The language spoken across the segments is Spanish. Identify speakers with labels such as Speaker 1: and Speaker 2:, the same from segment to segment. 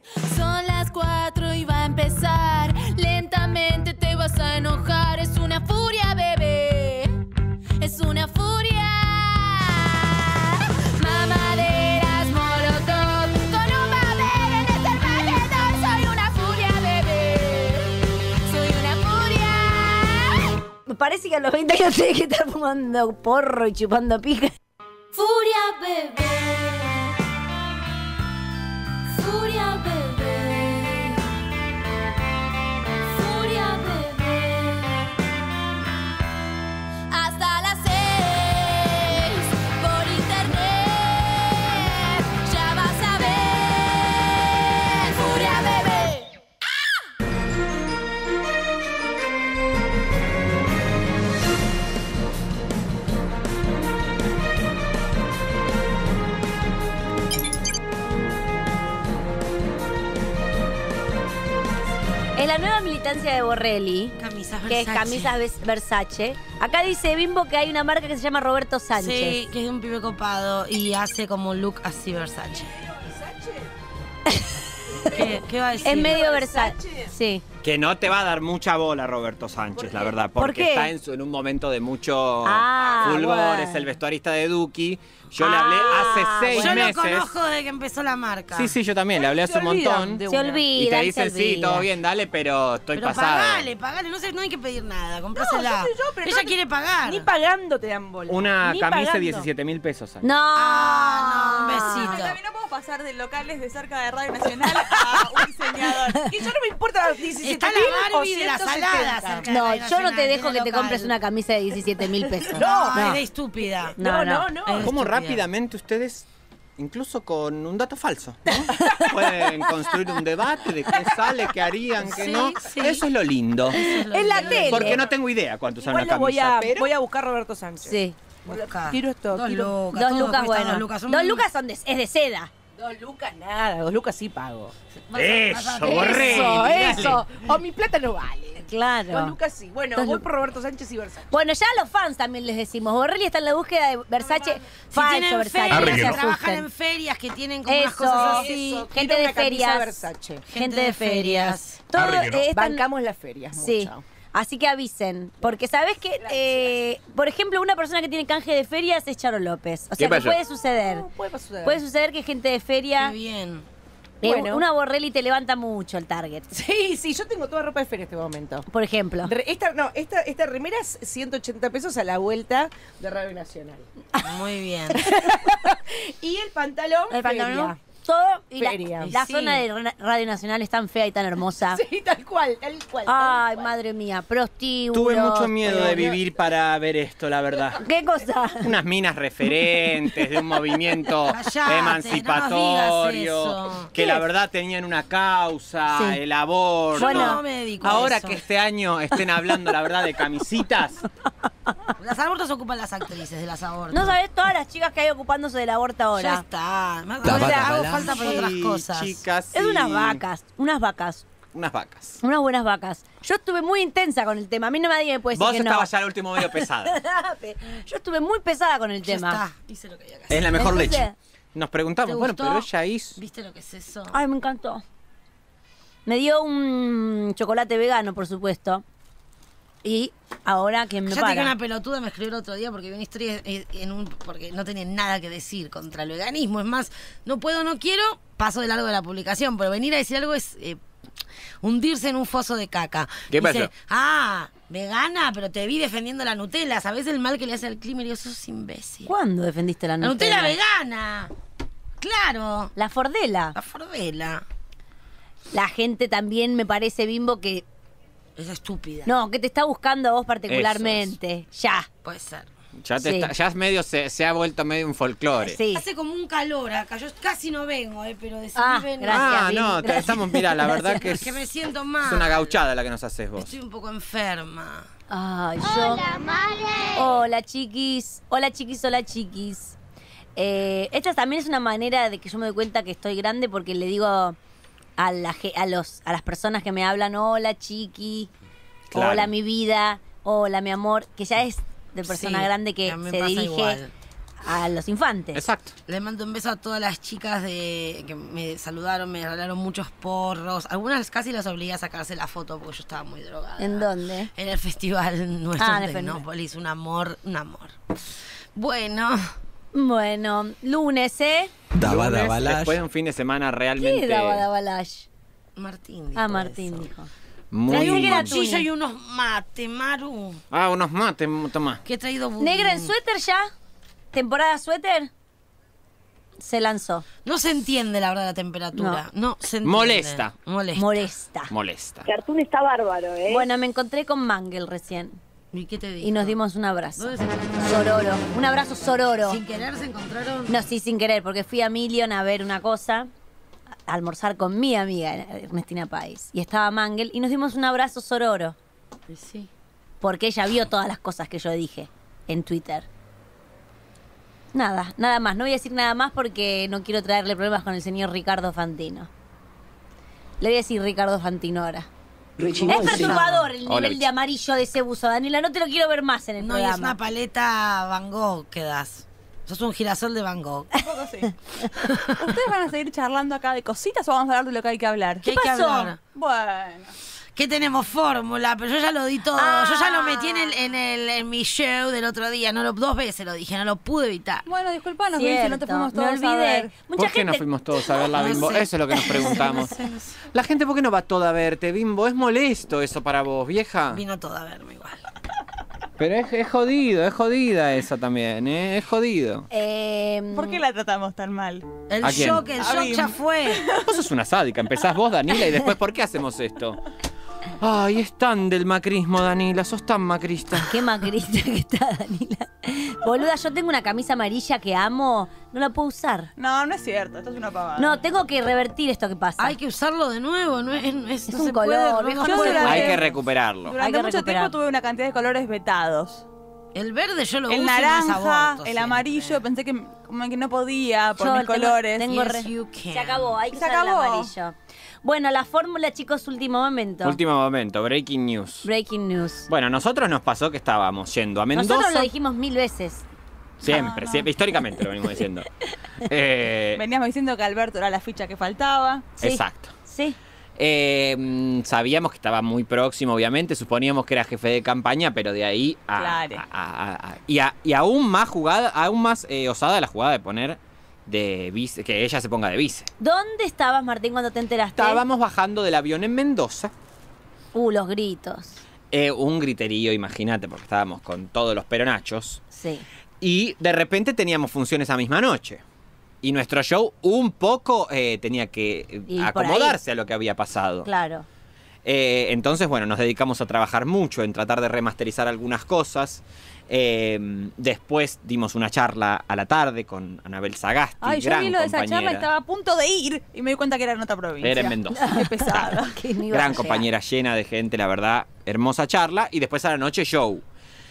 Speaker 1: Son las 4 y va a empezar. Lentamente te vas a enojar. Es una furia, bebé. Es una furia. Mamaderas, molotov. Con un papel en este alfajor. Soy una furia, bebé. Soy una furia.
Speaker 2: Me parece que a los 20 años tenés que estar fumando porro y chupando pija.
Speaker 1: Furia, bebé. Furia, bebé. Furia, bebé. Hasta las 6 por internet. Ya vas a ver. Furia, bebé.
Speaker 2: En la nueva militancia de Borrelli,
Speaker 3: Camisas
Speaker 2: que es camisas Versace, acá dice Bimbo que hay una marca que se llama Roberto Sánchez.
Speaker 3: Sí, que es un pibe copado y hace como un look así Versace. ¿Qué va a decir?
Speaker 2: Es medio Versace. Sí.
Speaker 4: Que no te va a dar mucha bola Roberto Sánchez, la verdad.
Speaker 2: ¿Por
Speaker 4: Porque
Speaker 2: qué?
Speaker 4: está en un momento de mucho fulgor,
Speaker 2: bueno.
Speaker 4: es el vestuarista de Duki. Yo le hablé hace 6
Speaker 3: Yo
Speaker 4: meses.
Speaker 3: lo conozco desde que empezó la marca.
Speaker 4: Sí, yo también, le hablé hace un montón.
Speaker 2: Se olvida.
Speaker 4: Y te dicen, sí, todo bien, dale, pero estoy
Speaker 3: Pero
Speaker 4: pasado.
Speaker 3: pagale, no hay que pedir nada, comprásela.
Speaker 5: pero
Speaker 3: Ella
Speaker 5: no-
Speaker 3: quiere pagar.
Speaker 5: Ni pagando te dan bola.
Speaker 4: Una
Speaker 5: Ni
Speaker 4: camisa
Speaker 5: pagando.
Speaker 4: 17.000 pesos.
Speaker 2: No.
Speaker 3: Ah, no, un
Speaker 5: Ay,
Speaker 3: besito.
Speaker 5: también no podemos pasar de locales de cerca de Radio Nacional a un diseñador. Que yo no me importa 17.000
Speaker 3: Está la
Speaker 5: o
Speaker 3: Barbie de la
Speaker 5: 170.
Speaker 3: salada cerca de
Speaker 2: No,
Speaker 3: Radio
Speaker 2: yo no
Speaker 3: Nacional,
Speaker 2: te dejo
Speaker 3: tiene
Speaker 2: que te
Speaker 3: local.
Speaker 2: compres una camisa de 17.000 pesos.
Speaker 3: No, es estúpida.
Speaker 2: No.
Speaker 5: No.
Speaker 3: Es
Speaker 4: ¿Cómo
Speaker 3: estúpida.
Speaker 4: rápidamente ustedes, incluso con un dato falso, ¿no? pueden construir un debate de qué sale, qué harían, qué
Speaker 3: Sí,
Speaker 4: no?
Speaker 3: sí.
Speaker 4: Eso es lo lindo.
Speaker 2: En la tele.
Speaker 4: Porque no tengo idea cuánto sale
Speaker 5: Igual
Speaker 4: una
Speaker 5: lo voy
Speaker 4: camisa,
Speaker 5: a,
Speaker 4: pero...
Speaker 5: voy a buscar Roberto Sánchez.
Speaker 2: Sí.
Speaker 3: Busca.
Speaker 5: Quiero esto.
Speaker 3: 2
Speaker 5: quiero-
Speaker 3: lucas.
Speaker 2: Dos
Speaker 3: todo
Speaker 2: lucas,
Speaker 3: cuesta
Speaker 2: bueno.
Speaker 3: 2 lucas.
Speaker 2: Dos lucas son es de seda.
Speaker 5: 2 lucas nada, 2 lucas sí pago.
Speaker 4: Eso, Borrelli,
Speaker 5: Eso. O mi plata no vale. 2
Speaker 2: Claro.
Speaker 5: lucas sí. Bueno,
Speaker 2: Dos
Speaker 5: voy
Speaker 2: lucas.
Speaker 5: por Roberto Sánchez y Versace.
Speaker 2: Bueno, ya a los fans también les decimos. Borrelli está en la búsqueda de Versace.
Speaker 3: Si
Speaker 2: Falso
Speaker 3: tienen
Speaker 2: Versace.
Speaker 3: ferias,
Speaker 2: no se
Speaker 3: que trabajan
Speaker 2: asusten.
Speaker 3: en ferias que tienen como unas
Speaker 2: Eso,
Speaker 3: cosas así.
Speaker 5: Eso.
Speaker 2: Gente
Speaker 5: Quiero
Speaker 2: de
Speaker 5: una camisa
Speaker 2: ferias.
Speaker 5: Versace.
Speaker 2: Gente de ferias. Todo
Speaker 6: Arre que no.
Speaker 2: están-
Speaker 5: Bancamos las ferias
Speaker 2: Sí.
Speaker 5: mucho.
Speaker 2: Así que avisen. Porque sabes que, por ejemplo, una persona que tiene canje de ferias es Charo López. O sea,
Speaker 6: ¿Qué
Speaker 2: que
Speaker 6: pasó?
Speaker 2: puede suceder.
Speaker 5: No, puede suceder.
Speaker 2: Puede suceder que gente de feria.
Speaker 3: Qué bien.
Speaker 5: Bueno.
Speaker 2: Una Borrelli te levanta mucho el target.
Speaker 5: Sí, yo tengo toda ropa de feria en este momento.
Speaker 2: Por ejemplo.
Speaker 5: Esta remera es 180 pesos a la vuelta de Radio Nacional.
Speaker 3: Muy bien.
Speaker 5: Y el pantalón,
Speaker 2: El pantalón,
Speaker 5: feria.
Speaker 2: todo. Y
Speaker 5: Feria.
Speaker 2: la
Speaker 3: Sí.
Speaker 2: zona de Radio Nacional es tan fea y tan hermosa.
Speaker 5: Sí, tal cual, tal cual.
Speaker 2: Ay, madre mía. Prostíbulos.
Speaker 4: Tuve mucho miedo de vivir para ver esto, la verdad.
Speaker 2: ¿Qué cosa?
Speaker 4: Unas minas referentes de un movimiento
Speaker 3: Callate,
Speaker 4: emancipatorio,
Speaker 3: no nos digas eso.
Speaker 4: que la verdad tenían una causa,
Speaker 2: Sí.
Speaker 4: el aborto.
Speaker 2: Bueno,
Speaker 3: no me dedico a
Speaker 4: Ahora
Speaker 3: eso.
Speaker 4: que este año estén hablando, la verdad, de camisitas,
Speaker 3: Las abortos ocupan las actrices de las abortos.
Speaker 2: No sabés todas las chicas que hay ocupándose del aborto
Speaker 3: Ya
Speaker 2: ahora.
Speaker 3: está.
Speaker 6: Las
Speaker 3: O sea,
Speaker 6: vacas
Speaker 3: hago
Speaker 6: malas.
Speaker 3: falta para otras
Speaker 4: Sí,
Speaker 3: cosas.
Speaker 4: chicas,
Speaker 2: Es
Speaker 4: sí.
Speaker 2: unas vacas. Unas buenas vacas. Yo estuve muy intensa con el tema. A mí no nadie me puede decir
Speaker 4: Vos
Speaker 2: que no.
Speaker 4: estabas ya al último medio pesada.
Speaker 2: Yo estuve muy pesada con el
Speaker 3: Ya
Speaker 2: tema.
Speaker 3: está. Hice lo que había que hacer.
Speaker 4: Es la mejor
Speaker 2: Entonces-
Speaker 4: leche. Nos preguntamos,
Speaker 3: ¿Te
Speaker 4: bueno,
Speaker 3: gustó?
Speaker 4: pero ella hizo...
Speaker 3: ¿Viste lo que es eso?
Speaker 2: Ay, me encantó. Me dio un chocolate vegano, por supuesto. Y ahora que me
Speaker 3: Fíjate que
Speaker 2: para.
Speaker 3: una pelotuda me escribió el otro día porque vi una historia porque no tenía nada que decir contra el veganismo. Es más, no puedo, no quiero, paso de largo de la publicación, pero venir a decir algo es hundirse en un foso de caca.
Speaker 6: ¿Qué
Speaker 3: Dice,
Speaker 6: pasó?
Speaker 3: vegana, pero te vi defendiendo la Nutella. ¿Sabés el mal que le hace al clima? Y digo, sos imbécil.
Speaker 2: ¿Cuándo defendiste la
Speaker 3: La
Speaker 2: Nutella?
Speaker 3: Nutella vegana. Claro.
Speaker 2: La Fordela.
Speaker 3: La Fordela.
Speaker 2: La gente también me parece, Bimbo, que...
Speaker 3: Es estúpida.
Speaker 2: No, que te está buscando a vos particularmente. Ya.
Speaker 3: Puede ser.
Speaker 4: Ya,
Speaker 2: Sí.
Speaker 4: ya es medio, se ha vuelto medio un folclore.
Speaker 2: Sí.
Speaker 3: Hace como un calor acá. Yo casi no vengo, pero decidí
Speaker 2: Ah,
Speaker 3: venir.
Speaker 2: gracias.
Speaker 4: Ah,
Speaker 2: Bim,
Speaker 4: no,
Speaker 2: gracias.
Speaker 4: estamos, mira, la verdad que
Speaker 3: Es que me siento mal.
Speaker 4: es una gauchada la que nos haces vos.
Speaker 3: Estoy un poco enferma.
Speaker 2: Ay, yo... Hola, chiquis. Hola, chiquis, hola, chiquis. Esta también es una manera de que yo me doy cuenta que estoy grande porque le digo a las personas que me hablan, hola, chiqui,
Speaker 4: Claro.
Speaker 2: hola, mi vida, hola, mi amor, que ya es de persona
Speaker 3: Sí,
Speaker 2: grande que
Speaker 3: a mí me
Speaker 2: se
Speaker 3: pasa
Speaker 2: dirige
Speaker 3: igual.
Speaker 2: a los infantes.
Speaker 4: Exacto.
Speaker 3: Le mando un beso a todas las chicas que me saludaron, me regalaron muchos porros. Algunas casi las obligué a sacarse la foto porque yo estaba muy drogada.
Speaker 2: ¿En dónde?
Speaker 3: En el festival nuestro
Speaker 2: Ah, en
Speaker 3: en
Speaker 2: el
Speaker 3: Tecnópolis. Un amor, un amor. Bueno,
Speaker 2: Bueno, lunes, ¿eh?
Speaker 4: Lunes, después de un fin de semana realmente
Speaker 2: ¿Qué daba Dabalash?
Speaker 3: Martín dijo
Speaker 2: Ah, Martín
Speaker 3: eso.
Speaker 2: dijo.
Speaker 4: muy...
Speaker 3: Traí un
Speaker 2: que era
Speaker 3: cuchillo
Speaker 2: tuyo.
Speaker 3: y unos mate, Maru.
Speaker 4: Ah, unos mates, toma.
Speaker 3: Que he traído budín.
Speaker 2: ¿Negra en suéter ya? ¿Temporada suéter? Se lanzó.
Speaker 3: No se entiende la verdad la temperatura. No, se entiende.
Speaker 4: Molesta.
Speaker 2: Molesta.
Speaker 6: Cartoon está bárbaro, ¿eh?
Speaker 2: Bueno, me encontré con Mangel recién.
Speaker 3: ¿Y qué te dijo?
Speaker 2: Y nos dimos un abrazo.
Speaker 3: ¿Dónde se encontraron?
Speaker 2: Sororo. Un abrazo sororo.
Speaker 3: Sin querer se encontraron.
Speaker 2: No, sí, sin querer, porque fui a Million a ver una cosa, a almorzar con mi amiga Ernestina Páez. Y estaba Mangel y nos dimos un abrazo sororo.
Speaker 3: Sí.
Speaker 2: Porque ella vio todas las cosas que yo dije en Twitter. Nada más. No voy a decir nada más porque no quiero traerle problemas con el señor Ricardo Fantino. Le voy a decir Ricardo Fantino ahora. Es perturbador el
Speaker 4: Hola,
Speaker 2: nivel
Speaker 4: bicho.
Speaker 2: de amarillo de ese buzo, Daniela. No te lo quiero ver más en el
Speaker 3: No, y
Speaker 2: programa.
Speaker 3: es una paleta Van Gogh que das. Sos un girasol de Van Gogh.
Speaker 5: Un poco sí. ¿Ustedes van a seguir charlando acá de cositas o vamos a hablar de lo que hay que hablar?
Speaker 3: ¿Qué hay que
Speaker 2: pasó?
Speaker 3: hablar?
Speaker 5: Bueno.
Speaker 3: ¿Qué tenemos? Fórmula, pero yo ya lo di todo.
Speaker 2: Ah.
Speaker 3: Yo ya lo metí en mi show del otro día. Dos veces lo dije, no lo pude evitar.
Speaker 5: Bueno, disculpanos,
Speaker 2: Cierto,
Speaker 5: Vinci, no te fuimos
Speaker 2: me
Speaker 5: todos a
Speaker 2: olvidé.
Speaker 5: ver.
Speaker 2: Mucha
Speaker 4: ¿Por qué no
Speaker 2: gente-
Speaker 4: fuimos todos a ver la
Speaker 3: No
Speaker 4: Bimbo?
Speaker 3: sé.
Speaker 4: Eso es lo que nos preguntamos. La gente, ¿por qué no va toda a verte, Bimbo? Es molesto eso para vos, vieja.
Speaker 3: Vino todo a verme igual.
Speaker 4: Pero es jodido, es jodida esa también, ¿eh? Es jodido.
Speaker 5: ¿Por qué la tratamos tan mal?
Speaker 3: El
Speaker 4: ¿A quién?
Speaker 3: shock
Speaker 5: A Bim.
Speaker 3: ya fue.
Speaker 4: Vos sos una sádica. Empezás vos, Danila, y después, ¿por qué hacemos esto? Ay, es tan del macrismo, Danila. Sos tan macrista.
Speaker 2: Qué macrista que está, Danila. Boluda, yo tengo una camisa amarilla que amo. No la puedo usar.
Speaker 5: No, no es cierto, esto es una pavada.
Speaker 2: No, tengo que revertir esto que pasa.
Speaker 3: Hay que usarlo de nuevo. No es,
Speaker 2: Es
Speaker 3: no
Speaker 2: un
Speaker 3: se
Speaker 2: color,
Speaker 3: puede,
Speaker 2: viejo,
Speaker 3: no
Speaker 2: no
Speaker 3: se
Speaker 2: se
Speaker 3: puede.
Speaker 4: Hay que recuperarlo.
Speaker 2: Hay
Speaker 5: Durante
Speaker 2: que
Speaker 5: mucho
Speaker 2: recuperar.
Speaker 5: tiempo tuve una cantidad de colores vetados.
Speaker 3: El verde yo lo
Speaker 5: El
Speaker 3: uso y no es
Speaker 5: naranja,
Speaker 3: aborto
Speaker 5: el
Speaker 3: siempre.
Speaker 5: amarillo, pensé que, como que no podía por
Speaker 2: Yo
Speaker 5: mis
Speaker 2: tengo-
Speaker 5: colores.
Speaker 2: tengo
Speaker 3: Yes,
Speaker 2: re-
Speaker 3: you can.
Speaker 2: Se acabó, hay que
Speaker 5: Se
Speaker 2: usar el
Speaker 5: acabó.
Speaker 2: amarillo. Bueno, la fórmula, chicos, último momento.
Speaker 4: Último momento, breaking news.
Speaker 2: Breaking news.
Speaker 4: Bueno, a nosotros nos pasó que estábamos yendo a Mendoza.
Speaker 2: Nosotros lo dijimos 1000 veces.
Speaker 4: Siempre, siempre, históricamente lo venimos diciendo.
Speaker 5: Veníamos diciendo que Alberto era la ficha que faltaba.
Speaker 2: Sí.
Speaker 4: Exacto.
Speaker 2: Sí.
Speaker 4: Sabíamos que estaba muy próximo, obviamente. Suponíamos que era jefe de campaña, pero de ahí a.
Speaker 5: Claro.
Speaker 4: Y aún más jugada, aún más osada la jugada de poner de vice, que ella se ponga de vice.
Speaker 2: ¿Dónde estabas, Martín, cuando te enteraste?
Speaker 4: Estábamos bajando del avión en Mendoza.
Speaker 2: Los gritos.
Speaker 4: Un griterío, imagínate, porque estábamos con todos los peronachos.
Speaker 2: Sí.
Speaker 4: Y de repente teníamos funciones esa misma noche. Y nuestro show un poco tenía que
Speaker 2: Y por
Speaker 4: acomodarse a lo que había pasado.
Speaker 2: Claro.
Speaker 4: Entonces, bueno, nos dedicamos a trabajar mucho en tratar de remasterizar algunas cosas. Después dimos una charla a la tarde con Anabel Sagasti,
Speaker 5: Ay, yo
Speaker 4: gran
Speaker 5: vi lo de esa
Speaker 4: compañera.
Speaker 5: charla y estaba a punto de ir y me di cuenta que era en otra provincia.
Speaker 4: Era en Mendoza.
Speaker 5: Qué pesada.
Speaker 2: Que no iba a
Speaker 4: Gran
Speaker 2: llegar.
Speaker 4: compañera, llena de gente, la verdad, hermosa charla. Y después a la noche show.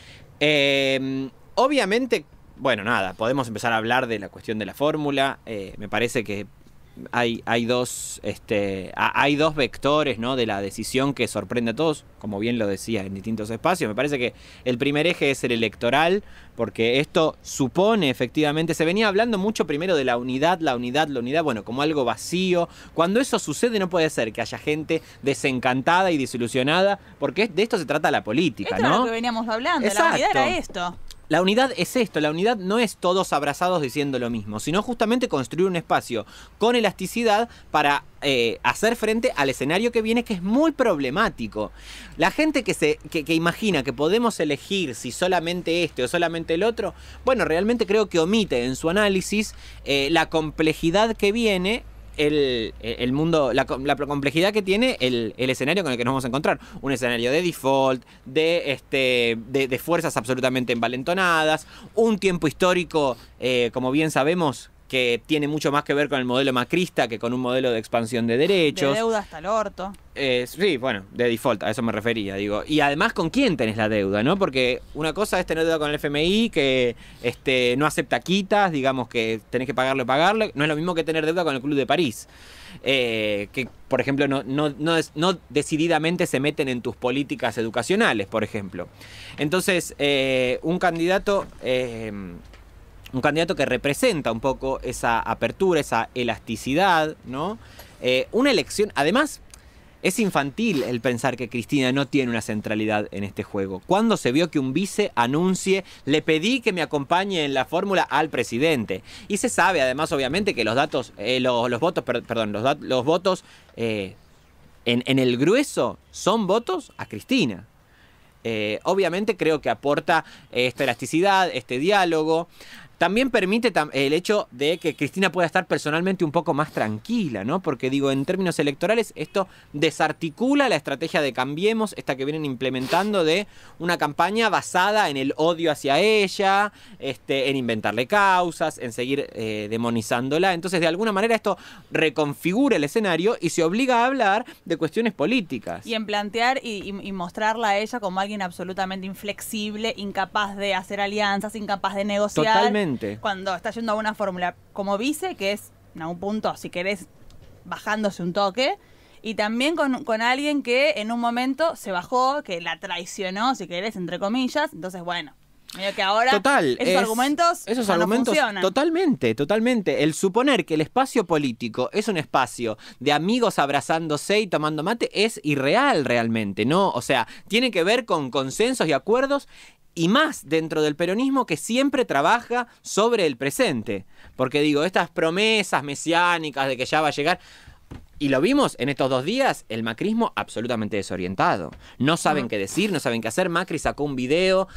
Speaker 4: Obviamente, bueno, nada, podemos empezar a hablar de la cuestión de la fórmula. Me parece que hay dos vectores, ¿no?, de la decisión que sorprende a todos, como bien lo decía en distintos espacios. Me parece que el primer eje es el electoral, porque esto supone efectivamente, se venía hablando mucho primero de la unidad, bueno, como algo vacío. Cuando eso sucede no puede ser que haya gente desencantada y desilusionada, porque de esto se trata la política,
Speaker 5: Esto era
Speaker 4: ¿no?
Speaker 5: lo que veníamos hablando,
Speaker 4: Exacto.
Speaker 5: la unidad era esto.
Speaker 4: La unidad es esto, la unidad no es todos abrazados diciendo lo mismo, sino justamente construir un espacio con elasticidad para hacer frente al escenario que viene, que es muy problemático. La gente que imagina que podemos elegir si solamente este o solamente el otro, bueno, realmente creo que omite en su análisis la complejidad que viene el mundo, la complejidad que tiene el escenario con el que nos vamos a encontrar. Un escenario de default, de fuerzas absolutamente envalentonadas, un tiempo histórico, como bien sabemos, que tiene mucho más que ver con el modelo macrista que con un modelo de expansión de derechos.
Speaker 5: De deuda hasta el orto.
Speaker 4: Sí, bueno, de default, a eso me refería, digo. Y además, ¿con quién tenés la deuda, no? Porque una cosa es tener deuda con el FMI, que no acepta quitas, digamos que tenés que pagarle. No es lo mismo que tener deuda con el Club de París. Que, por ejemplo, no decididamente se meten en tus políticas educacionales, por ejemplo. Entonces, un candidato un candidato que representa un poco esa apertura, esa elasticidad, ¿no? Una elección, además, es infantil el pensar que Cristina no tiene una centralidad en este juego. Cuando se vio que un vice anuncie, le pedí que me acompañe en la fórmula al presidente. Y se sabe, además, obviamente, que los datos, los votos en el grueso son votos a Cristina. Obviamente creo que aporta esta elasticidad, este diálogo. También permite el hecho de que Cristina pueda estar personalmente un poco más tranquila, ¿no? Porque digo, en términos electorales, esto desarticula la estrategia de Cambiemos, esta que vienen implementando de una campaña basada en el odio hacia ella, en inventarle causas, en seguir demonizándola. Entonces, de alguna manera, esto reconfigura el escenario y se obliga a hablar de cuestiones políticas.
Speaker 5: Y en plantear y mostrarla a ella como alguien absolutamente inflexible, incapaz de hacer alianzas, incapaz de negociar.
Speaker 4: Totalmente.
Speaker 5: Cuando está yendo a una fórmula como vice, que es en algún punto, si querés, bajándose un toque, y también con alguien que en un momento se bajó, que la traicionó, si querés, entre comillas. Entonces, bueno, medio que ahora esos argumentos no funcionan.
Speaker 4: Totalmente. El suponer que el espacio político es un espacio de amigos abrazándose y tomando mate es irreal realmente, ¿no? O sea, tiene que ver con consensos y acuerdos. Y más dentro del peronismo que siempre trabaja sobre el presente. Porque digo, estas promesas mesiánicas de que ya va a llegar... Y lo vimos en estos 2 días, el macrismo absolutamente desorientado. No saben qué decir, no saben qué hacer. Macri sacó un video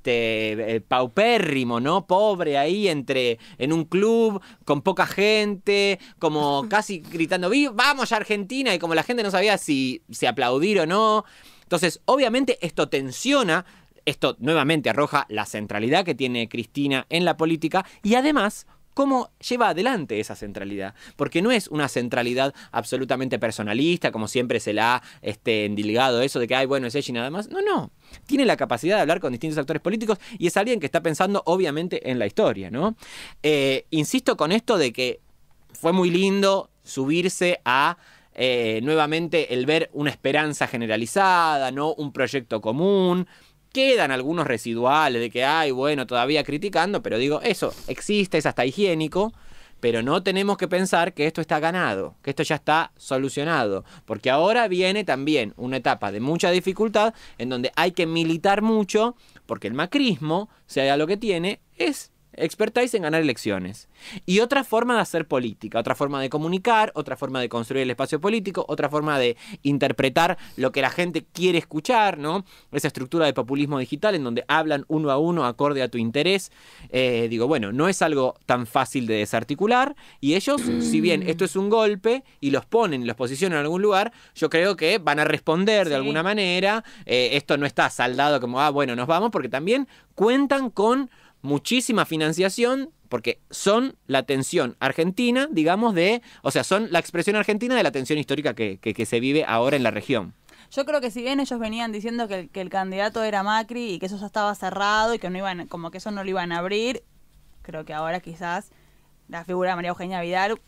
Speaker 4: paupérrimo, ¿no? Pobre ahí en un club con poca gente, como casi gritando, ¡vamos a Argentina! Y como la gente no sabía si aplaudir o no. Entonces, obviamente esto tensiona. Esto nuevamente arroja la centralidad que tiene Cristina en la política y además cómo lleva adelante esa centralidad. Porque no es una centralidad absolutamente personalista, como siempre se la ha endilgado eso de que, bueno, es ella y nada más. No. Tiene la capacidad de hablar con distintos actores políticos y es alguien que está pensando obviamente en la historia, ¿no? Insisto con esto de que fue muy lindo subirse a... nuevamente el ver una esperanza generalizada, ¿no? Un proyecto común. Quedan algunos residuales de que, todavía criticando, pero digo, eso existe, es hasta higiénico, pero no tenemos que pensar que esto está ganado, que esto ya está solucionado, porque ahora viene también una etapa de mucha dificultad en donde hay que militar mucho, porque el macrismo, sea lo que tiene, es expertise en ganar elecciones. Y otra forma de hacer política, otra forma de comunicar, otra forma de construir el espacio político, otra forma de interpretar lo que la gente quiere escuchar, ¿no? Esa estructura de populismo digital en donde hablan uno a uno acorde a tu interés. No es algo tan fácil de desarticular y ellos, si bien esto es un golpe y los ponen y los posicionan en algún lugar, yo creo que van a responder de alguna manera. Esto no está saldado como, nos vamos, porque también cuentan con muchísima financiación, porque son la tensión argentina, son la expresión argentina de la tensión histórica que se vive ahora en la región.
Speaker 5: Yo creo que si bien ellos venían diciendo que el candidato era Macri y que eso ya estaba cerrado y que no iban, como que eso no lo iban a abrir, creo que ahora quizás la figura de María Eugenia Vidal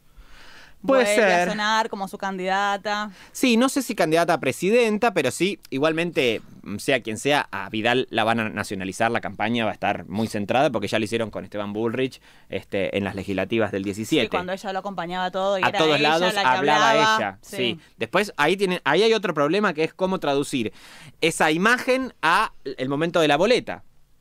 Speaker 4: puede ser
Speaker 5: a sonar como su candidata.
Speaker 4: Sí, no sé si candidata a presidenta, pero sí, igualmente, sea quien sea, a Vidal la van a nacionalizar, la campaña va a estar muy centrada, porque ya lo hicieron con Esteban Bullrich en las legislativas del 17.
Speaker 5: Sí, cuando ella lo acompañaba todo y
Speaker 4: a
Speaker 5: era
Speaker 4: todos
Speaker 5: ella
Speaker 4: lados
Speaker 5: la que
Speaker 4: hablaba
Speaker 5: hablaba.
Speaker 4: ella.
Speaker 5: Sí.
Speaker 4: Sí. Después ahí hay otro problema que es cómo traducir esa imagen a el momento de la boleta.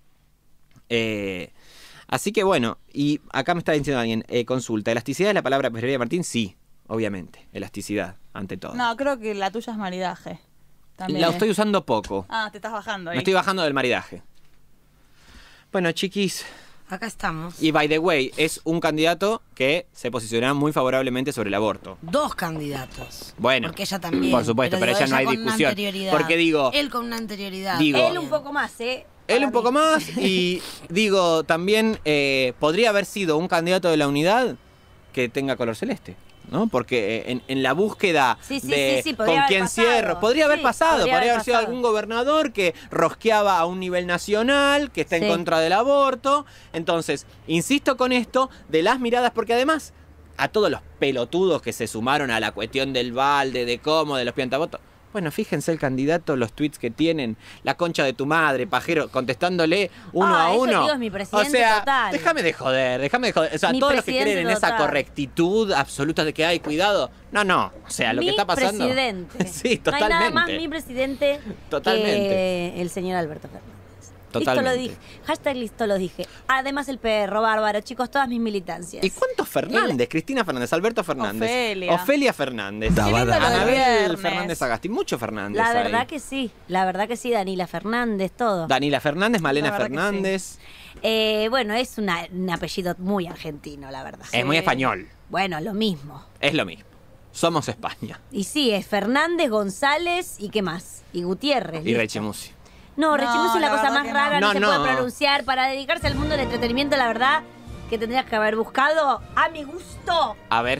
Speaker 4: Así que y acá me está diciendo alguien, consulta, ¿elasticidad es la palabra preferida de Martín? Sí, obviamente, elasticidad, ante todo.
Speaker 5: No, creo que la tuya es maridaje. También.
Speaker 4: La estoy usando poco.
Speaker 5: Te estás bajando ahí.
Speaker 4: Me estoy bajando del maridaje. Bueno, chiquis.
Speaker 3: Acá estamos.
Speaker 4: Y by the way, es un candidato que se posiciona muy favorablemente sobre el aborto.
Speaker 3: 2 candidatos.
Speaker 4: Bueno,
Speaker 3: porque ella también.
Speaker 4: por supuesto, pero ella no hay discusión. Porque
Speaker 3: él con una anterioridad.
Speaker 2: Él un poco más,
Speaker 4: Él un poco más y también podría haber sido un candidato de la unidad que tenga color celeste, ¿no? Porque en la búsqueda de con quién cierro, podría haber pasado, podría haber sido algún gobernador que rosqueaba a un nivel nacional, que está en contra del aborto. Entonces, insisto con esto de las miradas, porque además a todos los pelotudos que se sumaron a la cuestión del balde, de cómo, de los piantavotos, Bueno, fíjense el candidato, los tweets que tienen, la concha de tu madre, pajero, contestándole uno a
Speaker 2: eso,
Speaker 4: uno.
Speaker 2: tío, es mi presidente
Speaker 4: o sea,
Speaker 2: total.
Speaker 4: déjame de joder. O sea,
Speaker 2: Mi
Speaker 4: todos los que
Speaker 2: presidente
Speaker 4: creen en esa
Speaker 2: total.
Speaker 4: correctitud absoluta de que hay cuidado. No. O sea, lo que está pasando.
Speaker 2: Presidente.
Speaker 4: Sí,
Speaker 2: No hay nada más
Speaker 4: totalmente.
Speaker 2: mi presidente
Speaker 4: Totalmente.
Speaker 2: que el señor Alberto Fernández.
Speaker 4: Totalmente.
Speaker 2: Listo lo dije. Hashtag listo lo dije. Además el perro, bárbaro, chicos, todas mis militancias.
Speaker 4: ¿Y cuántos Fernández? Cristina Fernández, Alberto Fernández.
Speaker 5: Ofelia.
Speaker 4: Fernández.
Speaker 5: Qué lindo lo del
Speaker 4: Anabel
Speaker 5: viernes.
Speaker 4: Fernández Agasti. Mucho Fernández.
Speaker 2: La
Speaker 4: ahí.
Speaker 2: verdad que sí, Danila Fernández, todo.
Speaker 4: Danila Fernández, Malena
Speaker 5: La verdad que
Speaker 4: Fernández.
Speaker 2: Bueno, es un apellido muy argentino, la verdad.
Speaker 4: Es muy español.
Speaker 2: Bueno, lo mismo.
Speaker 4: Es lo mismo. Somos España.
Speaker 2: Y sí, es Fernández, González y qué más. Y Gutiérrez.
Speaker 4: Y
Speaker 2: listo.
Speaker 4: Rechimusi.
Speaker 2: No, Rechimusi es la
Speaker 5: la
Speaker 2: cosa
Speaker 5: verdad
Speaker 2: más
Speaker 5: que no.
Speaker 2: rara, no,
Speaker 4: No,
Speaker 2: se
Speaker 4: no.
Speaker 2: puede pronunciar. Para dedicarse al mundo del entretenimiento, la verdad, que tendrías que haber buscado, a mi gusto,
Speaker 4: A ver,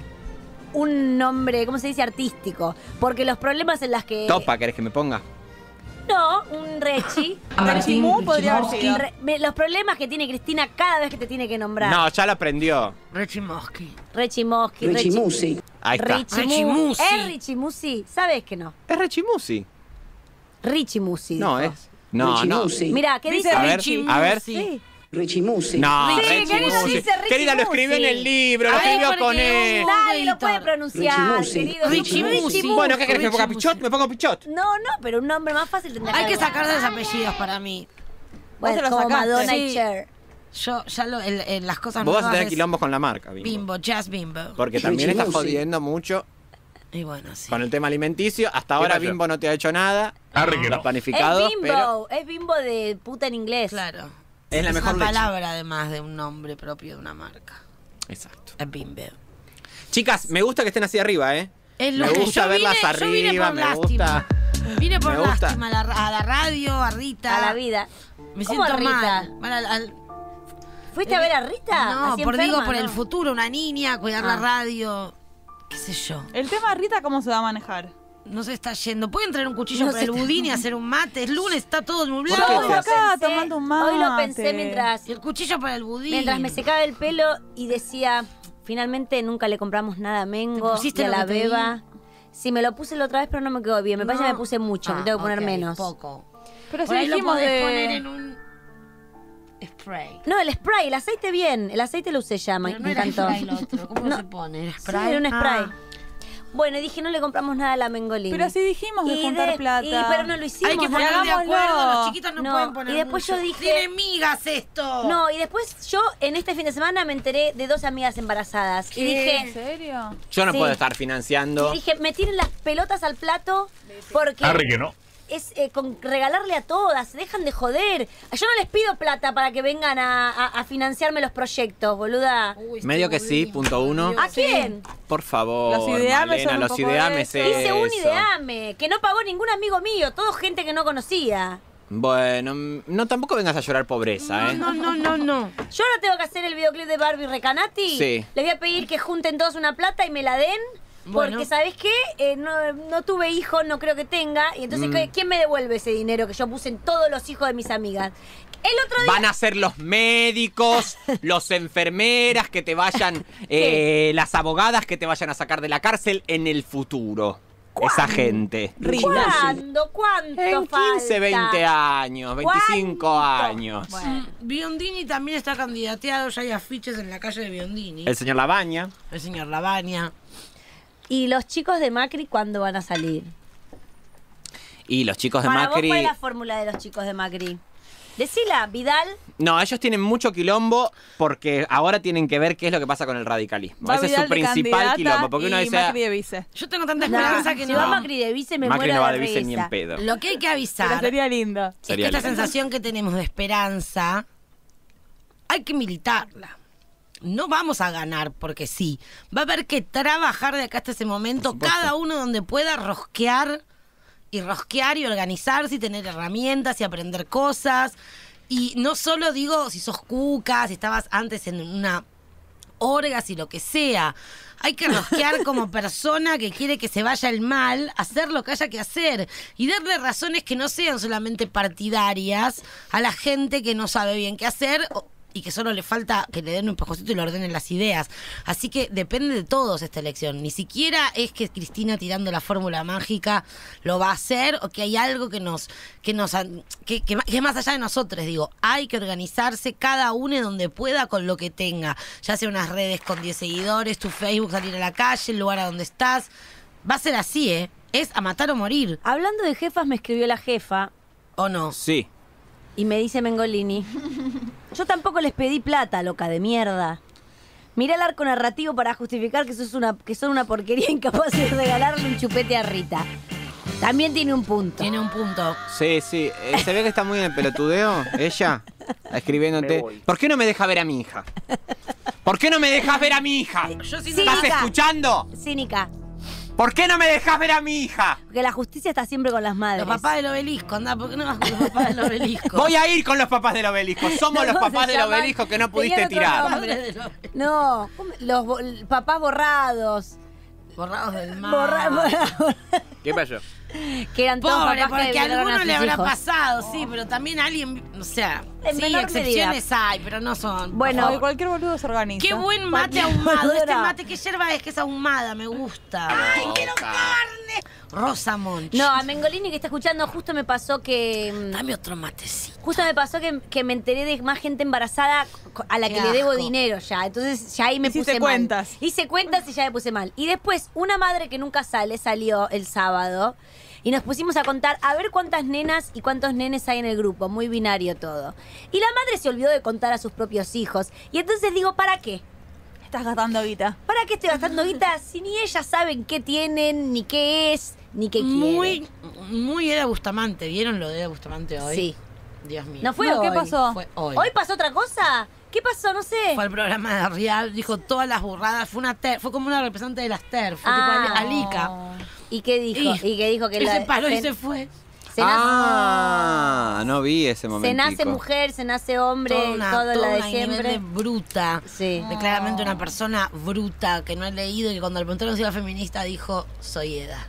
Speaker 2: un nombre, ¿cómo se dice? Artístico. Porque los problemas en las que...
Speaker 4: Topa, ¿querés que me ponga?
Speaker 2: No, un Rechi.
Speaker 5: Rechimú podría haber sido.
Speaker 2: Los problemas que tiene Cristina cada vez que te tiene que nombrar.
Speaker 4: No, ya lo aprendió.
Speaker 3: Rechimoski.
Speaker 2: Rechimusi.
Speaker 4: Ahí está.
Speaker 3: Rechimusi.
Speaker 2: ¿Es Richimusi? ¿Sabes que no?
Speaker 4: Es Rechimusi.
Speaker 2: Richimusi.
Speaker 4: No,
Speaker 2: dijo.
Speaker 4: es. No.
Speaker 2: Mirá, ¿qué
Speaker 5: Dice
Speaker 2: dice?
Speaker 4: A ver,
Speaker 3: Richimusi.
Speaker 4: a ver.
Speaker 2: Sí.
Speaker 6: Richimusi.
Speaker 4: No,
Speaker 2: Sí,
Speaker 4: Rechimusi.
Speaker 2: querido, dice Richimusi.
Speaker 4: Querida, lo escribió en el libro, lo
Speaker 3: Ay,
Speaker 4: escribió
Speaker 3: porque
Speaker 4: con él.
Speaker 2: Nadie lo
Speaker 3: editor.
Speaker 2: puede pronunciar,
Speaker 6: Richimusi.
Speaker 2: querido.
Speaker 3: Richimusi.
Speaker 4: Bueno, ¿qué querés que me ponga
Speaker 3: Richimusi.
Speaker 4: Pichot? ¿Me pongo Pichot?
Speaker 2: No, pero un nombre más fácil tendría
Speaker 3: Hay que
Speaker 2: haber.
Speaker 3: sacarse los apellidos para mí.
Speaker 2: Bueno,
Speaker 5: Vos te lo
Speaker 2: como
Speaker 5: sacaste.
Speaker 2: Madonna y
Speaker 3: Sí.
Speaker 2: Cher.
Speaker 3: Yo ya en las cosas
Speaker 4: Vos vas a
Speaker 3: nuevas
Speaker 4: tener
Speaker 3: es
Speaker 4: quilombos con la marca, Bimbo.
Speaker 3: Bimbo, Jazz Bimbo.
Speaker 4: Porque también estás
Speaker 6: Richimusi.
Speaker 4: jodiendo mucho
Speaker 3: Y bueno, sí.
Speaker 4: con el tema alimenticio. Hasta ahora
Speaker 7: pasó?
Speaker 4: Bimbo no te ha hecho nada.
Speaker 7: Arre que
Speaker 4: Lo
Speaker 7: no.
Speaker 4: planificado,
Speaker 2: Es Bimbo,
Speaker 4: pero
Speaker 2: es Bimbo de puta en inglés.
Speaker 3: Claro.
Speaker 4: es la mejor
Speaker 3: una
Speaker 4: leche.
Speaker 3: palabra además de un nombre propio de una marca.
Speaker 4: Exacto.
Speaker 3: Es Bimbo.
Speaker 4: Chicas, me gusta que estén así arriba, ¿eh?
Speaker 3: Es
Speaker 4: Me
Speaker 3: lo que
Speaker 4: gusta
Speaker 3: yo
Speaker 4: verlas
Speaker 3: yo vine
Speaker 4: arriba,
Speaker 3: por
Speaker 4: me
Speaker 3: lástima. Vine por
Speaker 4: me gusta.
Speaker 3: lástima a la radio, a Rita.
Speaker 2: A la vida.
Speaker 3: Me
Speaker 2: ¿Cómo
Speaker 3: siento
Speaker 2: a Rita?
Speaker 3: mal.
Speaker 2: ¿Fuiste a ver a Rita?
Speaker 3: No,
Speaker 2: Así
Speaker 3: por
Speaker 2: enferma,
Speaker 3: digo por
Speaker 2: ¿no?
Speaker 3: el futuro, una niña, cuidar la radio, qué sé yo.
Speaker 5: El tema Rita, ¿cómo se va a manejar?
Speaker 3: No se está yendo. ¿Pueden traer un cuchillo
Speaker 2: No
Speaker 3: para
Speaker 2: se
Speaker 3: el
Speaker 2: está-
Speaker 3: budín y hacer un mate? Es lunes, está todo
Speaker 4: ¿Por
Speaker 3: nublado.
Speaker 4: qué
Speaker 5: Yo
Speaker 4: te
Speaker 5: acá
Speaker 2: pensé-
Speaker 5: tomando un mate.
Speaker 2: Hoy lo pensé mientras
Speaker 3: Y el cuchillo para el budín.
Speaker 2: me secaba el pelo y decía, finalmente nunca le compramos nada a Mengo
Speaker 3: ¿Te pusiste
Speaker 2: y a
Speaker 3: lo
Speaker 2: la
Speaker 3: que te
Speaker 2: Beba. Sí, me lo puse la otra vez, pero no me quedó bien. Me parece que me puse mucho, me tengo que poner
Speaker 3: ok,
Speaker 2: menos.
Speaker 3: Poco.
Speaker 5: Pero
Speaker 3: Por
Speaker 5: si
Speaker 3: ahí lo
Speaker 5: dijimos
Speaker 3: podés poner
Speaker 5: de...
Speaker 3: en un spray.
Speaker 2: No, el spray, el aceite bien. El aceite lo usé ya,
Speaker 3: Pero no
Speaker 2: me
Speaker 3: era
Speaker 2: encantó.
Speaker 3: spray lo otro. ¿Cómo
Speaker 2: No.
Speaker 3: se pone? ¿Era
Speaker 2: Sí,
Speaker 3: spray?
Speaker 2: era un spray.
Speaker 3: Ah.
Speaker 2: Bueno, dije, no le compramos nada a la Mengolini.
Speaker 5: Pero así dijimos de juntar plata.
Speaker 2: pero no lo hicimos.
Speaker 3: Hay que
Speaker 2: ¿no?
Speaker 3: poner de
Speaker 5: hagámoslo.
Speaker 3: acuerdo. Los chiquitos no,
Speaker 2: No,
Speaker 3: pueden poner
Speaker 2: y después
Speaker 3: mucho.
Speaker 2: yo dije-
Speaker 3: Tiene migas esto.
Speaker 2: No, y después yo en este fin de semana me enteré de 2 amigas embarazadas. Y
Speaker 3: ¿Qué?
Speaker 2: dije,
Speaker 5: ¿En serio?
Speaker 4: Yo no
Speaker 2: Sí.
Speaker 4: puedo estar financiando.
Speaker 2: y dije, me tiren las pelotas al plato porque
Speaker 7: Arre que no.
Speaker 2: es con regalarle a todas, dejan de joder. Yo no les pido plata para que vengan a financiarme los proyectos, boluda.
Speaker 3: Uy, este
Speaker 4: Medio que sí,
Speaker 3: budín,
Speaker 4: punto
Speaker 3: por
Speaker 4: uno.
Speaker 3: Dios.
Speaker 2: ¿A quién?
Speaker 4: Por favor,
Speaker 5: Los ideames
Speaker 4: Malena,
Speaker 5: son un
Speaker 4: los
Speaker 5: poco
Speaker 4: ideames
Speaker 5: de eso.
Speaker 2: Hice un
Speaker 4: eso.
Speaker 2: ideame, que no pagó ningún amigo mío, todo gente que no conocía.
Speaker 4: Bueno, no tampoco vengas a llorar pobreza, ¿eh?
Speaker 3: No.
Speaker 2: Yo ahora tengo que hacer el videoclip de Barbie Recanati.
Speaker 4: Sí.
Speaker 2: Les voy a pedir que junten todos una plata y me la den.
Speaker 3: Bueno.
Speaker 2: Porque, ¿sabes qué? No tuve hijos, no creo que tenga. Y entonces, ¿quién me devuelve ese dinero que yo puse en todos los hijos de mis amigas? El otro día...
Speaker 4: Van a ser los médicos, los enfermeras que te vayan, las abogadas que te vayan a sacar de la cárcel en el futuro. Esa gente.
Speaker 2: ¿Cuándo? ¿Cuánto
Speaker 4: En 15,
Speaker 2: falta?
Speaker 4: 20 años, 25
Speaker 2: ¿Cuánto?
Speaker 4: años.
Speaker 2: Bueno.
Speaker 3: Biondini también está candidateado, ya hay afiches en la calle de Biondini.
Speaker 4: El señor Labaña.
Speaker 3: El señor Lavagna.
Speaker 2: ¿Y los chicos de Macri cuándo van a salir?
Speaker 4: Y los chicos de
Speaker 2: Para
Speaker 4: Macri.
Speaker 2: vos, ¿cuál es la fórmula de los chicos de Macri? Decila, Vidal.
Speaker 4: No, ellos tienen mucho quilombo porque ahora tienen que ver qué es lo que pasa con el radicalismo.
Speaker 5: Va
Speaker 4: Ese es
Speaker 5: Vidal
Speaker 4: su
Speaker 5: de
Speaker 4: principal
Speaker 5: candidata
Speaker 4: quilombo. Porque uno
Speaker 5: y
Speaker 4: dice.
Speaker 5: Macri de vice.
Speaker 3: Yo tengo tanta
Speaker 2: No,
Speaker 3: esperanza que
Speaker 2: si
Speaker 3: no.
Speaker 2: va Macri de vice me
Speaker 4: Macri
Speaker 2: muero
Speaker 4: no va
Speaker 2: de
Speaker 4: de vice ni en
Speaker 2: risa.
Speaker 4: pedo.
Speaker 3: Lo que hay que
Speaker 5: Pero
Speaker 3: avisar
Speaker 5: sería lindo.
Speaker 3: es
Speaker 4: Sería
Speaker 3: que esta
Speaker 4: lindo.
Speaker 3: sensación que tenemos de esperanza hay que militarla. No vamos a ganar porque sí. Va a haber que trabajar de acá hasta ese momento,
Speaker 4: Por supuesto.
Speaker 3: cada uno donde pueda rosquear y organizarse y tener herramientas y aprender cosas. Y no solo digo si sos cuca, si estabas antes en una orgas y lo que sea. Hay que rosquear como persona que quiere que se vaya el mal, hacer lo que haya que hacer y darle razones que no sean solamente partidarias a la gente que no sabe bien qué hacer y que solo le falta que le den un empujocito y le ordenen las ideas. Así que depende de todos esta elección. Ni siquiera es que Cristina tirando la fórmula mágica lo va a hacer o que hay algo que es más allá de nosotros. Digo, hay que organizarse cada uno donde pueda con lo que tenga. Ya sea unas redes con 10 seguidores, tu Facebook, salir a la calle, el lugar a donde estás. Va a ser así, ¿eh? Es a matar o morir.
Speaker 2: Hablando de jefas, me escribió la jefa
Speaker 3: ¿O no?
Speaker 4: Sí.
Speaker 2: y me dice Mengolini: yo tampoco les pedí plata, loca de mierda. Mirá el arco narrativo para justificar que son una porquería incapaz de regalarle un chupete a Rita. También tiene un punto.
Speaker 3: Tiene un punto.
Speaker 4: Sí. Se ve que está muy en el pelotudeo, ella, escribiéndote. ¿Por qué no me deja ver a mi hija? ¿Por qué no me dejas ver a mi hija?
Speaker 3: Yo sí
Speaker 4: ¿Estás
Speaker 2: Cínica.
Speaker 4: escuchando?
Speaker 2: Cínica.
Speaker 4: ¿Por qué no me dejas ver a mi hija?
Speaker 2: Porque la justicia está siempre con las madres.
Speaker 3: Los papás del obelisco, anda, ¿por qué no vas con los papás del obelisco?
Speaker 4: Voy a ir con los papás del obelisco. Somos los
Speaker 2: No,
Speaker 4: papás
Speaker 2: se
Speaker 4: del
Speaker 2: llaman-
Speaker 4: obelisco que no pudiste
Speaker 2: tenían otro
Speaker 4: tirar.
Speaker 2: nombre.
Speaker 3: Del obelisco.
Speaker 2: No, los papás borrados.
Speaker 3: Borrados del mar.
Speaker 2: Borrados.
Speaker 4: ¿Qué pasó?
Speaker 2: Que eran todos
Speaker 3: Pobre,
Speaker 2: papás que
Speaker 3: porque a
Speaker 2: violaron
Speaker 3: alguno le
Speaker 2: sus
Speaker 3: habrá
Speaker 2: hijos.
Speaker 3: pasado, sí, pero también a alguien, o sea,
Speaker 2: En
Speaker 3: sí,
Speaker 2: menor
Speaker 3: excepciones hay, pero no son.
Speaker 2: Bueno,
Speaker 5: Ay, cualquier boludo se organiza.
Speaker 3: Qué buen mate
Speaker 2: Cualquier
Speaker 3: ahumado. Este
Speaker 2: verdura.
Speaker 3: mate, ¿qué yerba es? Que es ahumada, me gusta. ¡Ay, quiero carne! Rosa Monch.
Speaker 2: No, a Mengolini que está escuchando, justo me pasó que...
Speaker 3: Dame otro matecito.
Speaker 2: Justo me pasó que me enteré de más gente embarazada a la
Speaker 3: Qué
Speaker 2: que le debo
Speaker 3: asco.
Speaker 2: dinero ya. Entonces ya ahí me
Speaker 5: Hiciste
Speaker 2: puse mal.
Speaker 5: cuentas.
Speaker 2: Hice cuentas y ya me puse mal. Y después, una madre que nunca salió el sábado. Y nos pusimos a contar a ver cuántas nenas y cuántos nenes hay en el grupo. Muy binario todo. Y la madre se olvidó de contar a sus propios hijos. Y entonces digo, ¿para qué?
Speaker 5: Estás gastando guita.
Speaker 2: ¿Para qué estoy gastando guita si ni ellas saben qué tienen, ni qué es, ni qué quieren?
Speaker 3: Muy Eda Bustamante. ¿Vieron lo de Eda Bustamante hoy?
Speaker 2: Sí.
Speaker 3: Dios mío.
Speaker 2: ¿No fue
Speaker 5: No,
Speaker 2: hoy?
Speaker 5: ¿qué pasó?
Speaker 3: Fue hoy.
Speaker 2: ¿Hoy pasó otra cosa? ¿Qué pasó? No sé.
Speaker 3: Fue al programa de Real, dijo todas las burradas. Fue como una representante de las TER. Fue
Speaker 2: Ah.
Speaker 3: tipo Alica.
Speaker 2: ¿Y qué dijo? Y que dijo que
Speaker 3: se paró y se fue.
Speaker 2: se nace,
Speaker 4: Ah, no vi ese momento.
Speaker 2: se nace mujer, se nace hombre, todo la de
Speaker 3: nivel
Speaker 2: siempre.
Speaker 3: de bruta.
Speaker 2: Sí.
Speaker 3: De claramente una persona bruta que no he leído y que cuando le preguntaron si era feminista dijo, soy Eda.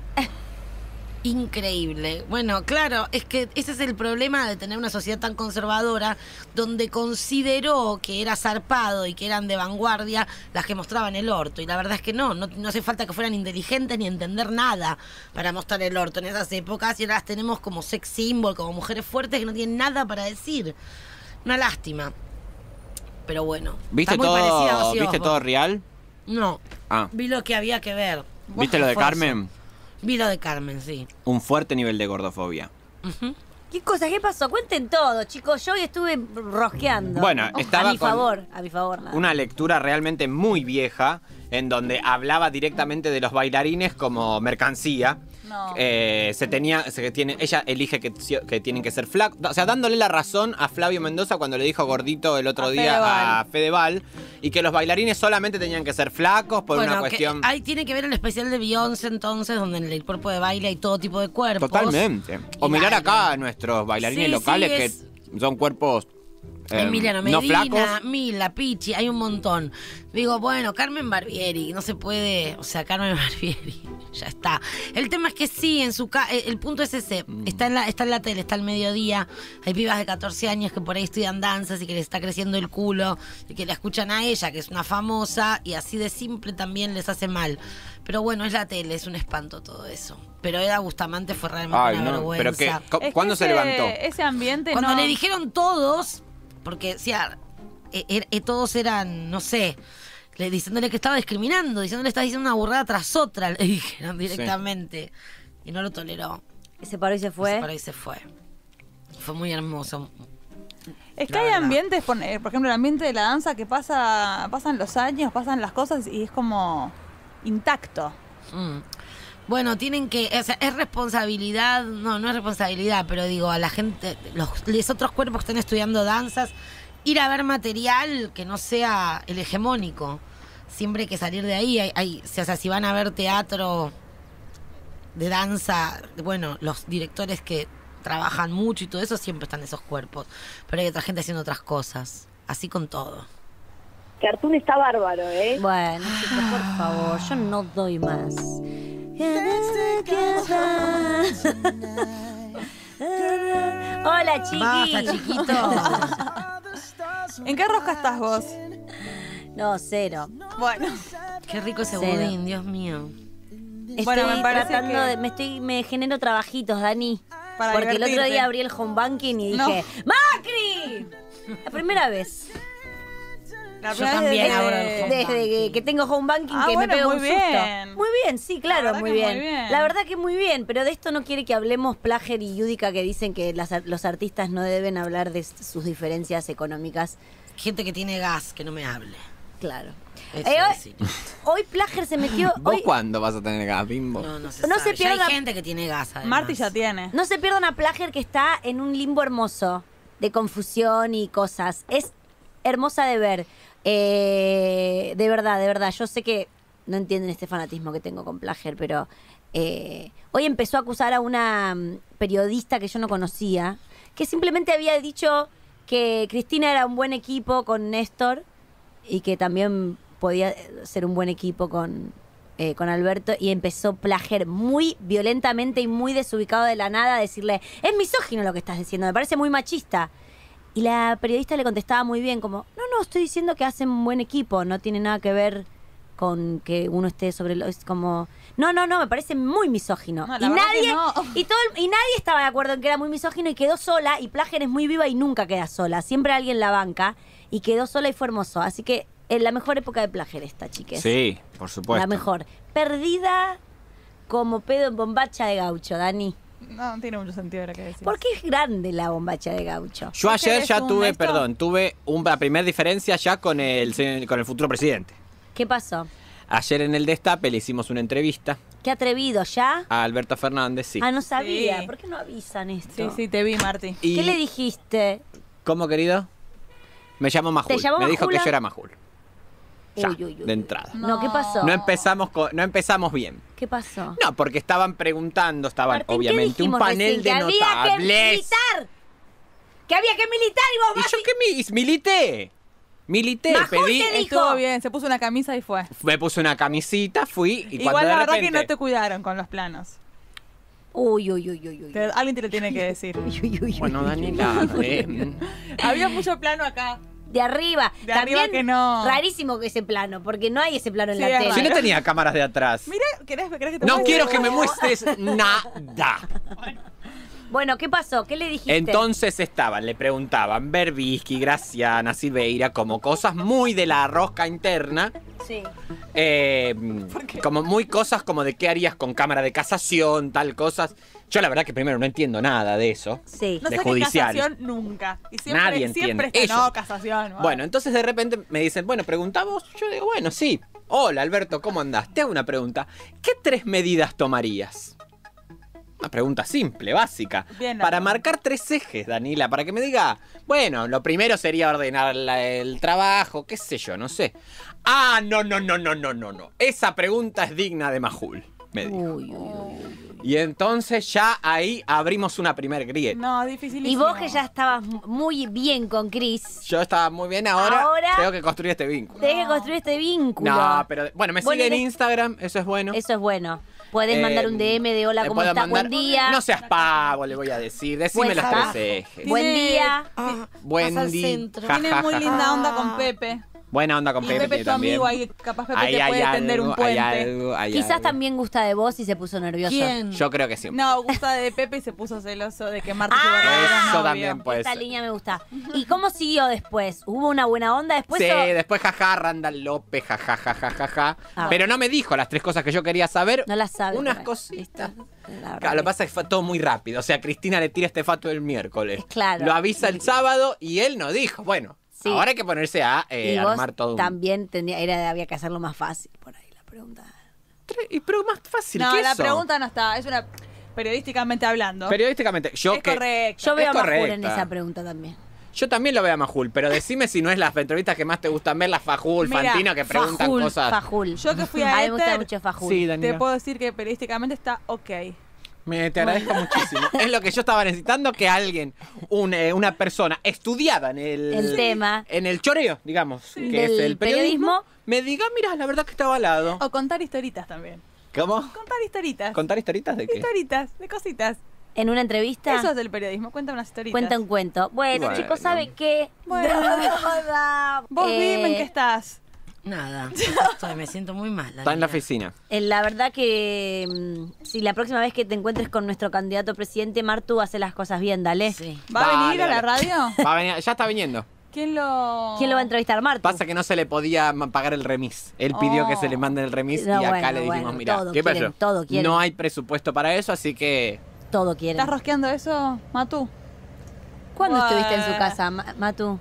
Speaker 3: Increíble. Bueno, claro, es que ese es el problema de tener una sociedad tan conservadora donde consideró que era zarpado y que eran de vanguardia las que mostraban el orto. Y la verdad es que no hace falta que fueran inteligentes ni entender nada para mostrar el orto en esas épocas y ahora las tenemos como sex symbol, como mujeres fuertes que no tienen nada para decir. Una lástima. Pero bueno.
Speaker 4: ¿Viste
Speaker 3: está muy parecida a
Speaker 4: todo,
Speaker 3: Ozzy
Speaker 4: ¿viste
Speaker 3: Osbourne.
Speaker 4: todo real?
Speaker 3: No.
Speaker 4: Ah.
Speaker 3: Vi lo que había que ver.
Speaker 4: ¿Viste lo de
Speaker 3: Esfuerzo.
Speaker 4: Carmen?
Speaker 3: Vi lo de Carmen, sí.
Speaker 4: Un fuerte nivel de gordofobia.
Speaker 3: Ujú.
Speaker 2: ¿Qué cosa? ¿Qué pasó? Cuenten todo, chicos. Yo hoy estuve rosqueando.
Speaker 4: Bueno, estaba
Speaker 2: a mi
Speaker 4: con
Speaker 2: favor, nada.
Speaker 4: una lectura realmente muy vieja en donde hablaba directamente de los bailarines como mercancía.
Speaker 5: No.
Speaker 4: Ella elige que tienen que ser flacos, o sea, dándole la razón a Flavio Mendoza cuando le dijo gordito el otro
Speaker 5: A
Speaker 4: día
Speaker 5: Fedeval.
Speaker 4: a Fedeval y que los bailarines solamente tenían que ser flacos por una
Speaker 3: que
Speaker 4: cuestión.
Speaker 3: ahí tiene que ver el especial de Beyoncé entonces, donde en el cuerpo de baile hay todo tipo de cuerpos.
Speaker 4: Totalmente. O
Speaker 3: Y
Speaker 4: mirar
Speaker 3: bailan.
Speaker 4: acá a nuestros bailarines
Speaker 3: Sí,
Speaker 4: locales
Speaker 3: sí,
Speaker 4: que son cuerpos
Speaker 3: Emiliano
Speaker 4: no
Speaker 3: Medina,
Speaker 4: flacos.
Speaker 3: Mila, Pichi, hay un montón. Digo, bueno, Carmen Barbieri, no se puede, o sea, Carmen Barbieri, ya está. El tema es que sí, el punto es ese, está en la tele, está al mediodía, hay pibas de 14 años que por ahí estudian danzas y que les está creciendo el culo y que la escuchan a ella, que es una famosa, y así de simple también les hace mal. Pero bueno, es la tele, es un espanto todo eso. Pero Eda Bustamante fue realmente
Speaker 4: Ay,
Speaker 3: una
Speaker 4: no, pero
Speaker 3: vergüenza.
Speaker 4: que, ¿cuándo se levantó?
Speaker 5: Ese ambiente
Speaker 3: Cuando
Speaker 5: no...
Speaker 3: le dijeron todos, porque todos eran, no sé, diciéndole que estaba discriminando, diciéndole que estaba diciendo una burrada tras otra, le dijeron directamente. Y no lo toleró.
Speaker 2: Se paró y se fue.
Speaker 3: Por ahí se fue. Fue muy hermoso.
Speaker 5: Es que
Speaker 3: La
Speaker 5: hay
Speaker 3: verdad.
Speaker 5: ambientes, por ejemplo, el ambiente de la danza que pasan los años, pasan las cosas y es como intacto.
Speaker 3: Mm. Bueno, tienen que, o sea, es responsabilidad, no es responsabilidad, pero digo, a la gente, los otros cuerpos que están estudiando danzas, ir a ver material que no sea el hegemónico. Siempre hay que salir de ahí. O sea, si van a ver teatro de danza, bueno, los directores que trabajan mucho y todo eso siempre están esos cuerpos. Pero hay otra gente haciendo otras cosas. Así con todo.
Speaker 6: Cartoon está bárbaro, ¿eh?
Speaker 2: Bueno, chicos, por favor, yo no doy más. Hola, chiquis.
Speaker 3: Basta, chiquito.
Speaker 5: ¿En qué rosca estás vos?
Speaker 2: No, cero.
Speaker 5: Bueno,
Speaker 3: Qué rico ese
Speaker 2: Cero.
Speaker 3: budín, Dios mío.
Speaker 2: Estoy
Speaker 5: Bueno, me parece
Speaker 2: tratando
Speaker 5: que-
Speaker 2: me genero trabajitos, Dani.
Speaker 5: Para
Speaker 2: porque el otro
Speaker 5: divertirte.
Speaker 2: día abrí el home banking y
Speaker 5: No.
Speaker 2: dije, ¡Macri! La primera vez.
Speaker 5: la
Speaker 3: Yo
Speaker 5: primera
Speaker 3: también
Speaker 5: vez
Speaker 3: abro el home
Speaker 2: Desde que tengo home banking
Speaker 5: Ah,
Speaker 2: que
Speaker 5: bueno,
Speaker 2: me pego
Speaker 5: muy
Speaker 2: un susto.
Speaker 5: bien.
Speaker 2: Muy bien, sí, claro,
Speaker 5: verdad
Speaker 2: muy
Speaker 5: que muy
Speaker 2: bien.
Speaker 5: bien.
Speaker 2: La verdad que muy bien, pero de esto no quiere que hablemos Plager y Yudica, que dicen que los artistas no deben hablar de sus diferencias económicas.
Speaker 3: Gente que tiene gas, que no me hable.
Speaker 2: Claro.
Speaker 3: Eso
Speaker 2: Hoy,
Speaker 3: sí.
Speaker 2: hoy Plager se metió...
Speaker 4: ¿Vos
Speaker 2: Hoy,
Speaker 4: cuándo vas a tener gas, Bimbo?
Speaker 3: No se
Speaker 2: No
Speaker 3: sabe.
Speaker 2: se
Speaker 3: Ya hay
Speaker 2: pierda-
Speaker 3: gente que tiene gas, además.
Speaker 5: Marty ya tiene.
Speaker 2: no se pierdan a Plager, que está en un limbo hermoso de confusión y cosas. Es hermosa de ver. De verdad. Yo sé que no entienden este fanatismo que tengo con Plager, pero hoy empezó a acusar a una periodista que yo no conocía, que simplemente había dicho que Cristina era un buen equipo con Néstor y que también podía ser un buen equipo con Alberto, y empezó Plager muy violentamente y muy desubicado de la nada a decirle, es misógino lo que estás diciendo, me parece muy machista. Y la periodista le contestaba muy bien, como, no, estoy diciendo que hacen un buen equipo, no tiene nada que ver con que uno esté sobre lo... Es como, no, me parece muy misógino.
Speaker 5: No, la
Speaker 2: y
Speaker 5: verdad
Speaker 2: nadie
Speaker 5: que no.
Speaker 2: y nadie estaba de acuerdo en que era muy misógino y quedó sola, y Plager es muy viva y nunca queda sola, siempre alguien la banca, y quedó sola y fue hermoso. Así que la mejor época de Plager esta, chiques.
Speaker 4: Sí, por supuesto.
Speaker 2: La mejor. Perdida como pedo en bombacha de gaucho, Dani.
Speaker 5: No tiene mucho sentido lo que decís.
Speaker 2: ¿Por qué es grande la bombacha de gaucho?
Speaker 4: Yo
Speaker 5: ¿Vos
Speaker 4: ayer
Speaker 5: querés
Speaker 4: ya
Speaker 5: un
Speaker 4: tuve,
Speaker 5: Néstor?
Speaker 4: tuve una primera diferencia ya con el futuro presidente.
Speaker 2: ¿Qué pasó?
Speaker 4: Ayer en el Destape le hicimos una entrevista
Speaker 2: ¿Qué atrevido ya?
Speaker 4: a Alberto Fernández, sí.
Speaker 2: Ah, no sabía.
Speaker 5: Sí.
Speaker 2: ¿Por qué no avisan esto?
Speaker 5: Sí, te vi, Marty.
Speaker 4: Y-
Speaker 2: ¿Qué le dijiste?
Speaker 4: ¿Cómo, querido? Me llamó Majul.
Speaker 2: ¿Te llamó
Speaker 4: Me dijo que
Speaker 2: Majula?
Speaker 4: yo era Majul. Ya,
Speaker 2: Uy.
Speaker 4: de entrada.
Speaker 2: No, ¿qué pasó?
Speaker 4: No empezamos bien.
Speaker 2: ¿Qué pasó?
Speaker 4: No, porque estaban preguntando, estaban
Speaker 2: Martín, ¿qué
Speaker 4: obviamente un
Speaker 2: dijimos
Speaker 4: panel
Speaker 2: recién?
Speaker 4: de
Speaker 2: que había que
Speaker 4: notables.
Speaker 2: militar. Que había que militar y vos
Speaker 4: ¿Y
Speaker 2: vas
Speaker 4: yo qué milité? Milité,
Speaker 2: Majul
Speaker 4: pedí.
Speaker 2: te dijo.
Speaker 5: Estuvo bien, se puso una camisa y fue.
Speaker 4: Me puse una camisita, fui y cuando
Speaker 5: Igual
Speaker 4: de
Speaker 5: la verdad
Speaker 4: repente...
Speaker 5: que no te cuidaron con los planos.
Speaker 2: Uy.
Speaker 5: Alguien te lo tiene que decir.
Speaker 4: Bueno, Daniela,
Speaker 5: Había mucho plano acá.
Speaker 2: De arriba.
Speaker 5: De
Speaker 2: También
Speaker 5: arriba que no.
Speaker 2: rarísimo que ese plano, porque no hay ese plano en
Speaker 5: Sí,
Speaker 2: la
Speaker 5: es
Speaker 2: tele.
Speaker 4: si no tenía cámaras de atrás.
Speaker 5: Mira, ¿querés que te
Speaker 4: No
Speaker 5: muestre?
Speaker 4: quiero que me muestres nada.
Speaker 2: Bueno, ¿qué pasó? ¿Qué le dijiste?
Speaker 4: Entonces le preguntaban Berbisky, Graciana, Silveira, como cosas muy de la rosca interna.
Speaker 2: Sí.
Speaker 4: Como muy cosas como de qué harías con cámara de casación, tal cosas. Yo la verdad que primero no entiendo nada de eso.
Speaker 2: Sí.
Speaker 5: No
Speaker 4: de
Speaker 5: sé qué
Speaker 4: judicial.
Speaker 5: casación nunca. Y siempre,
Speaker 4: Nadie entiende.
Speaker 5: siempre está,
Speaker 4: Ellos.
Speaker 5: no, casación.
Speaker 4: Bueno, entonces de repente me dicen, bueno, preguntamos. Yo digo, bueno, sí. Hola, Alberto, ¿cómo andás? Te hago una pregunta. ¿Qué 3 medidas tomarías? Una pregunta simple, básica.
Speaker 5: Bien,
Speaker 4: para
Speaker 5: Dani.
Speaker 4: marcar 3 ejes, Danila, para que me diga, bueno, lo primero sería ordenar el trabajo, qué sé yo, no sé. Ah, no. Esa pregunta es digna de Majul, me dijo.
Speaker 2: Uy.
Speaker 4: Y entonces ya ahí abrimos una primer grieta.
Speaker 5: No, dificilísimo.
Speaker 2: Y vos que ya estabas muy bien con Chris,
Speaker 4: Yo estaba muy bien, ahora
Speaker 2: Ahora-
Speaker 4: tengo que construir este vínculo.
Speaker 2: tenés que construir este vínculo.
Speaker 4: No, pero bueno, me
Speaker 2: Bueno,
Speaker 4: sigue en
Speaker 2: y de-
Speaker 4: Instagram, eso es bueno.
Speaker 2: Eso es bueno. Podés mandar un DM de hola,
Speaker 4: le
Speaker 2: ¿cómo
Speaker 4: puedo
Speaker 2: estás?
Speaker 4: mandar-
Speaker 2: Buen día.
Speaker 4: No seas pavo, le voy a decir. Decime
Speaker 2: Buen
Speaker 4: los
Speaker 2: día.
Speaker 4: 3 ejes.
Speaker 2: Buen
Speaker 5: Tiene-
Speaker 2: día.
Speaker 4: Buen
Speaker 3: Pasa al
Speaker 4: día.
Speaker 3: centro.
Speaker 5: Tiene muy linda onda con Pepe.
Speaker 4: Buena onda con
Speaker 5: Y
Speaker 4: Pepe,
Speaker 5: Pepe es tu
Speaker 4: también.
Speaker 5: amigo ahí, capaz Pepe
Speaker 4: Ahí
Speaker 5: te
Speaker 4: hay
Speaker 5: puede tender un
Speaker 4: algo,
Speaker 5: puente.
Speaker 4: hay
Speaker 2: Quizás
Speaker 4: algo.
Speaker 2: también gusta de vos y se puso nervioso.
Speaker 3: ¿Quién?
Speaker 4: Yo creo que sí.
Speaker 5: No, gusta de Pepe y se puso celoso de que Marta
Speaker 2: Ah,
Speaker 5: se verdadero
Speaker 4: eso
Speaker 5: novio.
Speaker 4: también puede
Speaker 2: Esta
Speaker 4: ser.
Speaker 2: línea me gusta. ¿Y cómo siguió después? ¿Hubo una buena onda después?
Speaker 4: Sí,
Speaker 2: o-
Speaker 4: después jaja, Randall López, jaja.
Speaker 2: Ah.
Speaker 4: Pero no me dijo las 3 cosas que yo quería saber.
Speaker 2: No las sabe.
Speaker 4: Unas
Speaker 2: por ahí.
Speaker 4: cositas.
Speaker 2: ¿Viste? La verdad
Speaker 4: Claro, lo que
Speaker 2: que-
Speaker 4: pasa es que fue todo muy rápido. O sea, Cristina le tira este fato el miércoles.
Speaker 2: Claro.
Speaker 4: Lo avisa el sábado y él no dijo. Bueno,
Speaker 2: Sí.
Speaker 4: ahora hay que ponerse a
Speaker 2: Y vos
Speaker 4: armar todo un...
Speaker 2: también había que hacerlo más fácil por ahí la pregunta.
Speaker 4: Pero más fácil
Speaker 5: No,
Speaker 4: que
Speaker 5: la
Speaker 4: eso.
Speaker 5: pregunta no está, es una periodísticamente hablando.
Speaker 4: Periodísticamente, yo
Speaker 5: Es
Speaker 4: que...
Speaker 5: correcto.
Speaker 2: Yo veo
Speaker 4: Es
Speaker 2: a Majul en
Speaker 4: correcta.
Speaker 2: esa pregunta también.
Speaker 4: Yo también lo veo a Majul, pero decime si no es las entrevistas que más te gustan ver, las Fajul,
Speaker 5: Mira,
Speaker 4: Fantino, que preguntan
Speaker 2: Fajul,
Speaker 4: cosas.
Speaker 2: Fajul.
Speaker 5: Yo que fui
Speaker 2: a
Speaker 5: a
Speaker 2: mí me gusta
Speaker 5: Éter,
Speaker 2: mucho Fajul.
Speaker 4: Sí,
Speaker 5: Te
Speaker 4: Daniela.
Speaker 5: puedo decir que periodísticamente está ok.
Speaker 4: Te agradezco muchísimo. Es lo que yo estaba necesitando, que alguien, una persona estudiada en
Speaker 2: El tema.
Speaker 4: en el choreo, digamos, que es
Speaker 2: Del
Speaker 4: el periodismo,
Speaker 2: periodismo.
Speaker 4: me diga, mira, la verdad que estaba al lado.
Speaker 5: O contar historitas también.
Speaker 4: ¿Cómo?
Speaker 5: Contar historitas.
Speaker 4: ¿Contar historitas de qué?
Speaker 5: Historitas, de cositas.
Speaker 2: en una entrevista.
Speaker 5: Eso es del periodismo. Cuenta unas historitas.
Speaker 2: Cuenta un cuento. Bueno, chicos, ¿sabe qué?
Speaker 5: Bueno. Vos dime en qué estás.
Speaker 3: Nada, me siento muy mal.
Speaker 4: Está en la oficina.
Speaker 2: La verdad que si la próxima vez que te encuentres con nuestro candidato a presidente, Martu, hace las cosas bien, dale.
Speaker 3: Sí.
Speaker 5: ¿Va a venir
Speaker 4: Dale,
Speaker 5: a la
Speaker 4: dale.
Speaker 5: radio?
Speaker 4: Va a venir, ya está viniendo.
Speaker 5: ¿Quién lo
Speaker 2: ¿Quién lo va a entrevistar, Martu?
Speaker 4: Pasa que no se le podía pagar el remis. Él pidió que se le mande el remis
Speaker 2: No,
Speaker 4: y acá
Speaker 2: bueno,
Speaker 4: le dijimos,
Speaker 2: bueno,
Speaker 4: mira,
Speaker 2: todo
Speaker 4: ¿qué
Speaker 2: quieren,
Speaker 4: pasó?
Speaker 2: todo quieren.
Speaker 4: No hay presupuesto para eso, así que...
Speaker 2: Todo quieren.
Speaker 5: ¿Estás rosqueando eso, Matu?
Speaker 2: ¿Cuándo
Speaker 5: Bueno.
Speaker 2: estuviste en su casa, Matu?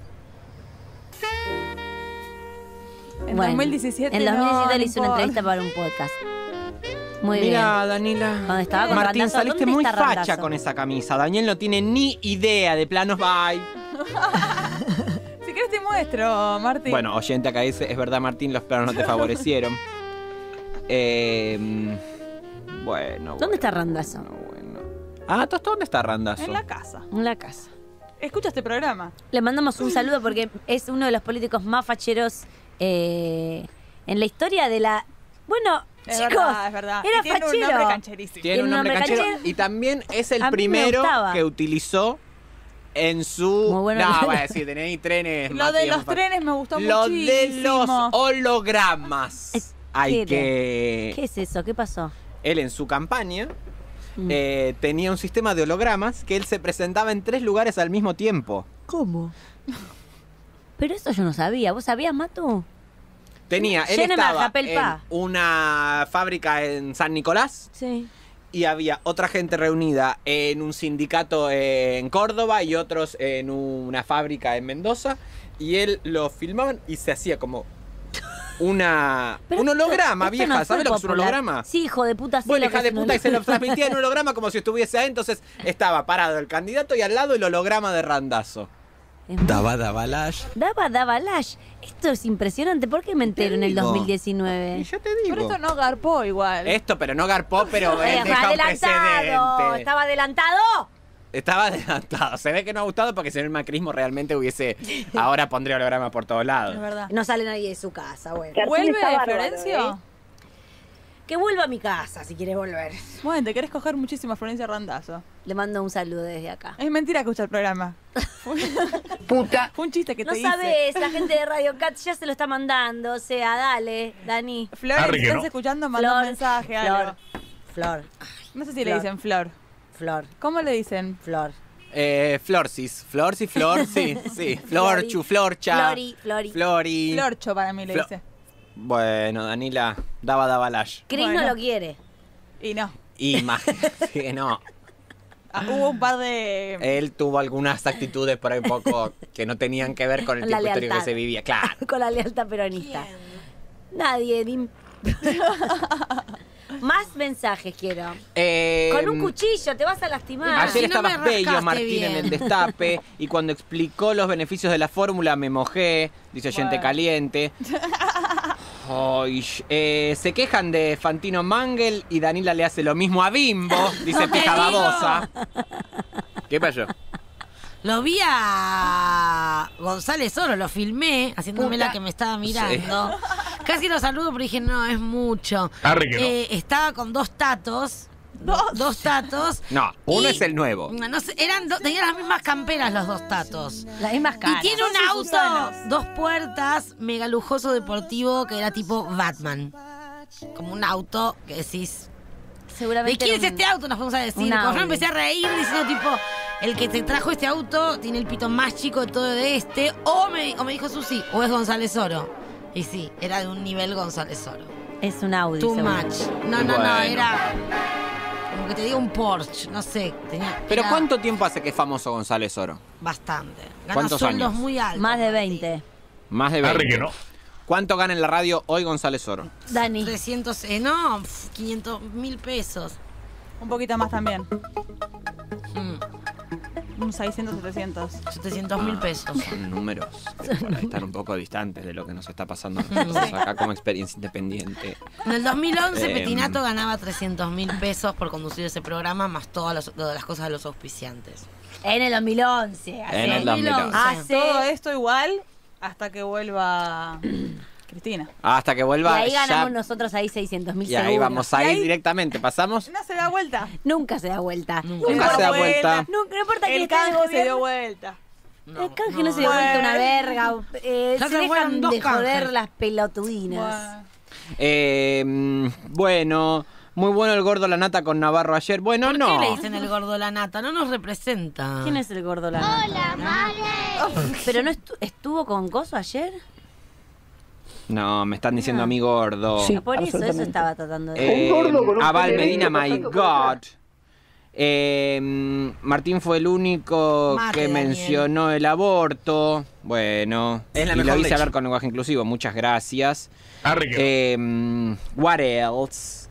Speaker 5: En
Speaker 2: Bueno,
Speaker 5: 2017
Speaker 2: En 2017
Speaker 5: no
Speaker 2: le hice una
Speaker 5: importa.
Speaker 2: entrevista para un podcast. Muy
Speaker 4: Mira,
Speaker 2: bien.
Speaker 4: Danila.
Speaker 2: Cuando estaba con
Speaker 4: Martín,
Speaker 2: Randazzo,
Speaker 4: saliste
Speaker 2: ¿dónde
Speaker 4: muy
Speaker 2: está
Speaker 4: facha
Speaker 2: Randazzo?
Speaker 4: con esa camisa. Daniel no tiene ni idea de planos. Bye.
Speaker 5: Si querés te muestro, Martín.
Speaker 4: Bueno, oyente acá dice, es verdad, Martín, los planos no te favorecieron. Bueno.
Speaker 2: ¿Dónde está Randazzo?
Speaker 4: Bueno. Ah, ¿tú dónde está Randazzo?
Speaker 5: En la casa.
Speaker 2: En la casa.
Speaker 5: Escucha este programa.
Speaker 2: Le mandamos un saludo porque es uno de los políticos más facheros en la historia de la... Bueno,
Speaker 5: Es
Speaker 2: chicos,
Speaker 5: verdad, es verdad.
Speaker 2: era
Speaker 5: Y tiene un
Speaker 2: fachero.
Speaker 5: nombre cancherísimo.
Speaker 4: Tiene un nombre canchero y también es el
Speaker 2: A mí me
Speaker 4: primero
Speaker 2: gustaba.
Speaker 4: que utilizó en su...
Speaker 2: Muy bueno.
Speaker 4: No, voy a decir, DNI, trenes...
Speaker 5: Lo de los trenes me gustó
Speaker 4: Lo
Speaker 5: muchísimo.
Speaker 4: de los hologramas. Hay
Speaker 2: ¿Qué
Speaker 4: que...
Speaker 2: ¿Qué es eso? ¿Qué pasó?
Speaker 4: Él en su campaña tenía un sistema de hologramas que él se presentaba en 3 lugares al mismo tiempo.
Speaker 2: ¿Cómo? Pero eso yo no sabía. ¿Vos sabías, Matu?
Speaker 4: Él
Speaker 2: Lléname a
Speaker 4: estaba
Speaker 2: Japel
Speaker 4: en
Speaker 2: Pa.
Speaker 4: una fábrica en San Nicolás
Speaker 2: Sí.
Speaker 4: y había otra gente reunida en un sindicato en Córdoba y otros en una fábrica en Mendoza y él lo filmaban y se hacía como un holograma,
Speaker 2: esto
Speaker 4: vieja.
Speaker 2: no fue
Speaker 4: ¿Sabes lo que es un
Speaker 2: popular.
Speaker 4: holograma?
Speaker 2: Sí, hijo de puta. sé
Speaker 4: Bueno,
Speaker 2: lo que
Speaker 4: hija de
Speaker 2: es un
Speaker 4: puta, y se lo
Speaker 2: holograma.
Speaker 4: transmitía en un holograma como si estuviese ahí. Entonces estaba parado el candidato y al lado el holograma de Randazzo.
Speaker 2: Es muy-
Speaker 4: Daba Lash.
Speaker 2: Daba Lash. Esto es impresionante. ¿Por qué me entero en el
Speaker 4: digo.
Speaker 2: 2019?
Speaker 4: Y yo te digo.
Speaker 5: Pero esto no garpó igual.
Speaker 4: Esto, pero no garpó, pero él
Speaker 2: Fue
Speaker 4: deja un
Speaker 2: adelantado.
Speaker 4: precedente.
Speaker 2: Estaba adelantado.
Speaker 4: Estaba adelantado. Se ve que no ha gustado porque si no el macrismo realmente hubiese... Ahora pondría holograma por todos
Speaker 5: Es
Speaker 4: lados.
Speaker 5: verdad.
Speaker 2: No sale nadie de su casa, bueno.
Speaker 6: Cartoon
Speaker 5: ¿Vuelve
Speaker 6: está bárbaro,
Speaker 5: Florencio?
Speaker 2: Que vuelva a mi casa si quiere volver.
Speaker 5: Bueno, te querés coger muchísimo a Florencia Randazzo.
Speaker 2: Le mando un saludo desde acá.
Speaker 5: Es mentira que escucha el programa.
Speaker 3: Puta.
Speaker 5: Fue un chiste que
Speaker 2: No
Speaker 5: te hice.
Speaker 2: sabes, la gente de Radio Cat ya se lo está mandando. O sea, dale, Dani.
Speaker 5: Flor,
Speaker 7: Arre
Speaker 5: si
Speaker 7: que
Speaker 5: estás
Speaker 7: no.
Speaker 5: escuchando, manda un mensaje, algo.
Speaker 2: Flor.
Speaker 5: No sé si le
Speaker 2: Flor.
Speaker 5: dicen Flor.
Speaker 2: Flor.
Speaker 5: ¿Cómo le dicen?
Speaker 2: Flor.
Speaker 4: Florcis. Florci, Flor, sí. Florchu, Florcha.
Speaker 2: Flori.
Speaker 4: Flori.
Speaker 5: Florcho para mí le
Speaker 4: Flo-
Speaker 5: dice.
Speaker 4: Bueno, Danila, daba Lash.
Speaker 2: Chris
Speaker 5: Bueno.
Speaker 2: no lo quiere.
Speaker 5: Y no.
Speaker 4: Imagínate que no.
Speaker 5: Hubo un par de...
Speaker 4: Él tuvo algunas actitudes por ahí un poco que no tenían que ver con el
Speaker 2: La
Speaker 4: tipo histórico que
Speaker 2: lealtad.
Speaker 4: se vivía. Claro.
Speaker 2: Con la lealtad peronista. Nadie. Más mensajes quiero. Con un cuchillo te vas a lastimar.
Speaker 4: Ayer
Speaker 3: Si no me
Speaker 4: estaba bello
Speaker 3: rascaste
Speaker 4: Martín
Speaker 3: bien.
Speaker 4: en el destape y cuando explicó los beneficios de la fórmula me mojé, dice oyente
Speaker 5: Bueno.
Speaker 4: caliente. Ay, se quejan de Fantino Mangel y Danila le hace lo mismo a Bimbo, dice Pija Babosa. ¿Qué pasó?
Speaker 3: Lo vi a González Oro, lo filmé, haciéndome la que me estaba mirando. Casi lo saludo, pero dije, no, es mucho.
Speaker 7: Arre que no.
Speaker 3: Estaba con 2 tatos. Dos tatos.
Speaker 4: No, uno
Speaker 3: Y-
Speaker 4: es el nuevo.
Speaker 3: No sé, tenían las mismas camperas los 2 tatos.
Speaker 2: Las mismas caras.
Speaker 3: Y tiene un
Speaker 5: Son
Speaker 3: auto,
Speaker 5: Susanos.
Speaker 3: 2 puertas, mega lujoso deportivo que era tipo Batman. Como un auto que decís,
Speaker 2: Seguramente
Speaker 3: ¿de quién es
Speaker 2: era un-
Speaker 3: este auto? Nos fuimos a decir.
Speaker 2: un
Speaker 3: Cuando yo
Speaker 2: Audi.
Speaker 3: empecé a reír diciendo tipo, el que te trajo este auto tiene el pito más chico de todo de este. O me dijo Susi, o es González Oro. Y sí, era de un nivel González Oro.
Speaker 2: Es un Audi.
Speaker 3: Too
Speaker 2: seguro.
Speaker 3: much. No,
Speaker 4: Bueno.
Speaker 3: era como que te diga un Porsche, no sé.
Speaker 4: Pero
Speaker 3: era
Speaker 4: ¿cuánto tiempo hace que es famoso González Oro?
Speaker 3: Bastante. Gana
Speaker 4: ¿Cuántos
Speaker 3: sueldos
Speaker 4: años?
Speaker 3: muy altos.
Speaker 2: Más de 20.
Speaker 4: Más de 20.
Speaker 7: Arre que no.
Speaker 4: ¿Cuánto gana en la radio hoy González Oro?
Speaker 2: Dani.
Speaker 3: 300, 500.000 pesos.
Speaker 5: Un poquito más también.
Speaker 3: Mm,
Speaker 5: Un 600, 700.
Speaker 3: 700.000 pesos.
Speaker 4: Son números que por ahí están un poco distantes de lo que nos está pasando a nosotros acá como experiencia independiente.
Speaker 3: En el 2011
Speaker 4: Em.
Speaker 3: Petinato ganaba 300.000 pesos por conducir ese programa, más todas las cosas de los auspiciantes.
Speaker 2: En el 2011.
Speaker 4: En el 2011.
Speaker 2: Hace...
Speaker 5: Todo esto igual hasta que vuelva Cristina.
Speaker 4: Hasta que
Speaker 2: Y
Speaker 4: vuelva.
Speaker 2: ahí ganamos
Speaker 4: ya-
Speaker 2: nosotros ahí 600.000
Speaker 4: y
Speaker 2: seguros.
Speaker 4: ahí vamos a
Speaker 5: Y
Speaker 4: ir
Speaker 5: ahí-
Speaker 4: directamente. Pasamos.
Speaker 5: No se da vuelta.
Speaker 2: Nunca se da vuelta.
Speaker 4: Nunca se da vuelta.
Speaker 2: Nunca, no importa que
Speaker 5: El
Speaker 2: esté en
Speaker 5: canje se dio
Speaker 2: gobierno.
Speaker 5: vuelta.
Speaker 2: El canje no se dio vuelta una verga.
Speaker 3: Ya
Speaker 2: Se
Speaker 3: se
Speaker 2: dejan
Speaker 3: fueron dos
Speaker 2: de joder
Speaker 3: canjes.
Speaker 2: las pelotudinas.
Speaker 4: Bueno, muy bueno el gordo la nata con Navarro ayer. Bueno,
Speaker 3: ¿Por
Speaker 4: no.
Speaker 3: qué le dicen el gordo la nata? No nos representa.
Speaker 2: ¿Quién es el gordo la nata?
Speaker 1: Hola, Male.
Speaker 2: ¿Pero no estuvo con Coso ayer?
Speaker 4: No, me están diciendo a mí gordo.
Speaker 2: Ah, por eso estaba tratando de...
Speaker 4: Abal Medina, my God. Martín fue el único
Speaker 3: Mate,
Speaker 4: que
Speaker 3: Daniel.
Speaker 4: mencionó el aborto. Bueno,
Speaker 7: Es la
Speaker 4: y
Speaker 7: mejor
Speaker 4: lo hice
Speaker 7: leche.
Speaker 4: hablar con lenguaje inclusivo. Muchas gracias. What else?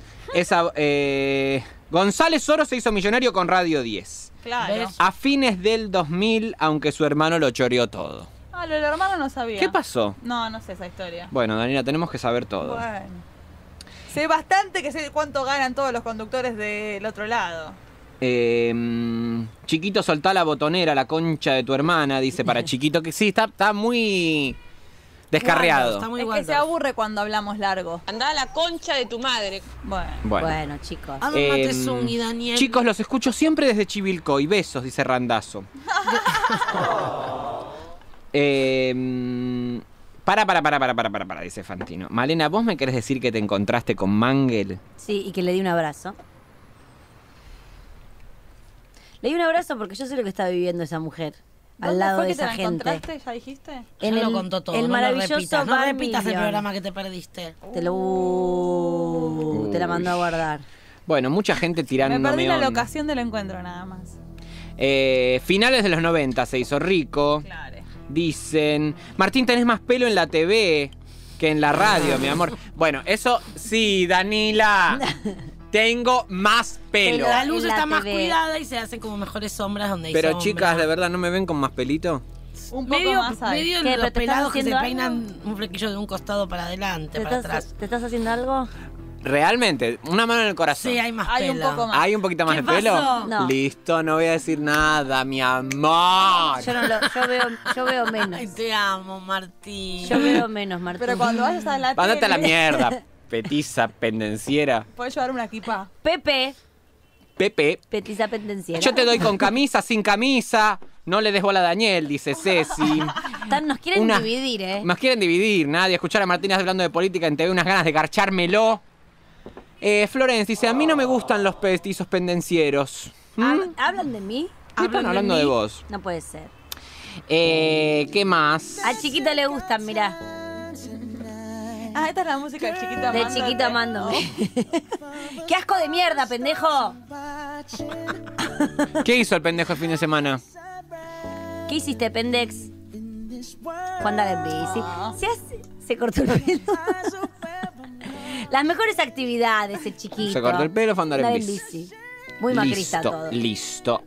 Speaker 4: González Oro se hizo millonario con Radio 10.
Speaker 5: Claro.
Speaker 3: ¿Ves?
Speaker 4: A fines del 2000, aunque su hermano lo choreó todo.
Speaker 5: Ah, lo del hermano no sabía.
Speaker 4: ¿Qué pasó?
Speaker 5: No, no sé esa historia.
Speaker 4: Bueno, Daniela, tenemos que saber todo.
Speaker 5: Bueno. Sé bastante que sé cuánto ganan todos los conductores del otro lado.
Speaker 4: Chiquito, soltá la botonera, la concha de tu hermana, dice para Chiquito, que sí, está muy descarriado.
Speaker 3: Está muy
Speaker 5: Es que
Speaker 3: Walter.
Speaker 5: se aburre cuando hablamos largo.
Speaker 8: Andá a la concha de tu madre.
Speaker 5: Bueno.
Speaker 2: Bueno, chicos.
Speaker 3: Adam Matezun y Daniel.
Speaker 4: Chicos, los escucho siempre desde Chivilcoy. Besos, dice Randazo. Para, dice Fantino. Malena, ¿vos me querés decir que te encontraste con Mangel?
Speaker 2: Sí, y que le di un abrazo. Le di un abrazo porque yo sé lo que está viviendo esa mujer. Al
Speaker 5: ¿Dónde
Speaker 2: lado
Speaker 5: fue
Speaker 2: de
Speaker 5: que te
Speaker 2: esa
Speaker 5: la
Speaker 2: gente.
Speaker 5: encontraste? ¿Ya dijiste?
Speaker 3: Ya lo contó todo.
Speaker 2: el
Speaker 3: no
Speaker 2: maravilloso
Speaker 3: lo repitas, no
Speaker 2: Bar
Speaker 3: repitas el
Speaker 2: Million.
Speaker 3: programa que te perdiste.
Speaker 2: Te la mandó a guardar.
Speaker 4: Bueno, mucha gente
Speaker 5: Me
Speaker 4: tirándome
Speaker 5: perdí la
Speaker 4: onda.
Speaker 5: locación del encuentro nada más.
Speaker 4: Finales de los 90 se hizo rico.
Speaker 5: Claro.
Speaker 4: Dicen, Martín, tenés más pelo en la TV que en la radio, mi amor. Bueno, eso sí, Danila. Tengo más pelo.
Speaker 3: La luz
Speaker 2: En la
Speaker 3: está más
Speaker 2: TV.
Speaker 3: cuidada y se hacen como mejores sombras donde hay
Speaker 4: Pero
Speaker 3: sombra.
Speaker 4: chicas, ¿de verdad no me ven con más pelito?
Speaker 5: Un poco
Speaker 3: Medio,
Speaker 5: más hay.
Speaker 3: medio
Speaker 2: ¿Qué, pero
Speaker 3: los
Speaker 2: te estás
Speaker 3: pelados que se
Speaker 2: haciendo
Speaker 3: peinan un flequillo de un costado para adelante, para atrás.
Speaker 2: ¿Te estás haciendo algo?
Speaker 4: Realmente, una mano en el corazón.
Speaker 3: Sí, hay más
Speaker 5: Hay un
Speaker 3: pelo.
Speaker 5: poco más.
Speaker 4: ¿Hay un poquito más
Speaker 3: ¿Qué
Speaker 4: de pelo?
Speaker 3: pasó?
Speaker 2: No.
Speaker 4: Listo, no voy a decir nada, mi amor.
Speaker 2: Yo veo menos.
Speaker 3: Ay, te amo, Martín.
Speaker 2: Yo veo menos, Martín.
Speaker 5: Pero cuando vayas a la
Speaker 4: Mándate a la
Speaker 5: tele,
Speaker 4: mierda, petiza pendenciera.
Speaker 5: Podés llevar una equipa.
Speaker 2: Pepe,
Speaker 4: Pepe,
Speaker 2: petiza pendenciera.
Speaker 4: yo te doy con camisa, sin camisa. No le des bola a Daniel, dice Ceci.
Speaker 2: Nos quieren
Speaker 4: Una-
Speaker 2: dividir, ¿eh?
Speaker 4: Nos quieren dividir, nadie. Escuchar a Martínez hablando de política en TV, unas ganas de garchármelo. Florence dice, a mí no me gustan los petizos pendencieros.
Speaker 2: ¿Hablan de mí?
Speaker 4: ¿Qué están hablando de vos?
Speaker 2: No puede ser.
Speaker 4: ¿Qué más?
Speaker 2: Al chiquito le gustan, mirá.
Speaker 5: Ah, esta es la música del chiquito
Speaker 2: De
Speaker 5: amándote.
Speaker 2: chiquito amándome. ¡Qué asco de mierda, pendejo!
Speaker 4: ¿Qué hizo el pendejo el fin de semana?
Speaker 2: ¿Qué hiciste, pendex? Juan en bici. Se cortó el pelo. Las mejores actividades, el chiquito.
Speaker 4: Se cortó el pelo, fue a andar en bici.
Speaker 2: Muy macrista todo.
Speaker 4: Listo.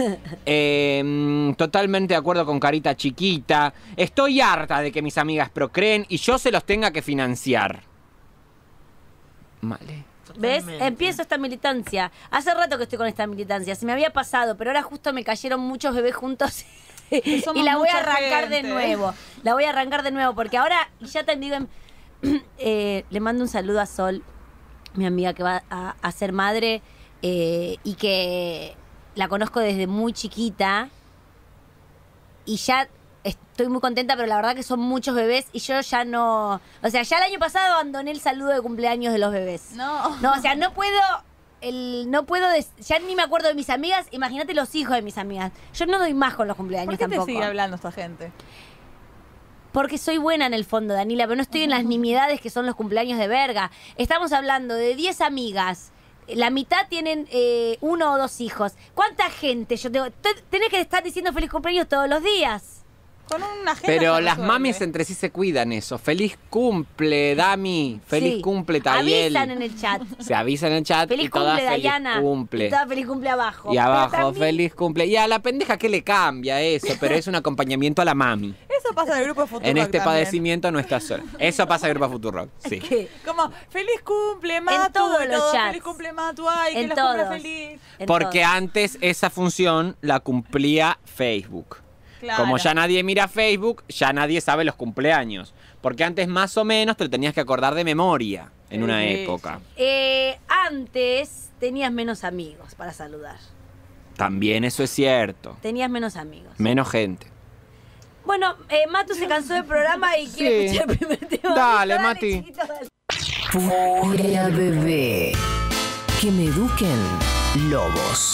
Speaker 4: Totalmente de acuerdo con Carita Chiquita. Estoy harta de que mis amigas procreen y yo se los tenga que financiar. Vale.
Speaker 2: ¿Ves?
Speaker 3: Totalmente.
Speaker 2: Empiezo esta militancia. Hace rato que estoy con esta militancia. Se me había pasado, pero ahora justo me cayeron muchos bebés juntos. Y
Speaker 5: somos
Speaker 2: la voy a
Speaker 5: mucha
Speaker 2: arrancar de
Speaker 5: gente.
Speaker 2: nuevo. La voy a arrancar de nuevo. Porque ahora ya te digo, le mando un saludo a Sol, mi amiga que va a ser madre y que la conozco desde muy chiquita. Y ya estoy muy contenta, pero la verdad que son muchos bebés y yo ya no... O sea, ya el año pasado abandoné el saludo de cumpleaños de los bebés.
Speaker 5: No.
Speaker 2: No, o sea, no puedo... ya ni me acuerdo de mis amigas. Imagínate los hijos de mis amigas. Yo no doy más con los cumpleaños
Speaker 5: ¿Por qué
Speaker 2: tampoco.
Speaker 5: te sigue hablando esta gente?
Speaker 2: Porque soy buena en el fondo, Danila, pero no estoy en las nimiedades que son los cumpleaños de verga. Estamos hablando de 10 amigas. La mitad tienen 1 o 2 hijos. ¿Cuánta gente yo tengo? Tenés que estar diciendo feliz cumpleaños todos los días.
Speaker 5: Con una agenda
Speaker 4: Pero
Speaker 5: se
Speaker 4: las
Speaker 5: resuelve.
Speaker 4: mamis entre sí se cuidan eso. Feliz cumple, Dami. Feliz
Speaker 2: Sí.
Speaker 4: cumple, Tayel.
Speaker 2: Avisan en el chat.
Speaker 4: Se avisa en el chat
Speaker 2: Feliz
Speaker 4: y todas
Speaker 2: cumple,
Speaker 4: feliz
Speaker 2: Dayana.
Speaker 4: cumple.
Speaker 2: Y toda feliz cumple abajo.
Speaker 4: Y
Speaker 2: Pero
Speaker 4: abajo,
Speaker 2: también-
Speaker 4: feliz cumple. Y a la pendeja, ¿qué le cambia eso? Pero es un acompañamiento a la mami.
Speaker 5: Eso pasa en el grupo de Futuro.
Speaker 4: En este padecimiento no está sola. Eso pasa en Grupo Futurock, sí.
Speaker 2: ¿Qué?
Speaker 5: Como, feliz cumple, Matu.
Speaker 2: todos
Speaker 5: y
Speaker 2: los
Speaker 5: todo,
Speaker 2: chats.
Speaker 5: Feliz cumple, Matu. Ay, que
Speaker 2: En
Speaker 5: los cumpla
Speaker 2: todos.
Speaker 5: feliz.
Speaker 2: En
Speaker 4: Porque
Speaker 2: todo.
Speaker 4: antes esa función la cumplía Facebook.
Speaker 5: Claro.
Speaker 4: Como ya nadie mira Facebook, ya nadie sabe los cumpleaños. Porque antes más o menos te lo tenías que acordar de memoria en una época.
Speaker 2: Antes tenías menos amigos para saludar.
Speaker 4: También eso es cierto.
Speaker 2: Tenías menos amigos.
Speaker 4: Menos gente.
Speaker 2: Bueno, Matu se cansó del programa y quiere
Speaker 4: Sí.
Speaker 2: escuchar el primer tema.
Speaker 4: Dale, Mati.
Speaker 2: chiquito, dale.
Speaker 7: Furia bebé. Que me eduquen lobos.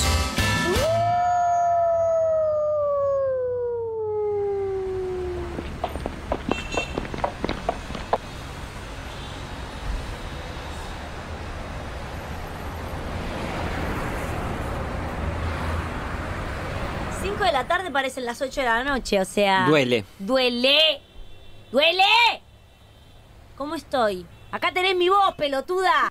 Speaker 2: De la tarde parecen las 8 de la noche, o sea...
Speaker 4: Duele.
Speaker 2: ¡Duele! ¿Cómo estoy? Acá tenés mi voz, pelotuda.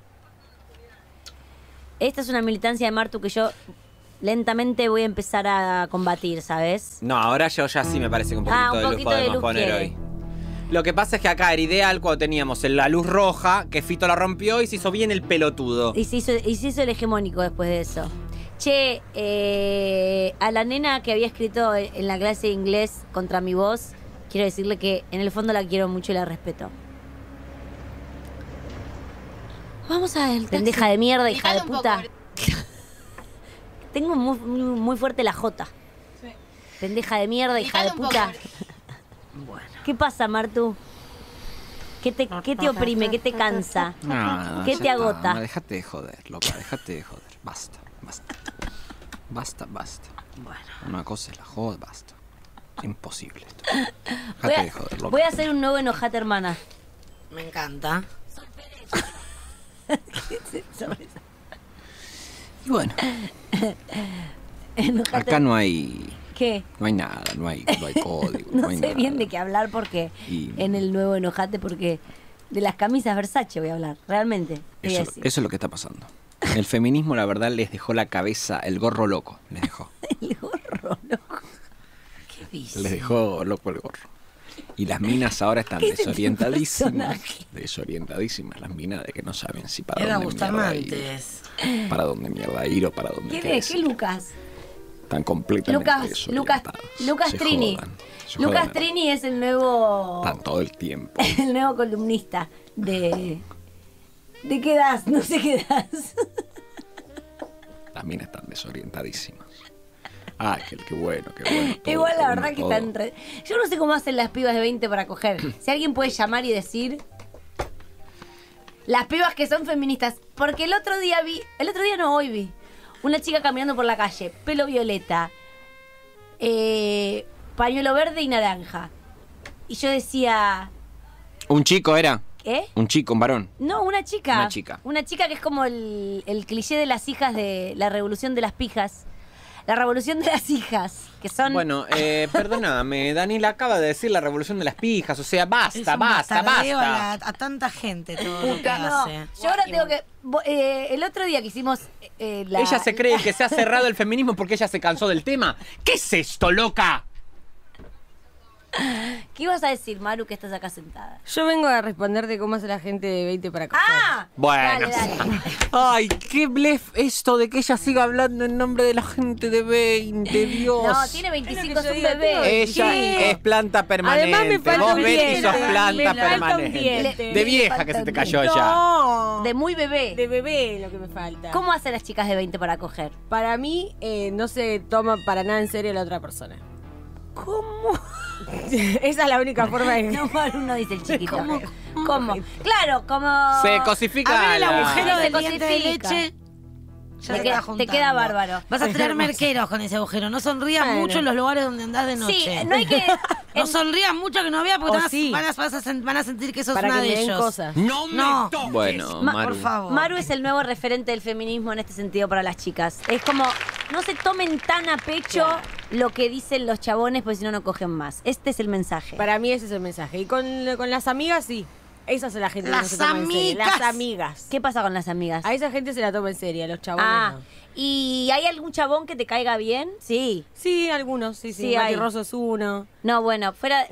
Speaker 2: Esta es una militancia de Martu que yo lentamente voy a empezar a combatir, ¿sabes?
Speaker 4: No, ahora yo ya sí me parece que un poquito,
Speaker 2: un
Speaker 4: de luz
Speaker 2: poquito de
Speaker 4: podemos
Speaker 2: luz
Speaker 4: poner
Speaker 2: quiere.
Speaker 4: hoy. Lo que pasa es que acá era ideal cuando teníamos la luz roja, que Fito la rompió y se hizo bien el pelotudo.
Speaker 2: Y se hizo el hegemónico después de eso. Che, a la nena que había escrito en la clase de inglés contra mi voz, quiero decirle que en el fondo la quiero mucho y la respeto. Vamos a ver, pendeja de mierda, hija de puta. Tengo muy fuerte la J.
Speaker 5: Sí.
Speaker 2: Pendeja de mierda, hija de puta. Bueno. ¿Qué pasa, Martu? ¿Qué te oprime? ¿Qué te cansa?
Speaker 4: No,
Speaker 2: ¿Qué
Speaker 4: ya
Speaker 2: te
Speaker 4: está,
Speaker 2: agota?
Speaker 4: ma, déjate de joder, loca, déjate de joder. Basta. Bueno. Una cosa es la joda, basta. Es imposible esto. Déjate de joder, loca.
Speaker 2: Voy a hacer un nuevo enojate, hermana.
Speaker 3: Me encanta.
Speaker 4: Y bueno,
Speaker 2: Enojate.
Speaker 4: acá no hay...
Speaker 2: ¿Qué?
Speaker 4: No hay nada, no hay código.
Speaker 2: No
Speaker 4: hay
Speaker 2: sé
Speaker 4: nada.
Speaker 2: bien de qué hablar porque
Speaker 4: Y-
Speaker 2: en el nuevo enojate porque de las camisas Versace voy a hablar, realmente. Te voy a
Speaker 4: Eso
Speaker 2: decir.
Speaker 4: es lo que está pasando. El feminismo, la verdad, les dejó la cabeza, el gorro loco, les dejó.
Speaker 2: El gorro, loco.
Speaker 3: ¿Qué dice?
Speaker 4: Les dejó loco el gorro. Y las minas ahora están
Speaker 2: ¿Qué es este
Speaker 4: desorientadísimas.
Speaker 2: personaje?
Speaker 4: Desorientadísimas las minas de que no saben si para
Speaker 3: Era
Speaker 4: dónde mierda ir.
Speaker 3: Bustamantes.
Speaker 4: Para dónde mierda ir o para dónde
Speaker 2: ¿Quién
Speaker 4: qué
Speaker 2: es? ¿Qué
Speaker 4: decir.
Speaker 2: Lucas?
Speaker 4: Están completamente
Speaker 2: Lucas
Speaker 4: desorientados. Se
Speaker 2: Trini.
Speaker 4: jodan, se
Speaker 2: Lucas
Speaker 4: jodan.
Speaker 2: Trini es el nuevo
Speaker 4: Están todo el tiempo.
Speaker 2: el nuevo columnista de qué das, no sé qué das.
Speaker 4: Las minas están desorientadísimas. Ah, qué bueno, qué bueno. todo,
Speaker 2: Igual la
Speaker 4: qué
Speaker 2: verdad
Speaker 4: bueno
Speaker 2: que
Speaker 4: todo.
Speaker 2: están yo no sé cómo hacen las pibas de 20 para coger. Si alguien puede llamar y decir las pibas que son feministas, porque el otro día hoy vi una chica caminando por la calle, pelo violeta, pañuelo verde y naranja. Y yo decía,
Speaker 4: Un chico era.
Speaker 2: ¿qué?
Speaker 4: Un chico, un varón.
Speaker 2: No, una chica.
Speaker 4: Una chica.
Speaker 2: Una chica que es como el cliché de las hijas de la revolución de las pijas. La revolución de las hijas, que son...
Speaker 4: Bueno, perdóname, Daniela acaba de decir la revolución de las pijas, o sea,
Speaker 3: Es
Speaker 4: basta,
Speaker 3: un
Speaker 4: basta,
Speaker 3: bastardeo
Speaker 4: basta.
Speaker 3: a tanta gente todo lo que
Speaker 2: No,
Speaker 3: hace.
Speaker 2: yo ahora tengo que... el otro día que hicimos
Speaker 4: Ella se cree que se ha cerrado el feminismo porque ella se cansó del tema. ¿Qué es esto, loca?
Speaker 2: ¿Qué ibas a decir, Maru, que estás acá sentada?
Speaker 9: Yo vengo a responderte cómo hace la gente de 20 para acá.
Speaker 2: ¡Ah!
Speaker 4: Bueno.
Speaker 2: Dale, dale.
Speaker 4: Ay, qué blef esto de que ella siga hablando en nombre de la gente de 20, Dios.
Speaker 2: No, tiene 25,
Speaker 9: Es
Speaker 2: es
Speaker 9: lo que yo
Speaker 2: un
Speaker 9: digo,
Speaker 2: bebé.
Speaker 4: Ella
Speaker 9: Sí.
Speaker 4: es planta permanente.
Speaker 9: Además me falta
Speaker 4: Vos,
Speaker 9: un
Speaker 4: Betty,
Speaker 9: diente.
Speaker 4: sos
Speaker 9: Me
Speaker 4: planta
Speaker 9: falta un
Speaker 4: permanente.
Speaker 9: diente.
Speaker 4: De vieja que se te cayó ya.
Speaker 9: No,
Speaker 2: De muy bebé.
Speaker 9: de bebé lo que me falta.
Speaker 2: ¿Cómo hacen las chicas de 20 para coger?
Speaker 9: Para mí no se toma para nada en serio la otra persona.
Speaker 2: ¿Cómo?
Speaker 9: Esa es la única forma de...
Speaker 2: No, Maru no dice el chiquito. ¿Cómo? Claro, como...
Speaker 4: Se cosifica
Speaker 3: A ver el
Speaker 4: la-
Speaker 3: agujero
Speaker 2: Se
Speaker 3: del diente de
Speaker 2: cosifica.
Speaker 3: leche. Ya
Speaker 2: Te
Speaker 3: se
Speaker 2: queda-
Speaker 3: está
Speaker 2: te
Speaker 3: juntando.
Speaker 2: queda bárbaro.
Speaker 3: Vas a tener merqueros con ese agujero. No sonrías
Speaker 9: Bueno.
Speaker 3: mucho en los lugares donde andás de noche.
Speaker 2: Sí, no hay que...
Speaker 3: No sonrías mucho que no veas porque
Speaker 9: O
Speaker 3: te van a-
Speaker 9: sí.
Speaker 3: van a sentir que sos
Speaker 9: para
Speaker 3: una
Speaker 9: que me
Speaker 3: de
Speaker 9: den
Speaker 3: ellos.
Speaker 9: cosas.
Speaker 3: No,
Speaker 4: Bueno, Maru.
Speaker 3: por favor.
Speaker 2: Maru es el nuevo referente del feminismo en este sentido para las chicas. Es como, no se tomen tan a pecho lo que dicen los chabones, porque si no, no cogen más. Este es el mensaje.
Speaker 9: Para mí ese es el mensaje. Y con las amigas, sí. Esa es la gente que no
Speaker 3: Las
Speaker 9: se toma en serio.
Speaker 3: amigas.
Speaker 9: Las amigas.
Speaker 2: ¿Qué pasa con las amigas?
Speaker 9: A esa gente se la toma en serio, a los chabones
Speaker 2: Ah,
Speaker 9: no.
Speaker 2: ¿y hay algún chabón que te caiga bien? Sí.
Speaker 9: Sí, algunos, sí.
Speaker 2: Sí,
Speaker 9: Mati
Speaker 2: hay.
Speaker 9: Rosso es uno.
Speaker 2: No, bueno, fuera...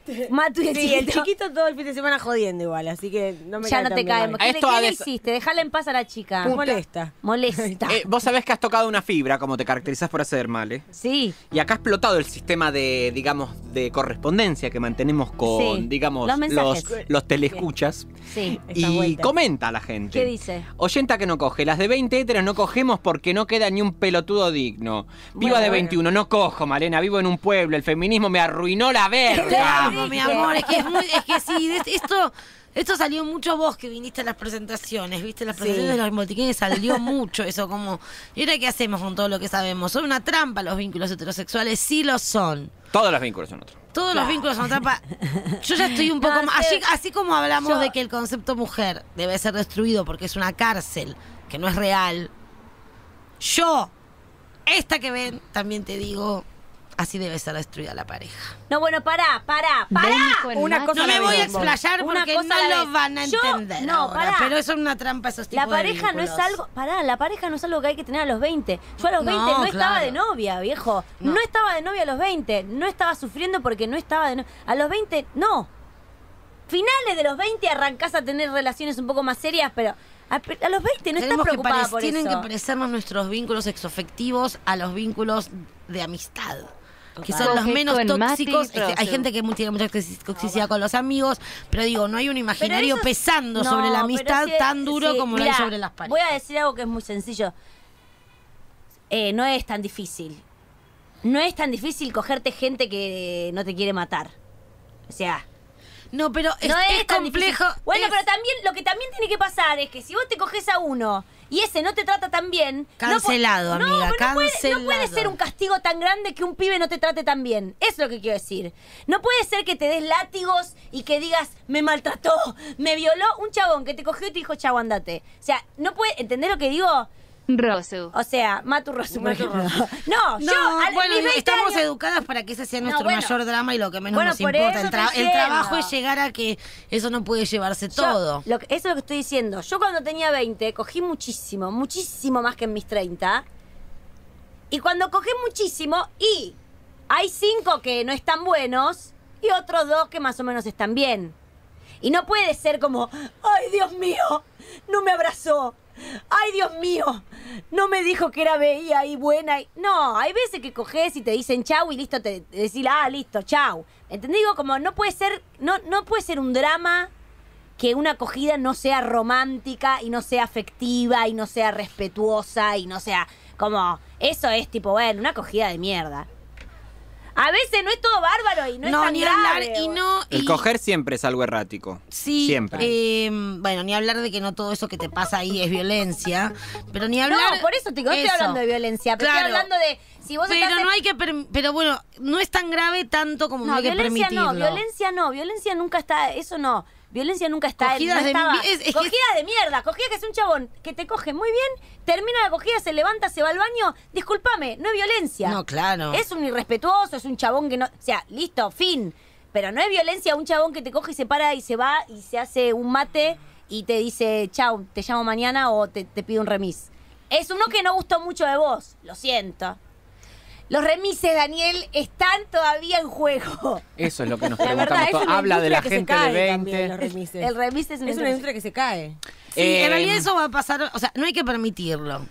Speaker 2: Matu y el
Speaker 9: Sí, el
Speaker 2: chiquito.
Speaker 9: chiquito todo el fin de semana jodiendo igual, así que no me
Speaker 2: Ya
Speaker 9: cae
Speaker 2: no
Speaker 9: tan
Speaker 2: te
Speaker 9: bien
Speaker 2: caemos.
Speaker 9: mal.
Speaker 2: ¿Qué,
Speaker 4: Esto
Speaker 2: ¿qué
Speaker 4: ha
Speaker 2: le
Speaker 4: de-
Speaker 2: hiciste? Dejala en paz a la chica.
Speaker 9: Molesta.
Speaker 2: Molesta.
Speaker 4: Vos sabés que has tocado una fibra, como te caracterizás por hacer mal, ¿eh?
Speaker 2: Sí.
Speaker 4: Y acá ha explotado el sistema de, digamos, de correspondencia que mantenemos con,
Speaker 2: Sí,
Speaker 4: digamos,
Speaker 2: los mensajes.
Speaker 4: los telescuchas.
Speaker 2: Sí.
Speaker 9: Esas
Speaker 4: Y
Speaker 9: vueltas.
Speaker 4: comenta a la gente.
Speaker 2: ¿Qué dice?
Speaker 4: Oyenta que no coge. Las de 20 heteros no cogemos porque no queda ni un pelotudo digno. Viva de 21, no cojo, Malena. Vivo en un pueblo. El feminismo me arruinó la
Speaker 3: Te
Speaker 4: verga.
Speaker 3: amo, mi amor, es que sí, esto salió mucho vos que viniste a las presentaciones, ¿viste? Las presentaciones de los botiquines salió mucho eso, como, ¿y ahora qué hacemos con todo lo que sabemos? ¿Son una trampa los vínculos heterosexuales? Sí lo son.
Speaker 4: Todos los vínculos son otros.
Speaker 3: Todos los vínculos son trampa. Yo ya estoy un poco
Speaker 2: No,
Speaker 3: más.
Speaker 2: sí.
Speaker 3: Así como hablamos
Speaker 2: Yo-
Speaker 3: de que el concepto mujer debe ser destruido porque es una cárcel, que no es real. Esta que ven, también te digo, así debe ser destruida la pareja.
Speaker 2: No, bueno, pará.
Speaker 9: Una cosa
Speaker 3: No
Speaker 9: a
Speaker 3: me
Speaker 9: la
Speaker 3: voy a
Speaker 9: vez.
Speaker 3: explayar
Speaker 2: Una
Speaker 3: porque
Speaker 2: cosa
Speaker 3: no
Speaker 2: a la
Speaker 3: lo
Speaker 2: vez.
Speaker 3: van a
Speaker 2: Yo-
Speaker 3: entender
Speaker 2: no,
Speaker 3: ahora,
Speaker 2: pará.
Speaker 3: pero eso es una trampa esos tipos
Speaker 2: La
Speaker 3: de
Speaker 2: pareja no es
Speaker 3: vínculos.
Speaker 2: algo. Pará, la pareja no es algo que hay que tener a los 20. Yo a los 20
Speaker 3: No,
Speaker 2: no estaba
Speaker 3: claro.
Speaker 2: de novia, viejo. No.
Speaker 3: No.
Speaker 2: estaba de novia a los 20. No estaba sufriendo porque no estaba de novia. A los 20, no. Finales de los 20 arrancás a tener relaciones un poco más serias, pero a los 20 no estás
Speaker 3: Tenemos que
Speaker 2: preocupada por
Speaker 3: tienen
Speaker 2: eso.
Speaker 3: que parecernos nuestros vínculos sexoafectivos a los vínculos de amistad. Que son
Speaker 10: Coge
Speaker 3: los menos
Speaker 10: con Mati y
Speaker 3: tóxicos.
Speaker 10: Prosu.
Speaker 3: Hay gente que tiene mucha toxicidad con los amigos, pero digo, no hay un imaginario
Speaker 2: eso es-
Speaker 3: pesando
Speaker 2: no,
Speaker 3: sobre la
Speaker 2: pero
Speaker 3: amistad
Speaker 2: sí,
Speaker 3: tan duro
Speaker 2: sí,
Speaker 3: como lo
Speaker 2: mirá,
Speaker 3: hay sobre las parejas.
Speaker 2: Voy a decir algo que es muy sencillo. No es tan difícil. No es tan difícil cogerte gente que no te quiere matar. O sea,
Speaker 3: No, pero es,
Speaker 2: no
Speaker 3: es
Speaker 2: es tan
Speaker 3: complejo.
Speaker 2: difícil. Bueno,
Speaker 3: es-
Speaker 2: pero también lo que también tiene que pasar es que si vos te coges a uno y ese no te trata tan bien...
Speaker 3: Cancelado,
Speaker 2: no,
Speaker 3: amiga,
Speaker 2: pero no puede
Speaker 3: cancelado.
Speaker 2: ser un castigo tan grande que un pibe no te trate tan bien. Eso es lo que quiero decir. No puede ser que te des látigos y que digas, me maltrató, me violó un chabón que te cogió y te dijo, chavo, andate. O sea, no puede... ¿Entendés lo que digo?
Speaker 10: Rosu.
Speaker 2: O sea, Matu Rosu, por ejemplo. No,
Speaker 3: No,
Speaker 2: yo...
Speaker 3: bueno,
Speaker 2: mis 20
Speaker 3: estamos
Speaker 2: años-
Speaker 3: educadas para que ese sea nuestro
Speaker 2: bueno.
Speaker 3: mayor drama y lo que menos
Speaker 2: Bueno,
Speaker 3: nos
Speaker 2: por
Speaker 3: importa.
Speaker 2: eso estoy
Speaker 3: El trabajo
Speaker 2: diciendo.
Speaker 3: es llegar a que eso no puede llevarse
Speaker 2: Yo-
Speaker 3: todo.
Speaker 2: eso es lo que estoy diciendo. Yo cuando tenía 20 cogí muchísimo, muchísimo más que en mis 30. Y cuando cogí muchísimo, y hay 5 que no están buenos y otros 2 que más o menos están bien. Y no puede ser como, ay Dios mío, no me abrazó. Ay Dios mío, no me dijo que era bella y buena. No, hay veces que coges y te dicen chau y listo, te decís, listo, chau. ¿Entendés? Digo, como no puede ser, no puede ser un drama que una acogida no sea romántica y no sea afectiva y no sea respetuosa y no sea como, eso es tipo, bueno, una acogida de mierda. A veces no es todo bárbaro y no es tan
Speaker 3: ni
Speaker 2: grave,
Speaker 3: hablar y
Speaker 2: o-
Speaker 3: no.
Speaker 4: El
Speaker 3: y-
Speaker 4: coger siempre es algo errático.
Speaker 3: Sí,
Speaker 4: Siempre.
Speaker 3: bueno, ni hablar de que no todo eso que te pasa ahí es violencia, pero ni hablar.
Speaker 2: No, por eso te digo, no estoy
Speaker 3: eso.
Speaker 2: hablando de violencia, pero
Speaker 3: Claro.
Speaker 2: estoy hablando de si vos
Speaker 3: Pero
Speaker 2: estás
Speaker 3: no hay que, pero bueno, no es tan grave tanto como no,
Speaker 2: No,
Speaker 3: hay que
Speaker 2: violencia
Speaker 3: permitirlo.
Speaker 2: violencia nunca está, eso no. Violencia nunca está.
Speaker 3: Cogidas
Speaker 2: no
Speaker 3: de
Speaker 2: estaba.
Speaker 3: es que-
Speaker 2: Cogida de mierda, cogida que es un chabón que te coge muy bien, termina la cogida, se levanta, se va al baño. Discúlpame, no es violencia.
Speaker 3: No, claro.
Speaker 2: Es un irrespetuoso, es un chabón que no. O sea, listo, fin. Pero no es violencia un chabón que te coge y se para y se va y se hace un mate y te dice, chau, te llamo mañana o te pido un remis. Es uno que no gustó mucho de vos, lo siento. Los remises, Daniel, están todavía en juego.
Speaker 4: Eso es lo que nos
Speaker 9: La verdad,
Speaker 4: preguntamos.
Speaker 9: es
Speaker 4: todos.
Speaker 9: una
Speaker 4: Habla de la
Speaker 9: industria que
Speaker 4: gente
Speaker 9: se
Speaker 4: de
Speaker 9: cae
Speaker 4: 20.
Speaker 9: también, los remises.
Speaker 2: El remis es
Speaker 9: Es una industria que se cae.
Speaker 3: Sí, en realidad
Speaker 4: Eh,
Speaker 3: eso va a pasar, o sea, no hay que permitirlo.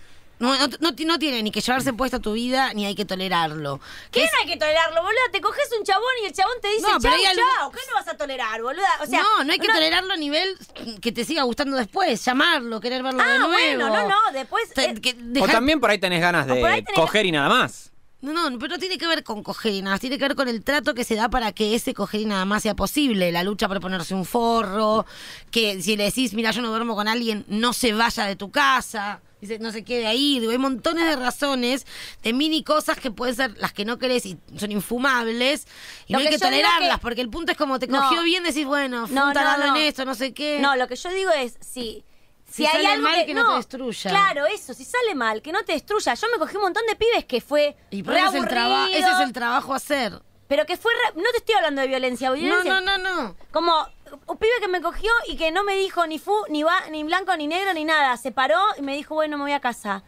Speaker 3: No tiene ni que llevarse puesta tu vida, ni hay que tolerarlo.
Speaker 2: ¿Qué no hay que tolerarlo, boluda? Te coges un chabón y el chabón te dice,
Speaker 3: No, pero
Speaker 2: chau,
Speaker 3: hay algo-
Speaker 2: chau. ¿Qué no vas a tolerar, boluda? O sea,
Speaker 3: no hay que tolerarlo a nivel que te siga gustando después, llamarlo, querer verlo de nuevo.
Speaker 2: bueno, no, después...
Speaker 3: Que
Speaker 4: O
Speaker 3: dejar-
Speaker 4: también por ahí tenés ganas
Speaker 2: O por ahí
Speaker 4: de
Speaker 2: tenés-
Speaker 4: coger y nada más.
Speaker 3: No, pero no tiene que ver con coger y nada más, tiene que ver con el trato que se da para que ese coger y nada más sea posible. La lucha por ponerse un forro, que si le decís, mira, yo no duermo con alguien, no se vaya de tu casa, dice, no se quede ahí. Digo, hay montones de razones, de mini cosas que pueden ser las que no querés y son infumables, y
Speaker 2: Lo
Speaker 3: no hay
Speaker 2: que
Speaker 3: que
Speaker 2: yo digo
Speaker 3: tolerarlas,
Speaker 2: que-
Speaker 3: porque el punto es como te
Speaker 2: No.
Speaker 3: cogió bien, decís, bueno, fue un tarado en esto, no sé qué.
Speaker 2: No, lo que yo digo es, sí.
Speaker 3: Si
Speaker 2: hay
Speaker 3: sale
Speaker 2: algo
Speaker 3: mal, que no te destruya.
Speaker 2: Claro, eso, si sale mal, que no te destruya. Yo me cogí un montón de pibes que fue
Speaker 3: Y por
Speaker 2: re
Speaker 3: eso ese es el
Speaker 2: aburrido,
Speaker 3: trabajo a hacer.
Speaker 2: pero que fue no te estoy hablando de violencia, violencia.
Speaker 3: No.
Speaker 2: Como un pibe que me cogió y que no me dijo ni fu, ni va, ni blanco, ni negro, ni nada. Se paró y me dijo, bueno, me voy a casa.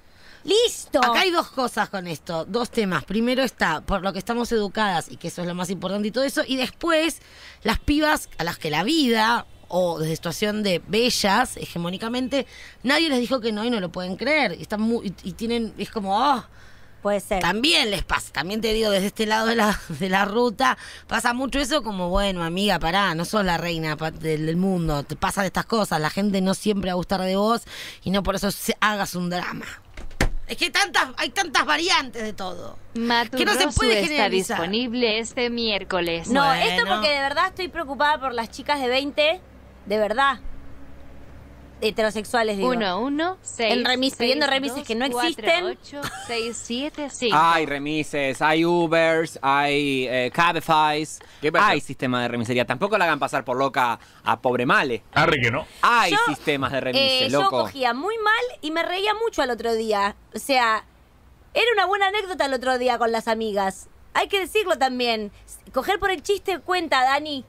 Speaker 2: ¡Listo!
Speaker 3: Acá hay dos cosas con esto, dos temas. Primero está por lo que estamos educadas y que eso es lo más importante y todo eso. Y después, las pibas a las que la vida, o desde situación de bellas, hegemónicamente, nadie les dijo que no y no lo pueden creer. Y están y tienen, es como,
Speaker 2: puede ser.
Speaker 3: También les pasa, también te digo, desde este lado de la ruta, pasa mucho eso como, bueno, amiga, pará, no sos la reina del mundo, te pasan estas cosas, la gente no siempre va a gustar de vos y no por eso hagas un drama. Es que hay tantas variantes de todo.
Speaker 10: Mato
Speaker 3: que no se
Speaker 10: Rosu
Speaker 3: puede
Speaker 10: está
Speaker 3: generalizar.
Speaker 10: disponible este miércoles.
Speaker 2: No,
Speaker 3: Bueno.
Speaker 2: esto porque de verdad estoy preocupada por las chicas de 20, de verdad. Heterosexuales, digo.
Speaker 10: 116
Speaker 2: En remis, pidiendo remises que no existen.
Speaker 10: 675.
Speaker 4: Hay remises, hay Ubers, hay Cabifys, hay sistema de remisería. Tampoco la hagan pasar por loca a pobre Male.
Speaker 11: Arre que no.
Speaker 4: Hay sistemas de remises,
Speaker 2: yo
Speaker 4: loco.
Speaker 2: cogía muy mal y me reía mucho al otro día. O sea, era una buena anécdota el otro día con las amigas. Hay que decirlo también. Coger por el chiste cuenta, Dani.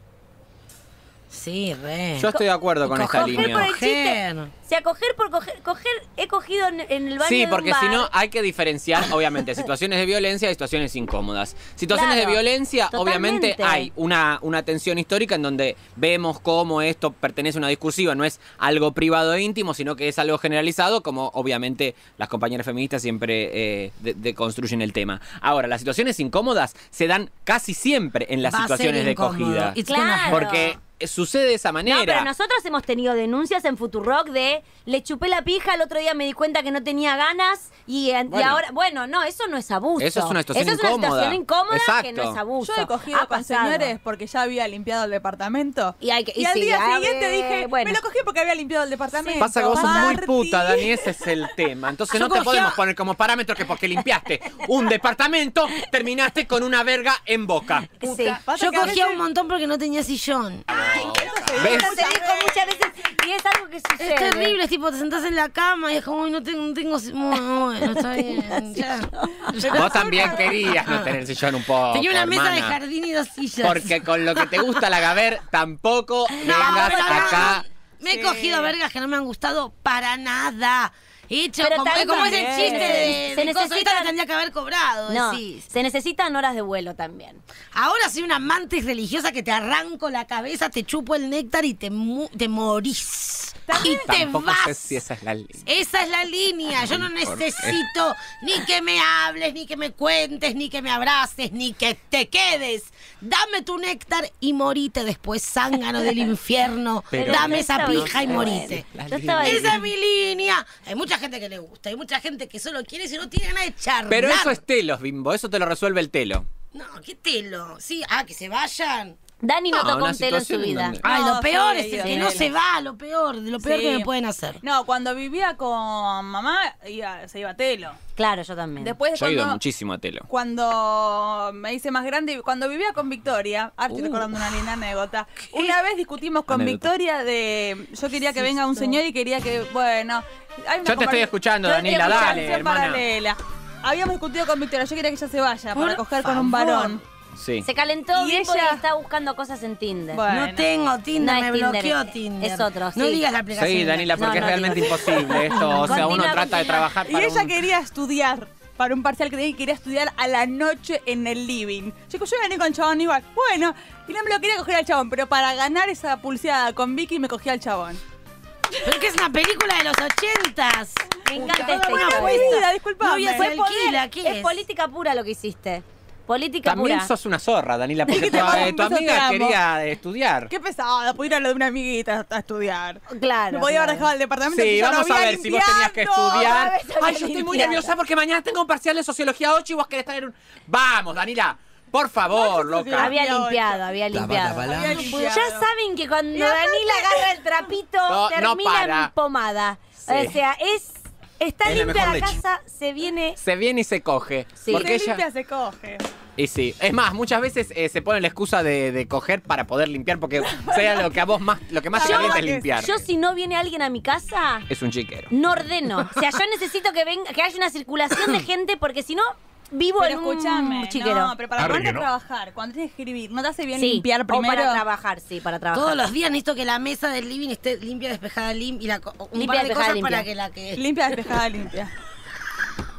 Speaker 3: Sí, re.
Speaker 4: Yo estoy de acuerdo con esta
Speaker 2: Coger por
Speaker 4: línea.
Speaker 2: el chiste. O sea, coger por coger. He cogido en el baño
Speaker 4: Sí,
Speaker 2: de un
Speaker 4: porque
Speaker 2: bar.
Speaker 4: si no hay que diferenciar, obviamente, situaciones de violencia y situaciones incómodas. Situaciones
Speaker 2: Claro,
Speaker 4: de violencia,
Speaker 2: totalmente.
Speaker 4: obviamente, hay una tensión histórica en donde vemos cómo esto pertenece a una discursiva, no es algo privado e íntimo, sino que es algo generalizado, como obviamente las compañeras feministas siempre deconstruyen el tema. Ahora, las situaciones incómodas se dan casi siempre en las
Speaker 3: Va a ser
Speaker 4: situaciones de
Speaker 3: incómodo.
Speaker 4: acogida.
Speaker 3: It's gonna
Speaker 2: Claro.
Speaker 3: hurt.
Speaker 4: Porque sucede de esa manera.
Speaker 2: No, pero nosotros hemos tenido denuncias en Futurock de le chupé la pija, el otro día me di cuenta que no tenía ganas y ahora, bueno, no, eso no es abuso.
Speaker 4: Eso es una situación
Speaker 2: Eso es una
Speaker 4: incómoda.
Speaker 2: situación incómoda
Speaker 4: Exacto.
Speaker 2: que no es abuso.
Speaker 5: Yo he cogido
Speaker 2: Ha
Speaker 5: con
Speaker 2: pasado.
Speaker 5: señores porque ya había limpiado el departamento.
Speaker 2: Y
Speaker 5: al
Speaker 2: sí,
Speaker 5: día siguiente
Speaker 2: a ver,
Speaker 5: dije,
Speaker 2: bueno.
Speaker 5: me lo cogí porque había limpiado el departamento.
Speaker 4: Pasa que vos sos muy
Speaker 5: Marti.
Speaker 4: puta, Dani, ese es el tema. Entonces
Speaker 3: Yo
Speaker 4: no te
Speaker 3: cogía-
Speaker 4: podemos poner como parámetro que porque limpiaste un departamento, terminaste con una verga en boca.
Speaker 2: Sí.
Speaker 5: Pasa
Speaker 3: Yo
Speaker 5: que a
Speaker 3: cogía
Speaker 5: veces-
Speaker 3: un montón porque no tenía sillón.
Speaker 4: ¿Ves?
Speaker 2: Eso te digo muchas veces y es algo que sucede.
Speaker 3: Es terrible, es tipo, te sentás en la cama y es como, "Uy, no tengo bueno, está bien, ya".
Speaker 4: Vos también querías no tener sillón un poco.
Speaker 3: Tenía una mesa de
Speaker 4: hermana.
Speaker 3: jardín y 2 sillas.
Speaker 4: Porque con lo que te gusta la gaber, tampoco vengas
Speaker 3: pero no,
Speaker 4: acá.
Speaker 3: Me he cogido vergas que no me han gustado para nada. He hecho
Speaker 2: Pero
Speaker 3: como ese
Speaker 2: también
Speaker 3: chiste
Speaker 2: se
Speaker 3: de cosas
Speaker 2: necesitan-
Speaker 3: que tendría que haber cobrado.
Speaker 2: No,
Speaker 3: decís.
Speaker 2: se necesitan horas de vuelo también.
Speaker 3: Ahora soy una amante religiosa que te arranco la cabeza, te chupo el néctar y te morís. Y te
Speaker 4: Tampoco
Speaker 3: vas.
Speaker 4: sé si esa es la línea.
Speaker 3: Esa es la línea. Yo no necesito ni que me hables, ni que me cuentes, ni que me abraces, ni que te quedes. Dame tu néctar y morite después, zángano del infierno.
Speaker 4: Pero
Speaker 3: Dame
Speaker 2: no
Speaker 3: esa
Speaker 2: estaba
Speaker 3: pija y
Speaker 2: diciendo
Speaker 3: morite.
Speaker 2: Yo estaba
Speaker 3: Esa
Speaker 2: diciendo-
Speaker 3: es mi línea. Hay mucha gente que le gusta, hay mucha gente que solo quiere si no tiene nada de charlar.
Speaker 4: Pero eso es telos, Bimbo. Eso te lo resuelve el telo.
Speaker 3: No, qué telo. Sí, que se vayan.
Speaker 2: Dani no
Speaker 4: No,
Speaker 2: tocó
Speaker 4: una
Speaker 2: un telo en su
Speaker 4: situación en
Speaker 2: vida.
Speaker 4: donde-
Speaker 3: Ay,
Speaker 5: No,
Speaker 3: lo peor
Speaker 5: sí,
Speaker 3: es el
Speaker 5: sí,
Speaker 3: que no
Speaker 5: sí.
Speaker 3: se va, lo peor
Speaker 5: Sí.
Speaker 3: que me pueden hacer.
Speaker 5: No, cuando vivía con mamá se iba a telo.
Speaker 2: Claro, yo también.
Speaker 5: Después
Speaker 4: Yo he ido
Speaker 5: cuando,
Speaker 4: muchísimo a telo.
Speaker 5: cuando me hice más grande, cuando vivía con Victoria, ahora estoy recordando una linda anécdota. Una vez discutimos con
Speaker 4: Anécdota.
Speaker 5: Victoria de yo quería que venga un señor y quería que, bueno, hay una
Speaker 4: Yo te estoy escuchando,
Speaker 5: yo
Speaker 4: Danila,
Speaker 5: tenía una
Speaker 4: dale,
Speaker 5: conversación
Speaker 4: hermana.
Speaker 5: paralela. Habíamos discutido con Victoria, yo quería que ella se vaya para
Speaker 3: Por
Speaker 5: coger con un
Speaker 3: favor.
Speaker 5: varón.
Speaker 4: Sí.
Speaker 2: Se calentó
Speaker 5: Y
Speaker 2: Bimbo
Speaker 5: ella-
Speaker 2: y está buscando cosas en Tinder.
Speaker 5: Bueno.
Speaker 3: No tengo Tinder,
Speaker 2: No es
Speaker 3: me
Speaker 2: Tinder,
Speaker 3: bloqueó
Speaker 2: es-
Speaker 3: Tinder.
Speaker 2: es otro,
Speaker 3: No
Speaker 2: sí.
Speaker 3: digas la aplicación.
Speaker 4: Sí, Danila, porque
Speaker 2: No,
Speaker 4: es
Speaker 2: no
Speaker 4: realmente
Speaker 2: digo.
Speaker 4: imposible esto. O sea, uno
Speaker 2: Continúa,
Speaker 4: trata de trabajar
Speaker 5: Y
Speaker 4: para
Speaker 5: ella
Speaker 4: un...
Speaker 5: quería estudiar para un parcial que tenía y quería estudiar a la noche en el living. Yo vení con el chabón igual. Bueno, y no me lo quería coger al chabón, pero para ganar esa pulseada con Vicky me cogí al chabón.
Speaker 3: Pero que es una película de los 80s.
Speaker 2: Me encanta esta
Speaker 3: Una
Speaker 2: historia.
Speaker 3: apuesta.
Speaker 5: disculpame.
Speaker 3: Novia se
Speaker 2: Fue poder,
Speaker 3: alquila, ¿qué
Speaker 2: es
Speaker 3: es?
Speaker 2: política pura lo que hiciste. Política
Speaker 4: También
Speaker 2: pura.
Speaker 4: sos una zorra, Danila, porque
Speaker 5: Te mando un
Speaker 4: tu
Speaker 5: beso, te
Speaker 4: amiga
Speaker 5: amo.
Speaker 4: quería estudiar.
Speaker 5: Qué pesada, puedo ir a lo de una amiguita a estudiar.
Speaker 2: Claro.
Speaker 5: Me podía haber
Speaker 2: claro.
Speaker 5: dejado el departamento.
Speaker 4: Sí,
Speaker 5: que yo
Speaker 4: vamos
Speaker 5: no
Speaker 4: a
Speaker 5: había
Speaker 4: ver si vos tenías que
Speaker 5: limpiado.
Speaker 4: estudiar.
Speaker 2: Otra vez
Speaker 4: Ay, yo estoy muy
Speaker 2: limpiado.
Speaker 4: nerviosa porque mañana tengo un parcial de Sociología 8 y vos querés tener un... Vamos, Danila, por favor, loca.
Speaker 2: Había limpiado, había limpiado.
Speaker 5: Había limpiado.
Speaker 2: Ya saben que cuando Danila agarra el trapito,
Speaker 4: No, no
Speaker 2: termina
Speaker 4: para.
Speaker 2: en pomada.
Speaker 4: Sí.
Speaker 2: O sea, está
Speaker 4: Es la
Speaker 2: limpia
Speaker 4: mejor
Speaker 2: la
Speaker 4: leche.
Speaker 2: casa, se viene...
Speaker 4: Se viene y se coge.
Speaker 2: Sí.
Speaker 4: Porque
Speaker 5: Se
Speaker 4: ella...
Speaker 5: limpia, se coge.
Speaker 4: Y sí, es más, muchas veces se pone la excusa de coger para poder limpiar, porque sea lo que a vos más, lo que más te
Speaker 5: Yo-
Speaker 4: calienta es limpiar.
Speaker 2: Yo si no viene alguien a mi casa,
Speaker 4: Es un chiquero.
Speaker 2: no ordeno. O sea, yo necesito que venga, que haya una circulación de gente, porque si no, vivo
Speaker 5: Pero
Speaker 2: en un
Speaker 5: escúchame,
Speaker 2: chiquero.
Speaker 5: no, pero para
Speaker 11: Arre
Speaker 5: ponerte a
Speaker 11: que no.
Speaker 5: trabajar, cuando tienes que escribir, ¿no te hace bien
Speaker 2: Sí,
Speaker 5: limpiar primero?
Speaker 2: O para trabajar, sí, para trabajar.
Speaker 3: Todos los días necesito que la mesa del living esté limpia, despejada, limpia y un
Speaker 2: Limpia,
Speaker 3: par de
Speaker 2: despejada,
Speaker 3: cosas para
Speaker 2: limpia.
Speaker 3: que la que...
Speaker 5: Limpia, despejada, limpia.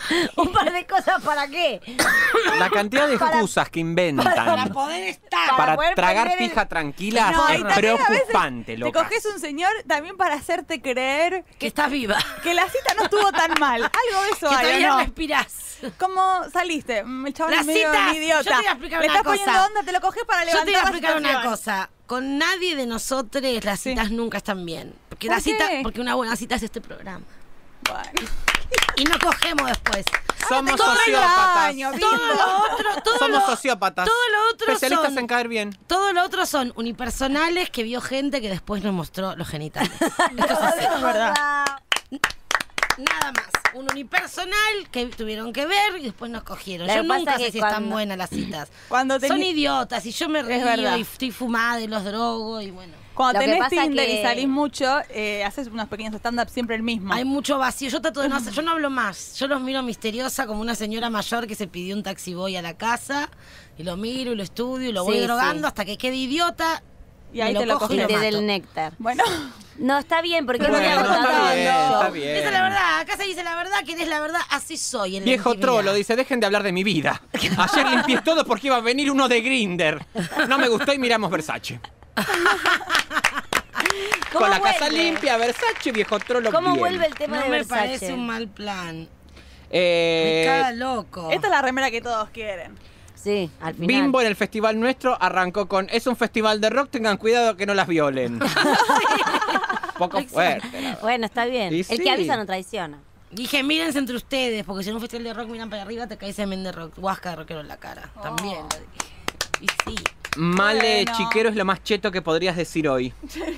Speaker 2: Un par de cosas, ¿para qué?
Speaker 4: La cantidad de excusas que inventan
Speaker 3: Para poder estar.
Speaker 4: para
Speaker 2: poder
Speaker 4: tragar
Speaker 2: prender el-
Speaker 4: pija tranquila
Speaker 5: No, y
Speaker 4: es
Speaker 5: también a veces
Speaker 4: preocupante,
Speaker 5: Te
Speaker 4: loca.
Speaker 5: coges un señor también para hacerte creer
Speaker 3: Que estás viva.
Speaker 5: que la cita no estuvo tan mal. Algo de eso
Speaker 3: Que
Speaker 5: hay, ¿o
Speaker 3: todavía
Speaker 5: no?
Speaker 3: respirás.
Speaker 5: ¿Cómo saliste? El chabón
Speaker 3: La
Speaker 5: es medio
Speaker 3: cita,
Speaker 5: un idiota.
Speaker 3: yo te voy a explicar
Speaker 5: Le
Speaker 3: una
Speaker 5: estás
Speaker 3: cosa.
Speaker 5: poniendo onda, te lo coges para
Speaker 3: Yo
Speaker 5: levantar
Speaker 3: te voy a
Speaker 5: la
Speaker 3: explicar una
Speaker 5: situación.
Speaker 3: cosa. Con nadie de nosotros las
Speaker 5: Sí.
Speaker 3: citas nunca están bien. Porque
Speaker 5: ¿Por
Speaker 3: la cita,
Speaker 5: qué?
Speaker 3: porque una buena cita es este programa.
Speaker 5: Bueno.
Speaker 3: Y no cogemos después.
Speaker 4: Somos
Speaker 5: Todo el
Speaker 4: sociópatas.
Speaker 5: año,
Speaker 3: Todo lo otro,
Speaker 4: Somos sociópatas.
Speaker 3: todo lo otro
Speaker 4: Especialistas
Speaker 3: son-
Speaker 4: en caer bien.
Speaker 3: Todo lo otro son unipersonales que vio gente que después nos mostró los genitales. Esto es así.
Speaker 5: Eso es verdad.
Speaker 3: Nada más. Un unipersonal que tuvieron que ver y después nos cogieron.
Speaker 2: Lo
Speaker 3: Yo
Speaker 2: que pasa
Speaker 3: nunca
Speaker 2: es
Speaker 3: sé
Speaker 2: que
Speaker 3: si están
Speaker 2: cuando-
Speaker 3: buenas las citas.
Speaker 5: Cuando
Speaker 3: Son
Speaker 5: tení-
Speaker 3: idiotas y yo me río
Speaker 5: verdad.
Speaker 3: y estoy fumada y los drogo y bueno.
Speaker 5: Cuando
Speaker 2: Lo que
Speaker 5: tenés
Speaker 2: pasa
Speaker 5: Tinder
Speaker 2: que-
Speaker 5: y salís mucho, haces unos pequeños stand-up siempre el mismo.
Speaker 3: Hay mucho vacío. Yo trato de no hacer, yo no hablo más. Yo los miro misteriosa como una señora mayor que se pidió un taxi boy a la casa y lo miro y lo estudio y lo voy
Speaker 2: Sí,
Speaker 3: drogando
Speaker 2: sí.
Speaker 3: hasta que quede idiota.
Speaker 5: Y ahí
Speaker 3: me
Speaker 5: te lo
Speaker 3: cojo
Speaker 2: Y
Speaker 3: y
Speaker 5: coges.
Speaker 2: te
Speaker 3: lo
Speaker 2: dé
Speaker 3: mato.
Speaker 2: el néctar.
Speaker 5: Bueno,
Speaker 2: No, está bien, porque
Speaker 5: Pero
Speaker 2: no
Speaker 4: Bueno,
Speaker 2: habíamos
Speaker 4: está
Speaker 2: tratado
Speaker 4: bien,
Speaker 2: eso.
Speaker 4: está bien.
Speaker 3: Esa es la verdad. Acá se dice la verdad. ¿Querés la verdad? Así soy. En la
Speaker 4: Viejo
Speaker 3: intimidad.
Speaker 4: trolo, dice, dejen de hablar de mi vida. Ayer limpié todo porque iba a venir uno de Grindr. No me gustó y miramos Versace.
Speaker 2: ¿Cómo
Speaker 4: Con la casa
Speaker 2: vuelve?
Speaker 4: limpia, Versace, viejo trolo.
Speaker 2: ¿Cómo
Speaker 4: bien.
Speaker 2: vuelve el tema
Speaker 3: No
Speaker 2: de
Speaker 3: me
Speaker 2: Versace?
Speaker 3: parece un mal plan. Me caga loco.
Speaker 5: esta es la remera que todos quieren.
Speaker 2: Sí, al final.
Speaker 4: Bimbo en el festival nuestro arrancó con es un festival de rock, tengan cuidado que no las violen. Poco fuerte. la verdad.
Speaker 2: Bueno, está bien.
Speaker 4: Y
Speaker 2: El
Speaker 4: sí.
Speaker 2: que avisa no traiciona.
Speaker 3: Dije, mírense entre ustedes, porque si en un festival de rock miran para arriba, te cae semen de rock, huasca de rockero en la cara. También lo dije. Y sí.
Speaker 4: Male
Speaker 5: Bueno.
Speaker 4: chiquero es lo más cheto que podrías decir hoy.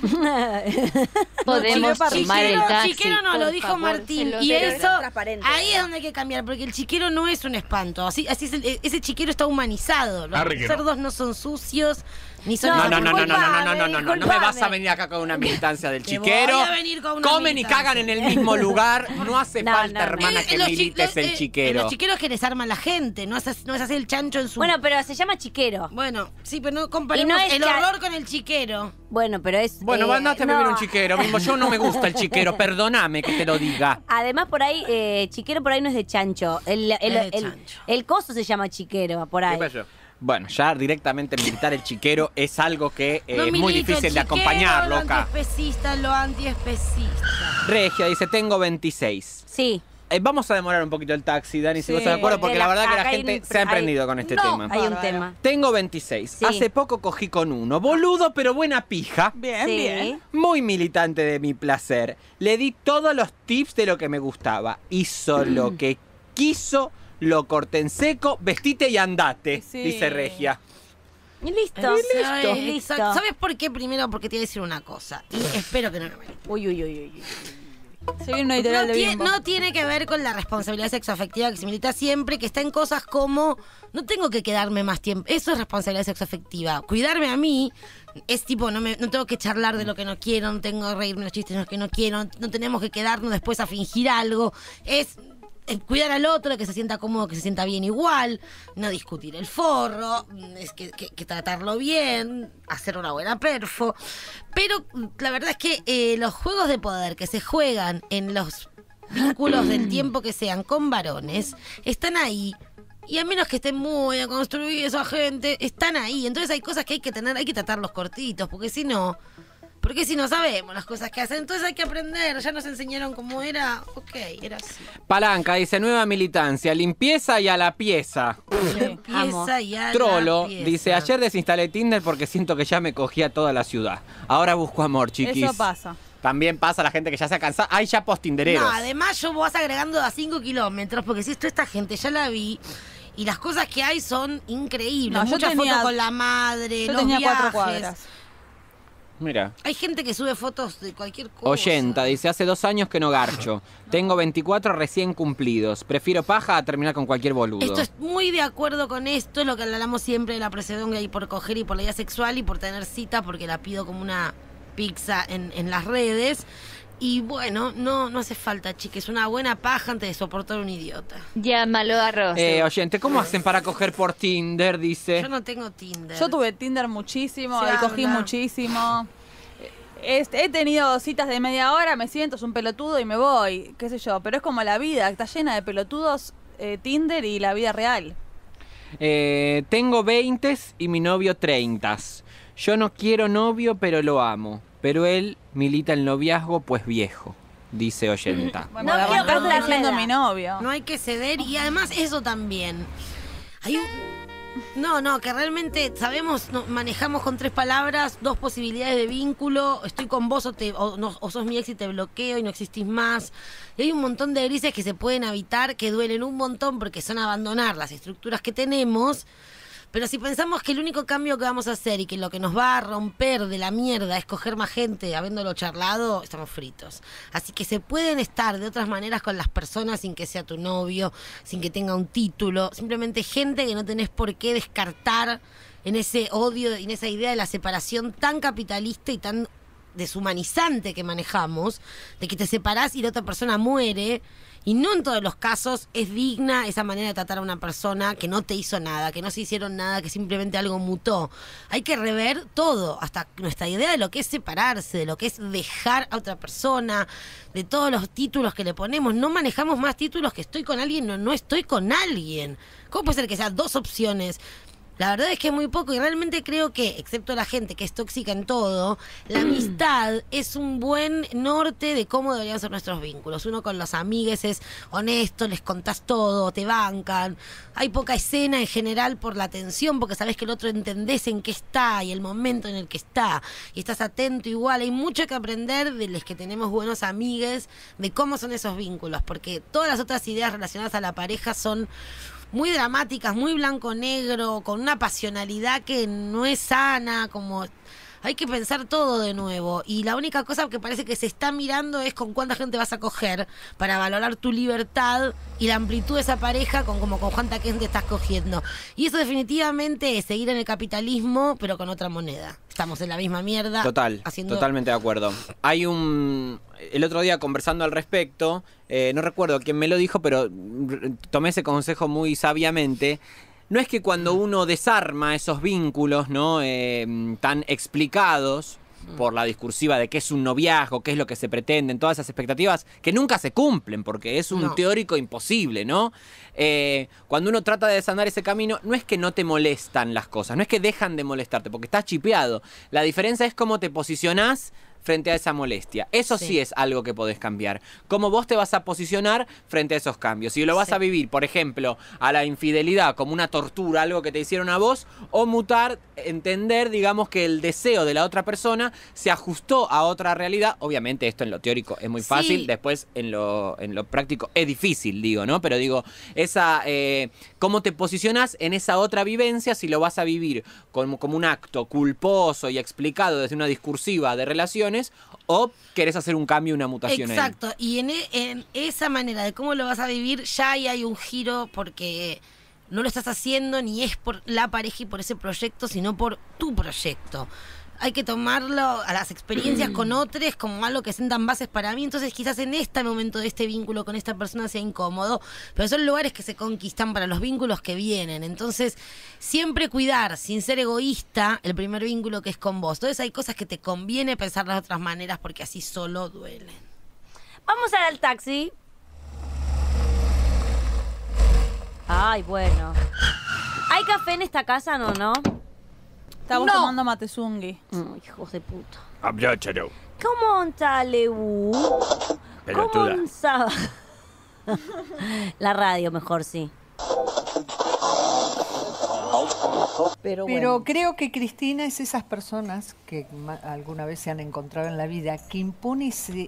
Speaker 10: Podemos tomar el taxi.
Speaker 3: Chiquero no,
Speaker 10: por
Speaker 3: lo dijo
Speaker 10: favor,
Speaker 3: Martín.
Speaker 10: se lo
Speaker 3: Y
Speaker 10: digo.
Speaker 3: eso,
Speaker 2: transparente,
Speaker 3: ahí es donde hay que cambiar, porque el chiquero no es un espanto. Así es ese chiquero está humanizado. Los cerdos no son sucios, ni son...
Speaker 4: No, no, no, no, no, no,
Speaker 2: disculpame,
Speaker 4: no, no, no, no me
Speaker 2: disculpame.
Speaker 4: vas a venir acá con una militancia del
Speaker 3: Te voy
Speaker 4: chiquero.
Speaker 3: a venir con una
Speaker 4: Comen y
Speaker 3: militancia.
Speaker 4: cagan en el mismo lugar. No hace
Speaker 2: No,
Speaker 4: falta,
Speaker 2: no, no.
Speaker 4: hermana, que
Speaker 3: Los
Speaker 4: milites el chiquero.
Speaker 3: Los chiqueros que les arman la gente, no es así el chancho en su...
Speaker 2: Bueno, pero se llama chiquero.
Speaker 3: Bueno, sí, pero no comparemos
Speaker 2: Y no es
Speaker 3: el
Speaker 2: que-
Speaker 3: horror con el chiquero.
Speaker 2: Bueno, pero es...
Speaker 4: Bueno, andate a
Speaker 2: no.
Speaker 4: vivir un chiquero mismo. Yo no me gusta el chiquero, perdóname que te lo diga.
Speaker 2: Además, por ahí, chiquero por ahí no es de chancho.
Speaker 3: Es de chancho.
Speaker 2: El coso se llama chiquero, por ahí.
Speaker 4: Bueno, ya directamente militar el chiquero es algo que
Speaker 3: No
Speaker 4: es muy
Speaker 3: milito el
Speaker 4: difícil de
Speaker 3: chiquero,
Speaker 4: acompañar,
Speaker 3: lo
Speaker 4: loca.
Speaker 3: antiespecista, lo antiespecista.
Speaker 4: Regia dice, tengo 26.
Speaker 2: Sí.
Speaker 4: Vamos a demorar un poquito el taxi, Dani, si
Speaker 5: Sí.
Speaker 4: vos estás de acuerdo, porque
Speaker 2: Porque
Speaker 4: la verdad que la
Speaker 2: acá hay
Speaker 4: gente
Speaker 2: un-
Speaker 4: se ha emprendido con este tema.
Speaker 2: Hay un
Speaker 5: Bárbaro.
Speaker 2: tema.
Speaker 4: Tengo 26.
Speaker 2: Sí.
Speaker 4: Hace poco cogí con uno. Boludo, pero buena pija.
Speaker 5: Bien,
Speaker 2: Sí.
Speaker 5: bien.
Speaker 4: Muy militante de mi placer. Le di todos los tips de lo que me gustaba. Hizo lo que quiso, lo corté en seco, vestite y andate,
Speaker 5: Sí.
Speaker 4: dice Regia.
Speaker 2: Y listo.
Speaker 3: Exacto.
Speaker 2: Y listo.
Speaker 3: ¿Sabes por qué? Primero, porque te voy a decir una cosa. Y espero que no me...
Speaker 2: Uy, uy, uy, uy.
Speaker 5: Se viene una editorial de Bimbo.
Speaker 3: No tiene que ver con la responsabilidad sexoafectiva que se milita siempre, que está en cosas como no tengo que quedarme más tiempo. Eso es responsabilidad sexoafectiva. Cuidarme a mí es tipo, no tengo que charlar de lo que no quiero, no tengo que reírme los chistes de los que no quiero, no tenemos que quedarnos después a fingir algo. Es cuidar al otro, que se sienta cómodo, que se sienta bien igual, no discutir el forro, es que tratarlo bien, hacer una buena perfo. Pero la verdad es que los juegos de poder que se juegan en los vínculos del tiempo que sean con varones, están ahí. Y a menos que estén muy a construir esa gente, están ahí. Entonces hay cosas que hay que tener, hay que tratarlos cortitos, porque si no sabemos las cosas que hacen. Entonces hay que aprender, ya nos enseñaron cómo era, ok, era así.
Speaker 4: Palanca dice, nueva militancia, limpieza y a la pieza.
Speaker 3: Empieza y a la
Speaker 4: Trollo
Speaker 3: pieza.
Speaker 4: dice, ayer desinstalé Tinder porque siento que ya me cogía toda la ciudad. Ahora busco amor, chiquis.
Speaker 5: Eso pasa.
Speaker 4: También pasa la gente que ya se ha cansado. Hay ya postindereros.
Speaker 3: No, además yo vas agregando a 5 kilómetros, porque si esto esta gente ya la vi, y las cosas que hay son increíbles.
Speaker 5: No, yo
Speaker 3: Muchas
Speaker 5: tenía-
Speaker 3: fotos con la madre,
Speaker 5: Yo
Speaker 3: los
Speaker 5: tenía
Speaker 3: viajes.
Speaker 5: 4 cuadras.
Speaker 4: Mira.
Speaker 3: Hay gente que sube fotos de cualquier cosa.
Speaker 4: 80, dice, hace 2 años que no garcho. Tengo 24 recién cumplidos. Prefiero paja a terminar con cualquier boludo.
Speaker 3: Esto es muy de acuerdo con esto, lo que hablamos siempre de la precedón gay por coger y por la vida sexual y por tener cita, porque la pido como una pizza en las redes. Y bueno, no hace falta, chiques, una buena paja antes de soportar un idiota.
Speaker 10: Llámalo a Rosa.
Speaker 4: Oyente, ¿cómo hacen para coger por Tinder? Dice.
Speaker 3: Yo no tengo Tinder.
Speaker 5: Yo tuve Tinder muchísimo,
Speaker 3: Se
Speaker 5: y cogí
Speaker 3: habla.
Speaker 5: muchísimo. He tenido citas de media hora, me siento, es un pelotudo y me voy, qué sé yo. Pero es como la vida, está llena de pelotudos Tinder y la vida real.
Speaker 4: Tengo 20 y mi novio 30. Yo no quiero novio, pero lo amo. Pero él milita el noviazgo, pues viejo, dice oyenta.
Speaker 5: Bueno,
Speaker 2: No
Speaker 5: la
Speaker 2: quiero
Speaker 5: arrancaste
Speaker 2: contar
Speaker 5: diciendo
Speaker 2: la edad.
Speaker 5: mi novio.
Speaker 3: No hay que ceder y además eso también. Hay un... No, que realmente sabemos, manejamos con 3 palabras, 2 posibilidades de vínculo, estoy con vos o sos mi ex y te bloqueo y no existís más. Y hay un montón de grises que se pueden habitar que duelen un montón porque son abandonar las estructuras que tenemos. Pero si pensamos que el único cambio que vamos a hacer y que lo que nos va a romper de la mierda es coger más gente habiéndolo charlado, estamos fritos. Así que se pueden estar de otras maneras con las personas sin que sea tu novio, sin que tenga un título. Simplemente gente que no tenés por qué descartar en ese odio, en esa idea de la separación tan capitalista y tan deshumanizante que manejamos, de que te separás y la otra persona muere. Y no en todos los casos es digna esa manera de tratar a una persona que no te hizo nada, que no se hicieron nada, que simplemente algo mutó. Hay que rever todo, hasta nuestra idea de lo que es separarse, de lo que es dejar a otra persona, de todos los títulos que le ponemos. No manejamos más títulos que estoy con alguien o no estoy con alguien. ¿Cómo puede ser que sean 2 opciones? La verdad es que es muy poco y realmente creo que, excepto la gente que es tóxica en todo, la amistad es un buen norte de cómo deberían ser nuestros vínculos. Uno con los amigues es honesto, les contás todo, te bancan. Hay poca escena en general por la tensión, porque sabés que el otro entendés en qué está y el momento en el que está. Y estás atento igual. Hay mucho que aprender de los que tenemos buenos amigues, de cómo son esos vínculos, porque todas las otras ideas relacionadas a la pareja son muy dramáticas, muy blanco-negro, con una pasionalidad que no es sana, como... Hay que pensar todo de nuevo. Y la única cosa que parece que se está mirando es con cuánta gente vas a coger para valorar tu libertad y la amplitud de esa pareja con cuánta gente estás cogiendo. Y eso definitivamente es seguir en el capitalismo, pero con otra moneda. Estamos en la misma mierda.
Speaker 4: Totalmente de acuerdo. Hay el otro día conversando al respecto, no recuerdo quién me lo dijo, pero tomé ese consejo muy sabiamente. No es que cuando uno desarma esos vínculos, ¿no? Tan explicados por la discursiva de qué es un noviazgo, qué es lo que se pretenden, todas esas expectativas que nunca se cumplen porque es un teórico imposible, ¿no? Cuando uno trata de desandar ese camino, no es que no te molestan las cosas, no es que dejan de molestarte porque estás chipeado. La diferencia es cómo te posicionás frente a esa molestia. Eso sí es algo que podés cambiar. Cómo vos te vas a posicionar frente a esos cambios. Si lo vas a vivir, por ejemplo, a la infidelidad como una tortura, algo que te hicieron a vos, o mutar, entender, digamos, que el deseo de la otra persona se ajustó a otra realidad. Obviamente esto en lo teórico es muy fácil, después en lo práctico es difícil, digo, ¿no? Pero digo, cómo te posicionás en esa otra vivencia, si lo vas a vivir como un acto culposo y explicado desde una discursiva de relaciones, o querés hacer un cambio, una mutación.
Speaker 3: Exacto, y en esa manera de cómo lo vas a vivir ya ahí hay un giro porque no lo estás haciendo ni es por la pareja y por ese proyecto, sino por tu proyecto. Hay que tomarlo a las experiencias con otros como algo que sientan bases para mí. Entonces quizás en este momento de este vínculo con esta persona sea incómodo, pero son lugares que se conquistan para los vínculos que vienen. Entonces siempre cuidar, sin ser egoísta, el primer vínculo que es con vos. Entonces hay cosas que te conviene pensar de otras maneras porque así solo duelen.
Speaker 2: Vamos al taxi. Ay, bueno. ¿Hay café en esta casa? No.
Speaker 5: Estamos tomando matezungi.
Speaker 2: Hijos de puta.
Speaker 11: Abráchalo.
Speaker 2: ¿Cómo está Lebu?
Speaker 11: Pelotuda.
Speaker 2: ¿Cómo está? La radio mejor, sí.
Speaker 12: Pero creo que Cristina es esas personas que alguna vez se han encontrado en la vida que impone ese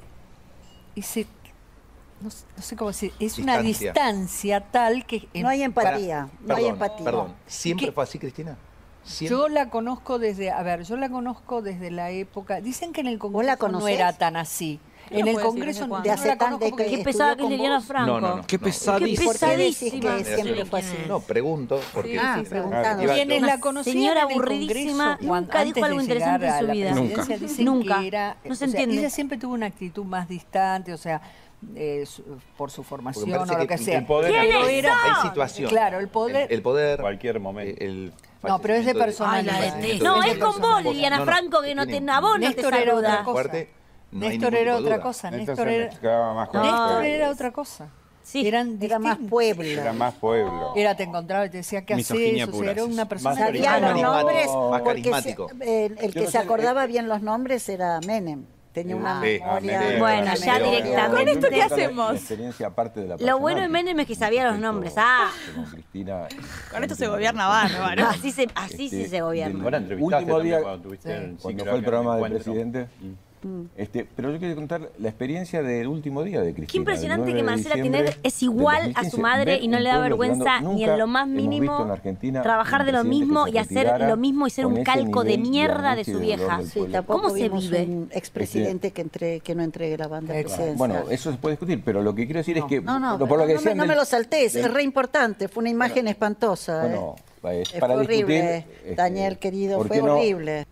Speaker 12: no sé cómo decir, es una distancia tal que...
Speaker 13: No hay empatía, no hay empatía.
Speaker 11: Perdón, ¿siempre fue así, Cristina? ¿Siempre?
Speaker 12: Yo la conozco desde la época... Dicen que en el Congreso no era tan así. En el Congreso
Speaker 13: de hace tanto
Speaker 2: que qué pesada que es Liliana Franco.
Speaker 11: No.
Speaker 4: Qué pesadísima.
Speaker 13: ¿Por qué decís que siempre fue así?
Speaker 11: No, pregunto. Porque
Speaker 13: preguntando.
Speaker 12: Quienes la conocían
Speaker 2: señora
Speaker 12: en el
Speaker 2: aburridísima,
Speaker 12: Congreso,
Speaker 2: nunca dijo algo interesante en su vida.
Speaker 12: Nunca.
Speaker 2: No se entiende.
Speaker 12: Ella siempre tuvo una actitud más distante, o sea... por su formación o lo que sea.
Speaker 11: El poder
Speaker 2: hay
Speaker 11: situación.
Speaker 12: Claro, el poder.
Speaker 11: El poder.
Speaker 14: Cualquier momento.
Speaker 12: No, pero es de personalidad.
Speaker 2: No, es con vos, Liliana Franco, que no te saluda.
Speaker 12: Néstor era otra cosa. Néstor era otra cosa. Néstor era otra cosa. eran
Speaker 13: Era más pueblo.
Speaker 14: Era más pueblo.
Speaker 12: Era, te encontraba y te decía qué
Speaker 4: Misoginia
Speaker 12: haces, o
Speaker 4: pura,
Speaker 12: sea, era
Speaker 4: sí,
Speaker 12: una
Speaker 4: sí.
Speaker 12: persona
Speaker 13: Sabía los nombres,
Speaker 11: más
Speaker 13: porque
Speaker 11: carismático.
Speaker 13: el que se acordaba bien los nombres era Menem. Tenía una memoria.
Speaker 14: Menem.
Speaker 2: Bueno, ya
Speaker 14: Pero,
Speaker 2: directamente.
Speaker 5: ¿Con esto qué
Speaker 14: la
Speaker 5: hacemos?
Speaker 14: experiencia aparte de la
Speaker 2: Lo bueno de
Speaker 14: personal,
Speaker 2: Menem es que sabía los nombres. Ah,
Speaker 14: con Cristina.
Speaker 5: Con esto se gobierna bárbaro.
Speaker 2: así sí se gobierna.
Speaker 11: Ahora entrevistaste
Speaker 14: Último día,
Speaker 11: también cuando tuviste en
Speaker 14: cuando
Speaker 11: Ciclo
Speaker 14: fue el programa del
Speaker 11: Encuentro.
Speaker 14: presidente. Pero yo quería contar la experiencia del último día de Cristina.
Speaker 2: Qué impresionante
Speaker 14: del
Speaker 2: que
Speaker 14: 9 de
Speaker 2: Marcela
Speaker 14: diciembre
Speaker 2: Tiner es
Speaker 14: del
Speaker 2: igual a
Speaker 14: 2015.
Speaker 2: su madre
Speaker 14: Ver
Speaker 2: y no
Speaker 14: un
Speaker 2: le da
Speaker 14: pueblo
Speaker 2: vergüenza
Speaker 14: llorando.
Speaker 2: ni en
Speaker 14: Nunca
Speaker 2: lo más
Speaker 14: hemos visto
Speaker 2: mínimo
Speaker 14: en Argentina
Speaker 2: trabajar de lo
Speaker 14: un presidente
Speaker 2: mismo
Speaker 14: que
Speaker 2: y
Speaker 14: se
Speaker 2: hacer
Speaker 14: retirara
Speaker 2: lo mismo y ser
Speaker 14: con
Speaker 2: un
Speaker 14: ese
Speaker 2: calco de
Speaker 14: nivel
Speaker 2: mierda de
Speaker 14: angustia
Speaker 2: su
Speaker 14: y dolor
Speaker 2: vieja.
Speaker 14: del
Speaker 13: Sí,
Speaker 14: pueblo.
Speaker 13: tampoco
Speaker 2: ¿Cómo se
Speaker 13: vimos
Speaker 2: vive?
Speaker 13: un expresidente que no entregue la banda presidencial.
Speaker 14: Bueno, eso se puede discutir, pero lo que quiero decir es que
Speaker 13: No,
Speaker 14: por lo que
Speaker 13: no
Speaker 14: decían
Speaker 13: me
Speaker 14: del-
Speaker 13: lo saltés,
Speaker 14: del-
Speaker 13: es re importante, fue una imagen espantosa.
Speaker 14: Bueno, es
Speaker 13: Fue
Speaker 14: para
Speaker 13: horrible,
Speaker 14: discutir.
Speaker 13: Daniel querido,
Speaker 14: ¿por
Speaker 13: fue
Speaker 14: qué no?
Speaker 13: horrible.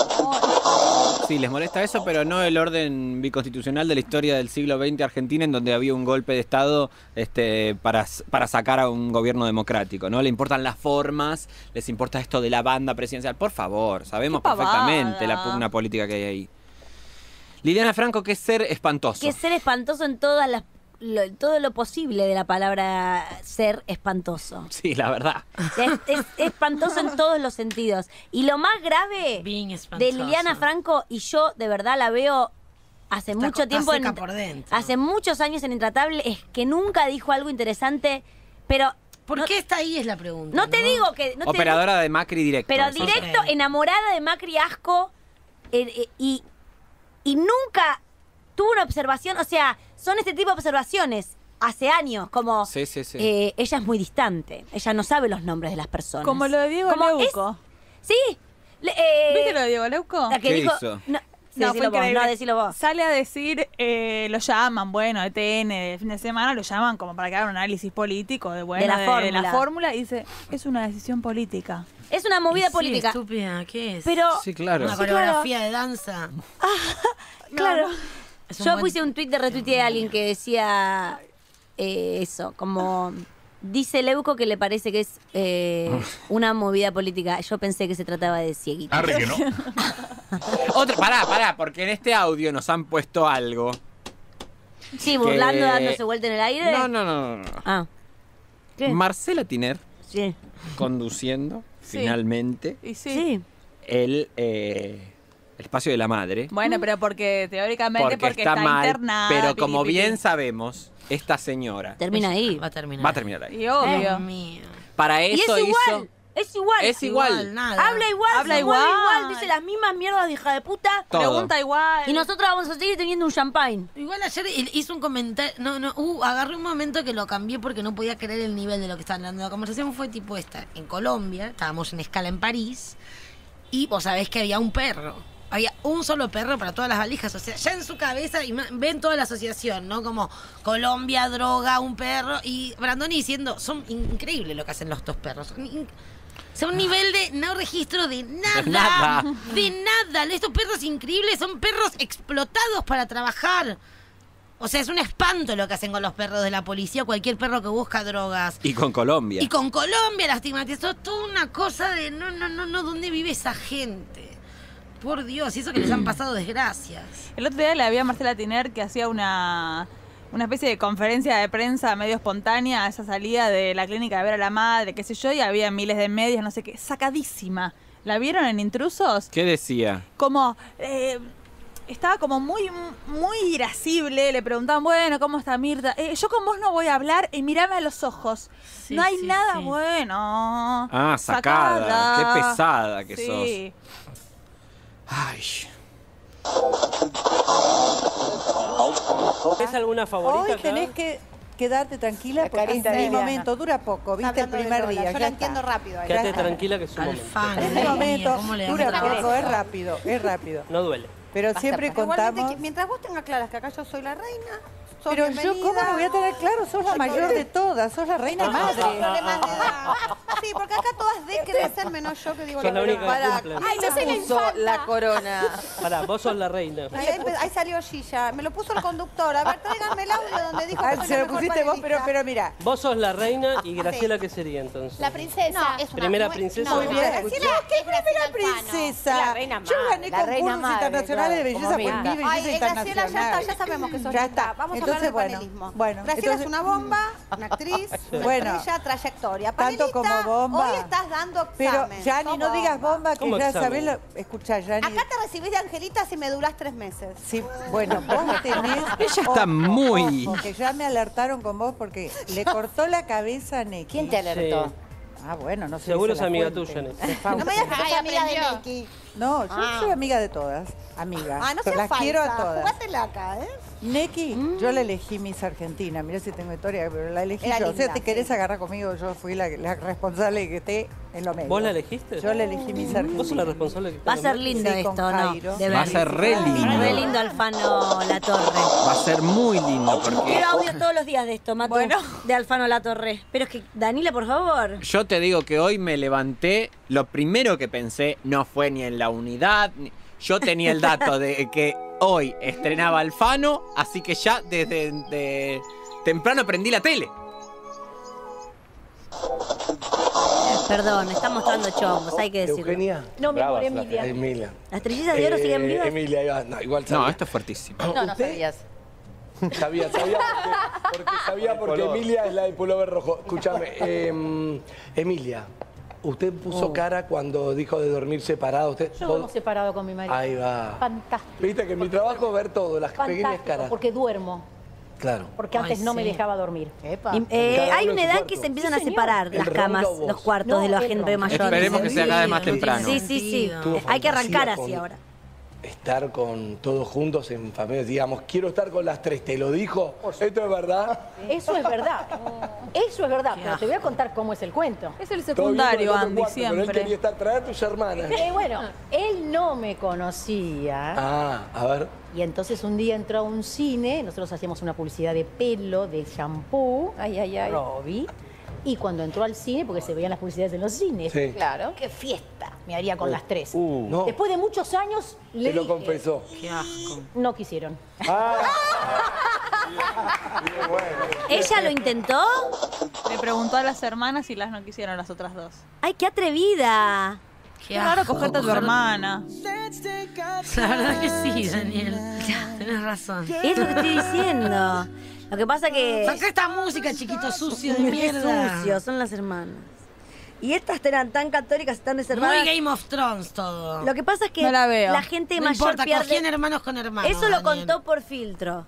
Speaker 4: Sí, les molesta eso, pero no el orden biconstitucional de la historia del siglo XX Argentina, en donde había un golpe de Estado para sacar a un gobierno democrático, ¿no? Le importan las formas, les importa esto de la banda presidencial. Por favor, sabemos
Speaker 5: Qué pavada.
Speaker 4: perfectamente la pugna política que hay ahí. Liliana Franco, ¿qué es ser espantoso?
Speaker 2: Que es ser espantoso en todo lo posible de la palabra ser espantoso.
Speaker 4: Sí, la verdad.
Speaker 2: O sea, es espantoso en todos los sentidos. Y lo más grave
Speaker 3: Bien espantoso.
Speaker 2: de Liliana Franco, y yo de verdad la veo hace
Speaker 3: Está
Speaker 2: mucho tiempo,
Speaker 3: seca por dentro.
Speaker 2: hace muchos años en Intratable, es que nunca dijo algo interesante, pero...
Speaker 3: ¿Por qué está ahí es la pregunta?
Speaker 2: No te digo que... no te-
Speaker 4: Operadora de Macri directo.
Speaker 2: pero
Speaker 4: eso.
Speaker 2: directo, enamorada de Macri asco, y nunca tuvo una observación, o sea, son este tipo de observaciones hace años, como
Speaker 4: Sí, sí, sí.
Speaker 2: ella es muy distante, ella no sabe los nombres de las personas.
Speaker 5: Como lo de Diego
Speaker 2: Como
Speaker 5: Leuco.
Speaker 2: Sí.
Speaker 5: ¿Viste lo de Diego Leuco?
Speaker 2: La que
Speaker 4: ¿Qué
Speaker 2: dijo,
Speaker 4: hizo?
Speaker 2: No,
Speaker 5: No,
Speaker 2: decilo
Speaker 5: fue
Speaker 2: vos,
Speaker 5: increíble.
Speaker 2: no, decilo vos.
Speaker 5: Sale a decir, lo llaman, bueno, ETN de fin de semana, lo llaman como para que haga un análisis político de, bueno,
Speaker 2: De la
Speaker 5: de
Speaker 2: fórmula.
Speaker 5: la fórmula, y dice, es una decisión política.
Speaker 2: Es una movida
Speaker 3: Sí,
Speaker 2: política.
Speaker 3: estúpida, ¿qué es?
Speaker 2: Pero,
Speaker 4: Sí, claro.
Speaker 3: Una coreografía de danza.
Speaker 2: claro,
Speaker 3: Es un
Speaker 2: yo
Speaker 3: buen-
Speaker 2: puse un tuit de retuiteé de alguien que decía eso, como... Dice Leuco que le parece que es una movida política. Yo pensé que se trataba de cieguitos.
Speaker 11: Arre que no.
Speaker 4: Otra, pará, porque en este audio nos han puesto algo.
Speaker 2: Sí, burlando,
Speaker 4: que-
Speaker 2: dándose vuelta en el aire.
Speaker 4: No.
Speaker 2: Ah, ¿qué?
Speaker 4: Marcela Tiner
Speaker 2: Sí.
Speaker 4: conduciendo finalmente
Speaker 5: Y sí.
Speaker 2: Sí.
Speaker 4: el espacio de la madre.
Speaker 5: Bueno, pero porque teóricamente porque está
Speaker 4: mal,
Speaker 5: internada.
Speaker 4: pero
Speaker 5: pi,
Speaker 4: como
Speaker 5: pi, pi.
Speaker 4: bien sabemos, esta señora
Speaker 2: Termina ahí.
Speaker 3: Va a terminar.
Speaker 4: va a terminar ahí.
Speaker 5: Y obvio.
Speaker 3: Dios mío.
Speaker 4: Para
Speaker 2: Y es
Speaker 4: eso
Speaker 2: igual.
Speaker 4: hizo...
Speaker 2: Es igual.
Speaker 4: Es igual.
Speaker 3: Nada.
Speaker 2: Habla igual.
Speaker 5: Habla
Speaker 2: se mueve
Speaker 5: igual.
Speaker 2: Dice las mismas mierdas de hija de puta.
Speaker 4: Todo.
Speaker 5: Pregunta igual.
Speaker 2: Y nosotros vamos a seguir teniendo un champagne.
Speaker 3: Igual ayer él hizo un comentario. Agarré un momento que lo cambié porque no podía creer el nivel de lo que estaban hablando. La conversación fue tipo esta. En Colombia, estábamos en escala en París, y vos sabés que había un perro. Había un solo perro para todas las valijas. O sea, ya en su cabeza ven toda la asociación, ¿no? Como Colombia, droga, un perro. Y Brandoni diciendo, son increíbles lo que hacen los dos perros. Son un nivel de no registro de nada.
Speaker 4: Nada.
Speaker 3: De nada. Estos perros increíbles son perros explotados para trabajar. O sea, es un espanto lo que hacen con los perros de la policía, cualquier perro que busca drogas.
Speaker 4: Y con Colombia.
Speaker 3: Y con Colombia la estigmatizó, toda una cosa de no, ¿dónde vive esa gente? Por Dios, y eso que les han pasado desgracias.
Speaker 5: El otro día le había a Marcela Tiner que hacía una especie de conferencia de prensa medio espontánea a esa salida de la clínica de ver a la madre, qué sé yo, y había miles de medios, no sé qué, sacadísima. ¿La vieron en Intrusos?
Speaker 4: ¿Qué decía?
Speaker 5: Como... estaba como muy irascible, le preguntaban, bueno, ¿cómo está Mirta? Yo con vos no voy a hablar y mirame a los ojos.
Speaker 3: Sí,
Speaker 5: no hay
Speaker 3: sí,
Speaker 5: nada
Speaker 3: sí.
Speaker 5: bueno.
Speaker 4: Ah, sacada. Qué pesada que
Speaker 5: Sí.
Speaker 4: Ay.
Speaker 15: ¿Es alguna favorita
Speaker 13: Hoy
Speaker 15: acá?
Speaker 13: tenés que quedarte tranquila porque
Speaker 16: carita
Speaker 13: es
Speaker 16: de
Speaker 13: el
Speaker 16: Diana.
Speaker 13: momento, dura poco, viste el
Speaker 16: Hablando de
Speaker 13: primer
Speaker 16: Lola,
Speaker 13: día.
Speaker 16: yo
Speaker 13: ya
Speaker 16: la
Speaker 13: está.
Speaker 16: entiendo rápido.
Speaker 13: Ya
Speaker 15: Quédate
Speaker 13: está.
Speaker 15: tranquila que es un momento.
Speaker 3: Alfano,
Speaker 13: En
Speaker 3: Dios
Speaker 13: este
Speaker 3: mío,
Speaker 13: momento
Speaker 3: ¿cómo le
Speaker 13: dura
Speaker 3: dan
Speaker 13: poco, es rápido.
Speaker 15: No duele.
Speaker 13: Pero siempre contamos.
Speaker 16: Igualmente, mientras vos tengas claras que acá yo soy la reina, sos
Speaker 13: Pero yo,
Speaker 16: bienvenida.
Speaker 13: ¿cómo lo voy a tener claro? Sos la mayor de todas, sos la reina madre.
Speaker 16: No le mandes a Sí, porque acá todas decrecen menos yo que digo
Speaker 15: Sos la única que cumple.
Speaker 16: Ay, no sé
Speaker 9: la corona.
Speaker 15: Pará, vos sos la reina.
Speaker 16: Ahí salió Gilla. Me lo puso el conductor. A ver, tráiganme el audio donde dijo que soy
Speaker 12: se
Speaker 16: la
Speaker 12: lo
Speaker 16: mejor
Speaker 12: pusiste vos,
Speaker 16: panelista.
Speaker 12: pero mira.
Speaker 15: Vos sos la reina y Graciela, ¿qué sería entonces?
Speaker 17: La princesa.
Speaker 16: No, es una
Speaker 15: Primera princesa.
Speaker 12: Muy bien.
Speaker 16: Graciela,
Speaker 12: ¿Qué primera princesa?
Speaker 9: La reina
Speaker 12: Yo
Speaker 9: madre,
Speaker 12: gané
Speaker 9: la reina
Speaker 12: concursos
Speaker 9: madre,
Speaker 12: internacionales de
Speaker 9: claro,
Speaker 12: belleza
Speaker 9: como
Speaker 12: por
Speaker 9: amiga.
Speaker 12: mi belleza
Speaker 16: Ay, Graciela,
Speaker 12: internacional.
Speaker 16: ya sabemos que sos
Speaker 12: Ya
Speaker 16: linda.
Speaker 12: está.
Speaker 16: Vamos a
Speaker 12: Entonces,
Speaker 16: hablar de
Speaker 12: bueno,
Speaker 16: panelismo.
Speaker 12: bueno,
Speaker 16: Graciela
Speaker 12: entonces-
Speaker 16: es una bomba, una actriz, una
Speaker 12: Bueno,
Speaker 16: estrella, trayectoria.
Speaker 12: tanto como
Speaker 16: Panelista,
Speaker 12: bomba.
Speaker 16: Hoy estás dando
Speaker 12: Pero,
Speaker 16: examen.
Speaker 12: Yani, no digas bomba, que
Speaker 15: ¿Cómo
Speaker 12: ya
Speaker 15: examen?
Speaker 12: sabés lo... Escuchá, Yani.
Speaker 16: Acá te recibís de Angelita si me durás 3 meses.
Speaker 12: Sí, bueno, vos tenés...
Speaker 4: Ella está muy...
Speaker 12: Ojo, que ya me alertaron con vos porque le cortó la cabeza a Neki.
Speaker 9: ¿Quién te alertó?
Speaker 15: Sí.
Speaker 12: Ah, bueno, no sé.
Speaker 15: Seguro
Speaker 12: dice
Speaker 15: es
Speaker 12: la
Speaker 15: amiga
Speaker 12: fuente.
Speaker 15: tuya, Neki.
Speaker 12: De
Speaker 16: No
Speaker 12: Fausto.
Speaker 16: me digas que sos
Speaker 17: Ay,
Speaker 16: amiga de
Speaker 17: aprendió.
Speaker 16: Neki.
Speaker 12: No, yo soy amiga de todas. Amiga.
Speaker 16: Ah, no seas
Speaker 12: Las
Speaker 16: falsa.
Speaker 12: quiero a todas.
Speaker 16: Jugátela acá, ¿eh?
Speaker 12: Neki, yo la elegí Miss Argentina. Mirá si tengo historia, pero la elegí
Speaker 16: Era
Speaker 12: yo. O sea,
Speaker 16: linda,
Speaker 12: te querés
Speaker 16: sí.
Speaker 12: agarrar conmigo, yo fui la responsable de que esté en lo medio.
Speaker 15: ¿Vos la elegiste?
Speaker 12: Yo la elegí Miss Argentina.
Speaker 15: ¿Vos sos la responsable?
Speaker 2: Va a ser lindo
Speaker 12: Sí, con
Speaker 2: esto, ¿no?
Speaker 12: Jairo.
Speaker 2: De
Speaker 4: Va a
Speaker 2: ver.
Speaker 4: ser re lindo.
Speaker 2: Re lindo Alfano Latorre.
Speaker 4: Va a ser muy lindo porque...
Speaker 2: Quiero audio todos los días de esto, Matu. De Alfano Latorre. Pero es que, Danila, por favor.
Speaker 4: Yo te digo que hoy me levanté, lo primero que pensé no fue ni en la unidad, yo tenía el dato de que hoy estrenaba Alfano, así que ya desde temprano prendí la tele.
Speaker 2: Perdón, está mostrando chongos, hay que decirlo.
Speaker 18: Eugenia.
Speaker 9: No, mi amor,
Speaker 18: Brava,
Speaker 9: Emilia.
Speaker 18: Emilia.
Speaker 2: ¿Las trillizas de oro siguen vivas?
Speaker 18: Emilia, ahí va. No, igual sabía.
Speaker 4: No, esto es fuertísimo.
Speaker 9: No, no
Speaker 18: ¿Usted?
Speaker 9: sabías.
Speaker 18: Sabía porque Emilia es la del pullover rojo. Escúchame, Emilia, usted puso cara cuando dijo de dormir separado. Usted,
Speaker 9: Yo duermo separado con mi marido.
Speaker 18: Ahí va.
Speaker 9: Fantástico.
Speaker 18: Viste que mi trabajo es ver todo, las pequeñas
Speaker 9: Fantástico,
Speaker 18: caras.
Speaker 9: porque duermo.
Speaker 18: Claro.
Speaker 9: Porque antes
Speaker 2: Ay,
Speaker 9: no me
Speaker 2: sí.
Speaker 9: dejaba dormir.
Speaker 2: Hay
Speaker 18: Cada
Speaker 2: una
Speaker 18: uno en su
Speaker 2: edad
Speaker 18: cuarto.
Speaker 2: que se empiezan
Speaker 9: Sí,
Speaker 2: a
Speaker 9: señor.
Speaker 2: separar
Speaker 18: El
Speaker 2: las camas,
Speaker 18: ronco vos.
Speaker 2: los cuartos
Speaker 9: No,
Speaker 2: de la
Speaker 9: el
Speaker 2: gente
Speaker 9: ronco.
Speaker 2: mayor.
Speaker 4: Esperemos que sea cada vez más
Speaker 2: Sí,
Speaker 4: temprano.
Speaker 2: sí, sí.
Speaker 18: Tuvo
Speaker 2: Hay que arrancar
Speaker 18: fantasía
Speaker 2: así
Speaker 18: con
Speaker 2: ahora.
Speaker 18: Estar con todos juntos en familia, digamos, quiero estar con las 3, ¿te lo dijo? ¿Esto es verdad?
Speaker 9: Eso es verdad. Eso es verdad. Pero te voy a contar cómo es el cuento.
Speaker 5: Es el
Speaker 18: Todo bien con el
Speaker 5: secundario,
Speaker 18: otro
Speaker 5: Andy,
Speaker 18: cuarto, pero él quería
Speaker 5: siempre.
Speaker 18: estar, traer a tus hermanas.
Speaker 9: Bueno, él no me conocía.
Speaker 18: Ah, a ver.
Speaker 9: Y entonces un día entró a un cine, nosotros hacíamos una publicidad de pelo, de shampoo, Robbie. Y cuando entró al cine, porque se veían las publicidades en los cines,
Speaker 18: Sí.
Speaker 9: claro, qué fiesta me haría con las 3.
Speaker 18: No.
Speaker 9: Después de muchos años, le
Speaker 18: Te lo
Speaker 9: dije,
Speaker 18: confesó.
Speaker 2: Qué asco.
Speaker 9: no quisieron.
Speaker 2: ¿Ella lo intentó?
Speaker 5: Le preguntó a las hermanas y las no quisieron las otras dos.
Speaker 2: ¡Ay, qué atrevida!
Speaker 5: Qué raro cogerte a tu hermana.
Speaker 3: La verdad que sí, Daniel. Tenés razón.
Speaker 2: Es lo que estoy diciendo. Lo que pasa que...
Speaker 3: Saca esta música, chiquito sucio de
Speaker 2: Qué
Speaker 3: mierda.
Speaker 2: sucio, son las hermanas. Y estas eran tan católicas, tan reservadas.
Speaker 3: Muy Game of Thrones todo.
Speaker 2: Lo que pasa es que
Speaker 5: No la veo.
Speaker 2: la gente
Speaker 3: No
Speaker 2: mayor
Speaker 3: importa,
Speaker 2: pierde...
Speaker 3: cogían hermanos con hermanos.
Speaker 2: Eso lo
Speaker 3: Daniel.
Speaker 2: contó por filtro.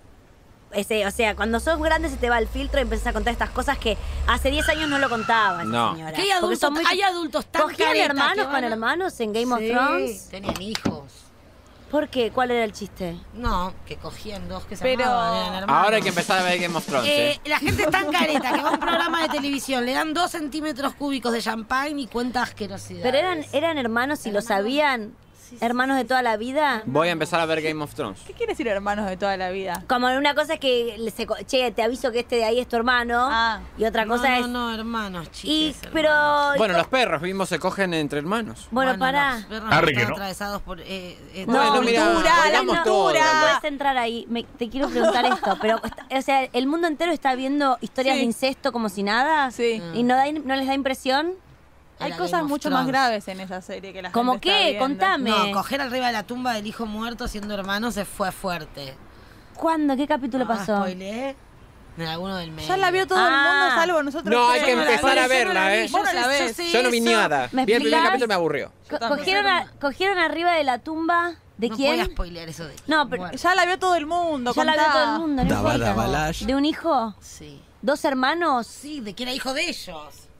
Speaker 2: O sea, cuando sos grande se te va el filtro y empezás a contar estas cosas que hace 10 años no lo contaba esa
Speaker 4: No.
Speaker 2: señora.
Speaker 3: Que hay
Speaker 2: Porque
Speaker 3: adultos,
Speaker 2: son muy-
Speaker 3: hay adultos tan
Speaker 2: ¿Cogían
Speaker 3: caretas
Speaker 2: hermanos
Speaker 3: que
Speaker 2: con
Speaker 3: van a-
Speaker 2: hermanos en Game of
Speaker 3: Sí,
Speaker 2: Thrones?
Speaker 3: tenían hijos.
Speaker 2: ¿Por qué? ¿Cuál era el chiste?
Speaker 3: No, que cogían dos que se
Speaker 5: Pero-
Speaker 3: amaban, eran hermanos.
Speaker 4: Ahora hay que empezar a ver Game of Thrones.
Speaker 3: La gente es tan careta que va a un programa de televisión, le dan 2 centímetros cúbicos de champagne y cuenta asquerosidad.
Speaker 2: ¿Pero eran hermanos y lo sabían? ¿Hermanos de toda la vida?
Speaker 4: Voy a empezar a ver Game of Thrones.
Speaker 5: ¿Qué quiere decir hermanos de toda la vida?
Speaker 2: Como una cosa es que, che, te aviso que este de ahí es tu hermano. Y otra cosa es...
Speaker 3: No, hermanos,
Speaker 2: Y,
Speaker 3: chiques.
Speaker 2: pero...
Speaker 4: Bueno, los perros mismos se cogen entre hermanos.
Speaker 2: Bueno, pará.
Speaker 3: Los perros
Speaker 4: Arre que
Speaker 3: están
Speaker 4: no.
Speaker 3: atravesados por...
Speaker 4: Bueno, mira, digamos todo.
Speaker 2: No puedes entrar ahí. Te quiero preguntar esto, pero, o sea, ¿el mundo entero está viendo historias
Speaker 5: Sí.
Speaker 2: de incesto como si nada?
Speaker 5: Sí.
Speaker 2: ¿Y no les da impresión?
Speaker 5: Hay
Speaker 3: Era
Speaker 5: cosas
Speaker 3: Game of
Speaker 5: mucho más
Speaker 3: Thrones.
Speaker 5: graves en esa serie que la gente
Speaker 2: ¿Cómo
Speaker 5: está
Speaker 2: qué?
Speaker 5: viendo.
Speaker 2: Contame.
Speaker 3: No, coger arriba de la tumba del hijo muerto siendo hermanos se fue fuerte.
Speaker 2: ¿Cuándo? ¿Qué capítulo pasó?
Speaker 3: Spoileé. En alguno del medio.
Speaker 5: Ya la vio todo el mundo, salvo nosotros.
Speaker 4: No, hay
Speaker 5: tres.
Speaker 4: que empezar a verla,
Speaker 5: Vos no la ves.
Speaker 4: Yo no vi nada.
Speaker 2: ¿Me
Speaker 4: Vi el primer
Speaker 2: explicás?
Speaker 4: capítulo y me aburrió.
Speaker 2: ¿Cogieron arriba de la tumba de
Speaker 3: No
Speaker 2: quién?
Speaker 3: voy a spoilear eso de
Speaker 2: No, pero
Speaker 5: Ya la vio todo el mundo.
Speaker 2: ya la vio
Speaker 5: contá.
Speaker 2: todo el mundo. No
Speaker 4: Dabada
Speaker 2: importa.
Speaker 4: Balash.
Speaker 2: ¿De un hijo?
Speaker 3: Sí.
Speaker 2: ¿Dos hermanos?
Speaker 3: Sí, de que era hijo de ellos.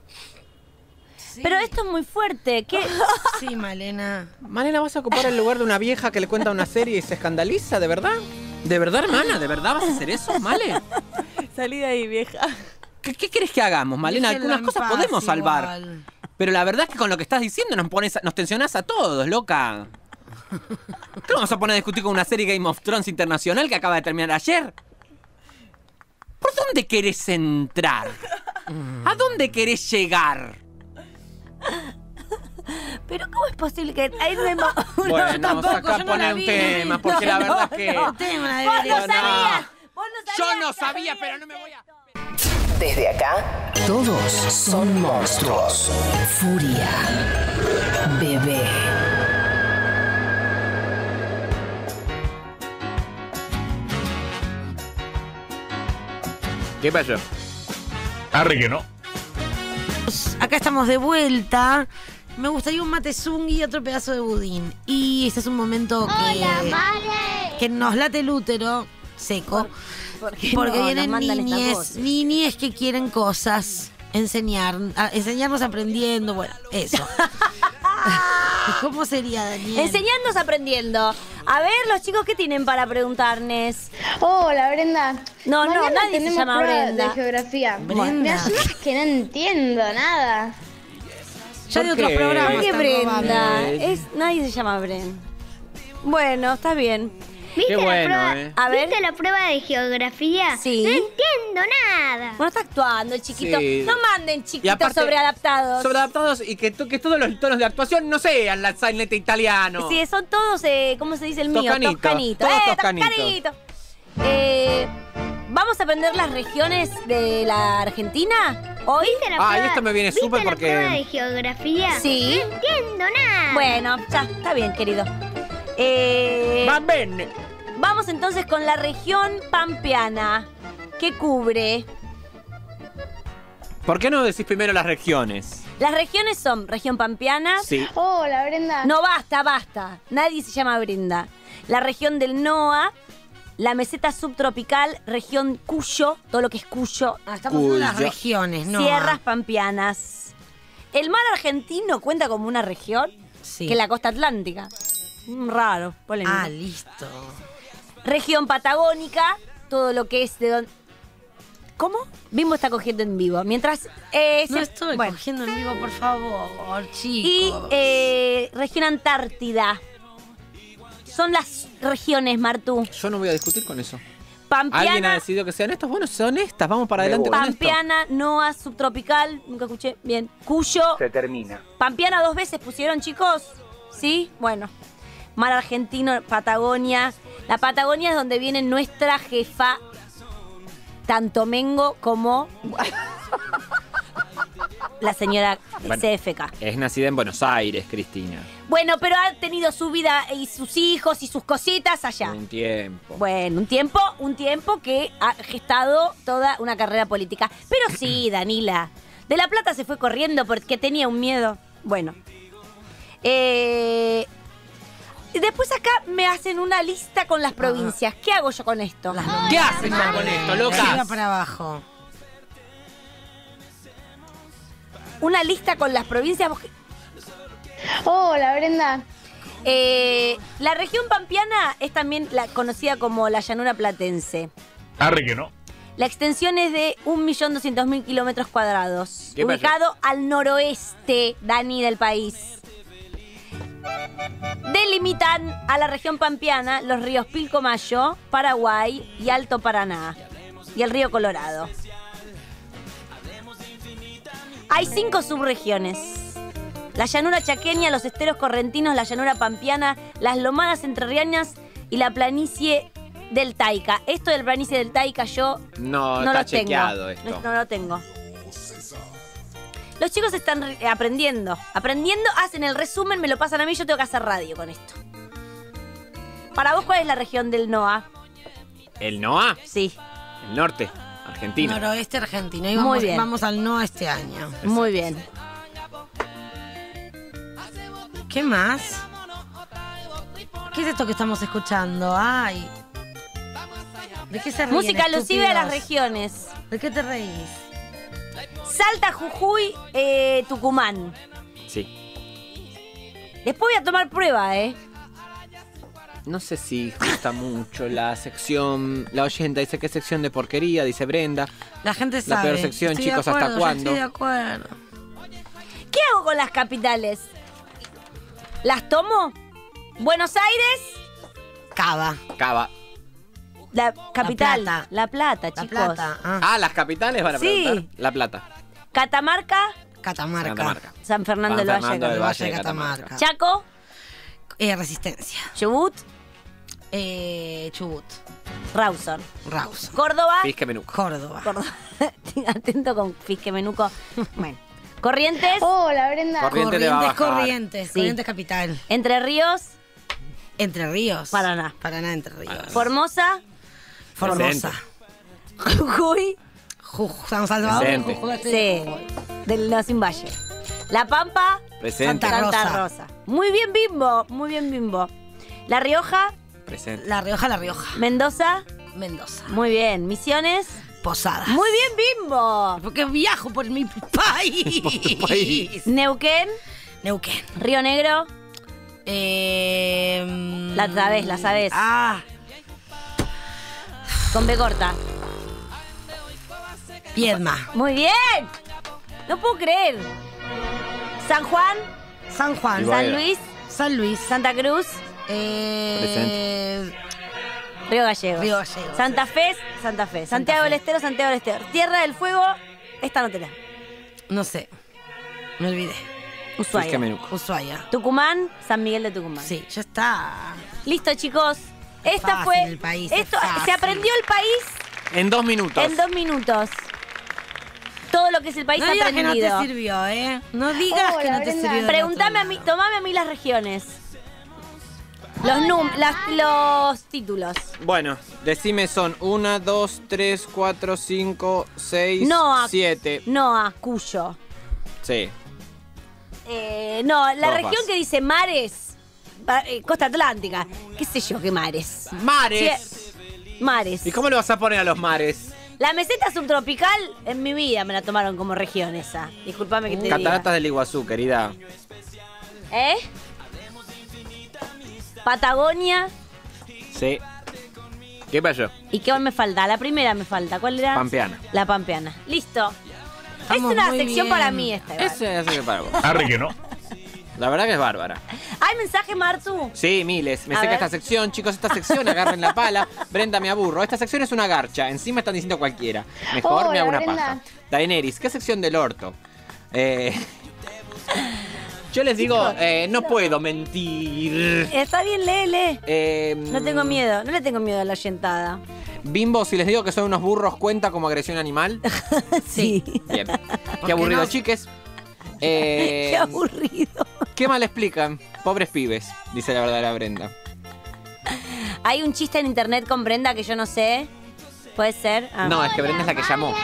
Speaker 3: Sí.
Speaker 2: Pero esto es muy fuerte. ¿Qué?
Speaker 3: Sí, Malena.
Speaker 4: Malena, ¿vas a ocupar el lugar de una vieja que le cuenta una serie y se escandaliza? ¿De verdad? ¿De verdad, hermana? ¿De verdad vas a hacer eso, Male?
Speaker 5: Salí de ahí, vieja.
Speaker 4: ¿Qué querés que hagamos, Malena?
Speaker 3: Déjenla
Speaker 4: Algunas
Speaker 3: en
Speaker 4: cosas
Speaker 3: paz
Speaker 4: podemos salvar.
Speaker 3: igual.
Speaker 4: Pero la verdad es que con lo que estás diciendo nos tensionás a todos, loca. ¿Qué vamos a poner a discutir con una serie Game of Thrones internacional que acaba de terminar ayer? ¿Por dónde querés entrar? ¿A dónde querés llegar?
Speaker 2: Pero ¿cómo es posible que ahí no hemos...
Speaker 4: Bueno,
Speaker 3: tampoco,
Speaker 4: acá
Speaker 3: yo no
Speaker 4: pone
Speaker 3: la
Speaker 4: un
Speaker 3: vi.
Speaker 4: tema, porque la verdad es que...
Speaker 3: No tengo una
Speaker 2: Vos no
Speaker 3: debería.
Speaker 2: sabías. Vos no sabías.
Speaker 4: Yo no sabía, pero no me voy a...
Speaker 7: Desde acá, todos son monstruos. Furia. Bebé.
Speaker 4: ¿Qué pasó?
Speaker 11: Arre que no.
Speaker 3: Acá estamos de vuelta. Me gustaría un mate zungui y otro pedazo de budín. Y este es un momento que nos late el útero seco.
Speaker 2: Porque
Speaker 3: vienen niñes que quieren cosas. Enseñarnos aprendiendo. Bueno, eso. ¿Cómo sería, Daniel?
Speaker 2: Enseñarnos aprendiendo. A ver, los chicos, ¿qué tienen para preguntarnos?
Speaker 17: Hola, Brenda.
Speaker 2: No,
Speaker 17: Mañana
Speaker 2: nadie se
Speaker 17: tenemos
Speaker 2: llama
Speaker 17: prueba
Speaker 2: Brenda.
Speaker 17: de geografía.
Speaker 3: Brenda.
Speaker 17: Me ayudas que no entiendo nada.
Speaker 3: Ya de
Speaker 4: ¿Por
Speaker 3: otros
Speaker 4: qué?
Speaker 3: programas.
Speaker 2: ¿Por qué
Speaker 3: está
Speaker 2: Brenda?
Speaker 3: robando.
Speaker 2: Nadie se llama Brenda. Bueno, está bien.
Speaker 17: ¿Viste,
Speaker 4: Qué bueno,
Speaker 17: la prueba,
Speaker 2: A ver.
Speaker 17: ¿Viste la prueba de geografía?
Speaker 2: Sí.
Speaker 17: No entiendo nada.
Speaker 2: Bueno, está actuando el chiquito.
Speaker 4: Sí.
Speaker 2: No manden
Speaker 4: Y
Speaker 2: chiquitos
Speaker 4: aparte,
Speaker 2: sobreadaptados.
Speaker 4: Sobreadaptados y que todos los tonos de actuación no sean la sainete italiano.
Speaker 2: Sí, son todos, ¿cómo se dice el mío?
Speaker 4: Toscanito.
Speaker 2: Toscanito.
Speaker 4: Todos toscanitos.
Speaker 2: Toscanito. ¿Vamos a aprender las regiones de la Argentina hoy?
Speaker 4: Ah, y esto me viene súper
Speaker 17: ¿Viste la prueba de
Speaker 4: porque...
Speaker 17: geografía?
Speaker 2: Sí.
Speaker 17: No entiendo nada.
Speaker 2: Bueno, ya, está bien, querido.
Speaker 4: Va bene.
Speaker 2: Vamos entonces con la región pampeana. ¿Qué cubre?
Speaker 4: ¿Por qué no decís primero las regiones?
Speaker 2: Las regiones son región pampeana.
Speaker 4: Sí.
Speaker 17: Hola, Brenda.
Speaker 2: No, basta. Nadie se llama Brenda. La región del NOA, la meseta subtropical, región Cuyo, todo lo que es Cuyo.
Speaker 3: Estamos en las regiones, ¿no?
Speaker 2: Sierras pampeanas. ¿El mar argentino cuenta como una región?
Speaker 3: Sí.
Speaker 2: Que es la costa atlántica. Raro, polémico.
Speaker 3: Ah, listo.
Speaker 2: Región patagónica, todo lo que es de donde... ¿Cómo? Bimbo está cogiendo en vivo. Mientras...
Speaker 3: No estoy cogiendo en vivo, por favor, chicos.
Speaker 2: Y región Antártida. Son las regiones, Martú.
Speaker 4: Yo no voy a discutir con eso.
Speaker 2: Pampeana,
Speaker 4: ¿Alguien ha decidido que sean estas? Bueno, son estas. Vamos para adelante con esto.
Speaker 2: Pampeana, NOA, subtropical. Nunca escuché. Bien. Cuyo.
Speaker 11: Se termina.
Speaker 2: Pampeana 2 veces pusieron, chicos. ¿Sí? Bueno. Mar Argentino, Patagonia. La Patagonia es donde viene nuestra jefa, tanto Mengo como la señora
Speaker 4: Bueno.
Speaker 2: CFK.
Speaker 4: Es nacida en Buenos Aires, Cristina.
Speaker 2: Bueno, pero ha tenido su vida y sus hijos y sus cositas allá.
Speaker 4: Un tiempo.
Speaker 2: Bueno, un tiempo que ha gestado toda una carrera política. Pero sí, Danila, de La Plata se fue corriendo porque tenía un miedo. Bueno. Después acá me hacen una lista con las provincias. ¿Qué hago yo con esto?
Speaker 4: ¿Qué haces con esto,
Speaker 3: De arriba
Speaker 4: loca?
Speaker 3: para abajo.
Speaker 2: Una lista con las provincias.
Speaker 17: Hola, Brenda.
Speaker 2: La región pampeana es también conocida como la llanura platense.
Speaker 11: Arre que no.
Speaker 2: La extensión es de 1.200.000 kilómetros cuadrados.
Speaker 4: ¿Qué pasó?
Speaker 2: Ubicado al noroeste, Dani, del país. Delimitan a la región pampeana los ríos Pilcomayo, Paraguay y Alto Paraná. Y el río Colorado. Hay 5 subregiones. La llanura chaqueña, los esteros correntinos, la llanura pampeana, las lomadas entrerrianas y la planicie del Taica. Esto del planicie del Taica yo
Speaker 4: No,
Speaker 2: no
Speaker 4: está
Speaker 2: lo tengo.
Speaker 4: chequeado esto.
Speaker 2: No lo tengo. Los chicos están aprendiendo. Hacen el resumen, me lo pasan a mí, yo tengo que hacer radio con esto. Para vos, ¿cuál es la región del NOA?
Speaker 4: ¿El NOA?
Speaker 2: Sí.
Speaker 4: El norte, Argentina.
Speaker 3: Noroeste argentino. Y
Speaker 2: Muy
Speaker 3: vamos,
Speaker 2: bien.
Speaker 3: vamos al NOA este año.
Speaker 2: Muy bien.
Speaker 3: ¿Qué más? ¿Qué es esto que estamos escuchando? Ay. ¿De qué se ríen,
Speaker 2: Música alusiva a las
Speaker 3: estúpidos?
Speaker 2: regiones.
Speaker 3: ¿De qué te reís?
Speaker 2: Salta, Jujuy, Tucumán.
Speaker 4: Sí.
Speaker 2: Después voy a tomar prueba, ¿eh?
Speaker 4: No sé si gusta mucho la sección. La oyenta dice que es sección de porquería, dice Brenda.
Speaker 3: La gente
Speaker 4: La
Speaker 3: sabe.
Speaker 4: peor sección,
Speaker 3: Estoy de
Speaker 4: chicos,
Speaker 3: acuerdo,
Speaker 4: ¿hasta
Speaker 3: yo
Speaker 4: cuándo?
Speaker 3: Estoy de acuerdo.
Speaker 2: ¿Qué hago con las capitales? ¿Las tomo? Buenos Aires,
Speaker 3: Cava.
Speaker 4: Cava.
Speaker 2: la capital.
Speaker 3: La Plata.
Speaker 2: La Plata,
Speaker 3: La
Speaker 2: chicos.
Speaker 3: Plata.
Speaker 4: Ah, las capitales van a
Speaker 2: Sí.
Speaker 4: preguntar. La Plata.
Speaker 2: Catamarca,
Speaker 3: Catamarca.
Speaker 2: San Fernando del Valle,
Speaker 3: Catamarca.
Speaker 2: Chaco.
Speaker 3: Resistencia.
Speaker 2: Chubut.
Speaker 3: Chubut.
Speaker 2: Rawson.
Speaker 4: Córdoba.
Speaker 3: Córdoba.
Speaker 2: Atento con Fisquemenuco. Bueno. Corrientes.
Speaker 17: Hola, Brenda.
Speaker 3: Corrientes.
Speaker 2: Sí.
Speaker 3: Corrientes capital.
Speaker 2: Entre Ríos.
Speaker 3: Entre Ríos.
Speaker 2: Paraná,
Speaker 3: Entre Ríos.
Speaker 2: Formosa. Jujuy.
Speaker 3: San Salvador.
Speaker 4: Presente.
Speaker 2: Sí. Del Sin Valle. La Pampa.
Speaker 4: Presente.
Speaker 2: Santa Rosa. Muy bien, Bimbo. La Rioja.
Speaker 4: Presente.
Speaker 3: La Rioja.
Speaker 2: Mendoza. Muy bien. Misiones.
Speaker 3: Posadas.
Speaker 2: Muy bien, Bimbo.
Speaker 3: Porque viajo por mi país.
Speaker 2: Neuquén. Río Negro. La sabes. Con B corta.
Speaker 3: Piedma.
Speaker 2: Muy bien. No puedo creer. San Juan. San Luis. Santa Cruz. Río Gallegos. Santa Fe. Santiago del Estero. Tierra del Fuego. Esta no te la.
Speaker 3: No sé. Me olvidé.
Speaker 2: Ushuaia. Tucumán. San Miguel de Tucumán.
Speaker 3: Sí, ya está.
Speaker 2: Listo, chicos. Esta
Speaker 3: Fácil
Speaker 2: fue.
Speaker 3: el país,
Speaker 2: Esto
Speaker 3: es fácil.
Speaker 2: se aprendió el país
Speaker 4: En 2 minutos.
Speaker 2: en 2 minutos. Todo lo que es el país
Speaker 3: No digas que
Speaker 2: aprendido.
Speaker 3: no te sirvió, ¿eh? No digas que no te sirvió.
Speaker 2: Pregúntame a mí, tomame a mí las regiones. Los títulos.
Speaker 4: Bueno, decime son 1, 2, 3, 4, 5, 6,
Speaker 2: Noa.
Speaker 4: 7.
Speaker 2: Noa, Cuyo.
Speaker 4: Sí.
Speaker 2: No, la
Speaker 4: Todas
Speaker 2: región
Speaker 4: más.
Speaker 2: que dice mares, costa atlántica. ¿Qué sé yo qué mares?
Speaker 4: Mares.
Speaker 2: Mares.
Speaker 4: ¿Y cómo le vas a poner a los mares?
Speaker 2: La meseta subtropical, en mi vida me la tomaron como región esa. Disculpame que te
Speaker 4: Cataratas
Speaker 2: diga.
Speaker 4: del Iguazú, querida.
Speaker 2: ¿Eh? Patagonia.
Speaker 4: Sí. ¿Qué pasó?
Speaker 2: ¿Y qué me falta? La primera me falta. ¿Cuál era?
Speaker 4: Pampeana.
Speaker 2: La Pampeana. Listo.
Speaker 3: Estamos
Speaker 2: es una
Speaker 3: muy
Speaker 2: sección
Speaker 3: bien.
Speaker 2: para mí esta. igual.
Speaker 4: Ese es para vos.
Speaker 11: Arre que no.
Speaker 4: La verdad que es bárbara.
Speaker 2: ¿Hay mensaje, Martu?
Speaker 4: Sí, miles. Me
Speaker 2: A
Speaker 4: sé que
Speaker 2: ver.
Speaker 4: esta sección, chicos, esta sección, agarren la pala. Brenda, me aburro. Esta sección es una garcha. Encima están diciendo cualquiera. Mejor me
Speaker 17: Hola,
Speaker 4: hago una
Speaker 17: Brenda.
Speaker 4: paja. Daenerys, ¿qué sección del orto? Yo les digo, no puedo mentir.
Speaker 2: Está bien, lee. No tengo
Speaker 4: Mm,
Speaker 2: miedo. No le tengo miedo a la yentada.
Speaker 4: Bimbo, si les digo que son unos burros, ¿cuenta como agresión animal?
Speaker 2: Sí.
Speaker 4: Bien. Qué aburrido,
Speaker 3: no?
Speaker 4: chiques.
Speaker 2: Qué aburrido.
Speaker 4: Qué mal explican. Pobres pibes, dice la verdadera Brenda.
Speaker 2: Hay un chiste en internet con Brenda que yo no sé. ¿Puede ser? Ah.
Speaker 4: No, es que Brenda es la que llamó.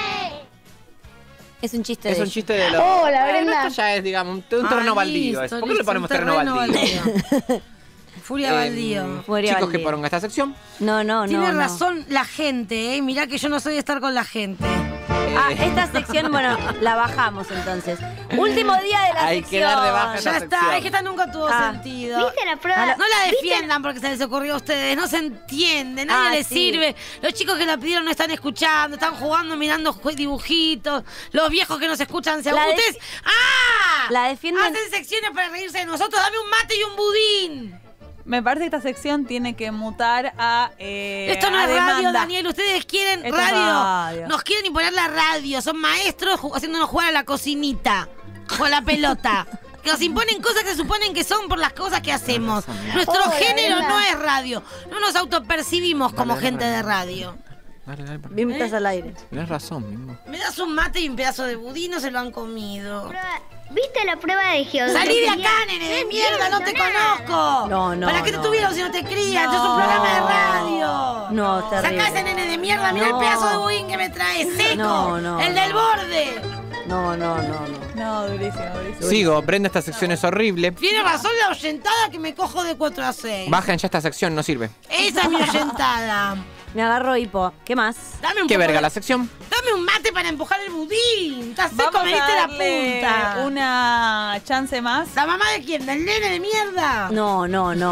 Speaker 2: Es un chiste
Speaker 4: Es
Speaker 2: de
Speaker 4: un
Speaker 2: ella.
Speaker 4: chiste de los...
Speaker 17: Hola, Brenda.
Speaker 4: Esto ya es, digamos, un terreno baldío.
Speaker 3: listo,
Speaker 4: ¿Por qué le
Speaker 3: listo,
Speaker 4: ponemos
Speaker 3: un
Speaker 4: terreno baldío?
Speaker 3: Furia baldío.
Speaker 2: Furia
Speaker 4: Chicos,
Speaker 2: baldío.
Speaker 4: ¿qué poronga esta sección?
Speaker 2: No.
Speaker 3: Tiene razón la gente, ¿eh? Mirá que yo no soy de estar con la gente.
Speaker 2: Esta sección, bueno, la bajamos entonces. Último día de la
Speaker 4: Hay
Speaker 2: sección.
Speaker 4: que dar de baja
Speaker 3: Ya
Speaker 4: esa
Speaker 3: está,
Speaker 4: sección.
Speaker 3: es que esta nunca tuvo sentido.
Speaker 17: ¿Viste la prueba?
Speaker 3: No la
Speaker 17: ¿Viste
Speaker 3: defiendan porque se les ocurrió a ustedes, no se entiende, nadie
Speaker 2: Ah,
Speaker 3: les
Speaker 2: sí.
Speaker 3: sirve. Los chicos que la pidieron no están escuchando, están jugando, mirando dibujitos. Los viejos que nos escuchan, se
Speaker 2: La de-
Speaker 3: ustedes. ¡Ah!
Speaker 2: La defienden.
Speaker 3: Hacen secciones para reírse de nosotros, dame un mate y un budín.
Speaker 5: Me parece que esta sección tiene que mutar a.
Speaker 3: Esto no
Speaker 5: a
Speaker 3: es radio,
Speaker 5: demanda.
Speaker 3: Daniel. Ustedes quieren
Speaker 5: Esto es
Speaker 3: radio.
Speaker 5: radio.
Speaker 3: Nos quieren imponer la radio. Son maestros haciéndonos jugar a la cocinita o a la pelota. Que nos imponen cosas que se suponen que son por las cosas que hacemos. Nuestro
Speaker 17: Hola,
Speaker 3: género
Speaker 17: Brenda.
Speaker 3: no es radio. No nos autopercibimos como gente de radio.
Speaker 4: Dale,
Speaker 2: Bim, estás al aire.
Speaker 4: Tienes razón, Bimbo.
Speaker 3: Me das un mate y un pedazo de budín, no se lo han comido.
Speaker 17: ¿Viste la prueba de geografía?
Speaker 3: ¡Salí de acá, nene de mierda! ¡No te conozco!
Speaker 2: No.
Speaker 3: ¿Para qué te
Speaker 2: no.
Speaker 3: tuvieron si no te crías? Esto es un programa de radio.
Speaker 2: No, terrible.
Speaker 3: Sacá ese nene de mierda, mira
Speaker 2: No.
Speaker 3: el pedazo de budín que me trae, seco.
Speaker 2: No.
Speaker 3: El del borde.
Speaker 2: No.
Speaker 5: No, durísimo.
Speaker 4: Sigo, Brenda, esta sección es horrible.
Speaker 3: Tiene razón la oyentada que me cojo de 4 a 6.
Speaker 4: Bajen ya esta sección, no sirve.
Speaker 3: Esa es mi oyentada.
Speaker 2: Me agarró hipo. ¿Qué más?
Speaker 3: Dame un
Speaker 4: Qué
Speaker 3: poco
Speaker 4: verga
Speaker 3: de-
Speaker 4: la sección.
Speaker 3: Dame un mate para empujar el budín. Estás seco,
Speaker 5: Vamos
Speaker 3: me
Speaker 5: a
Speaker 3: diste la
Speaker 5: darle
Speaker 3: punta.
Speaker 5: una chance más.
Speaker 3: ¿La mamá de quién? ¿Del nene de mierda?
Speaker 2: No.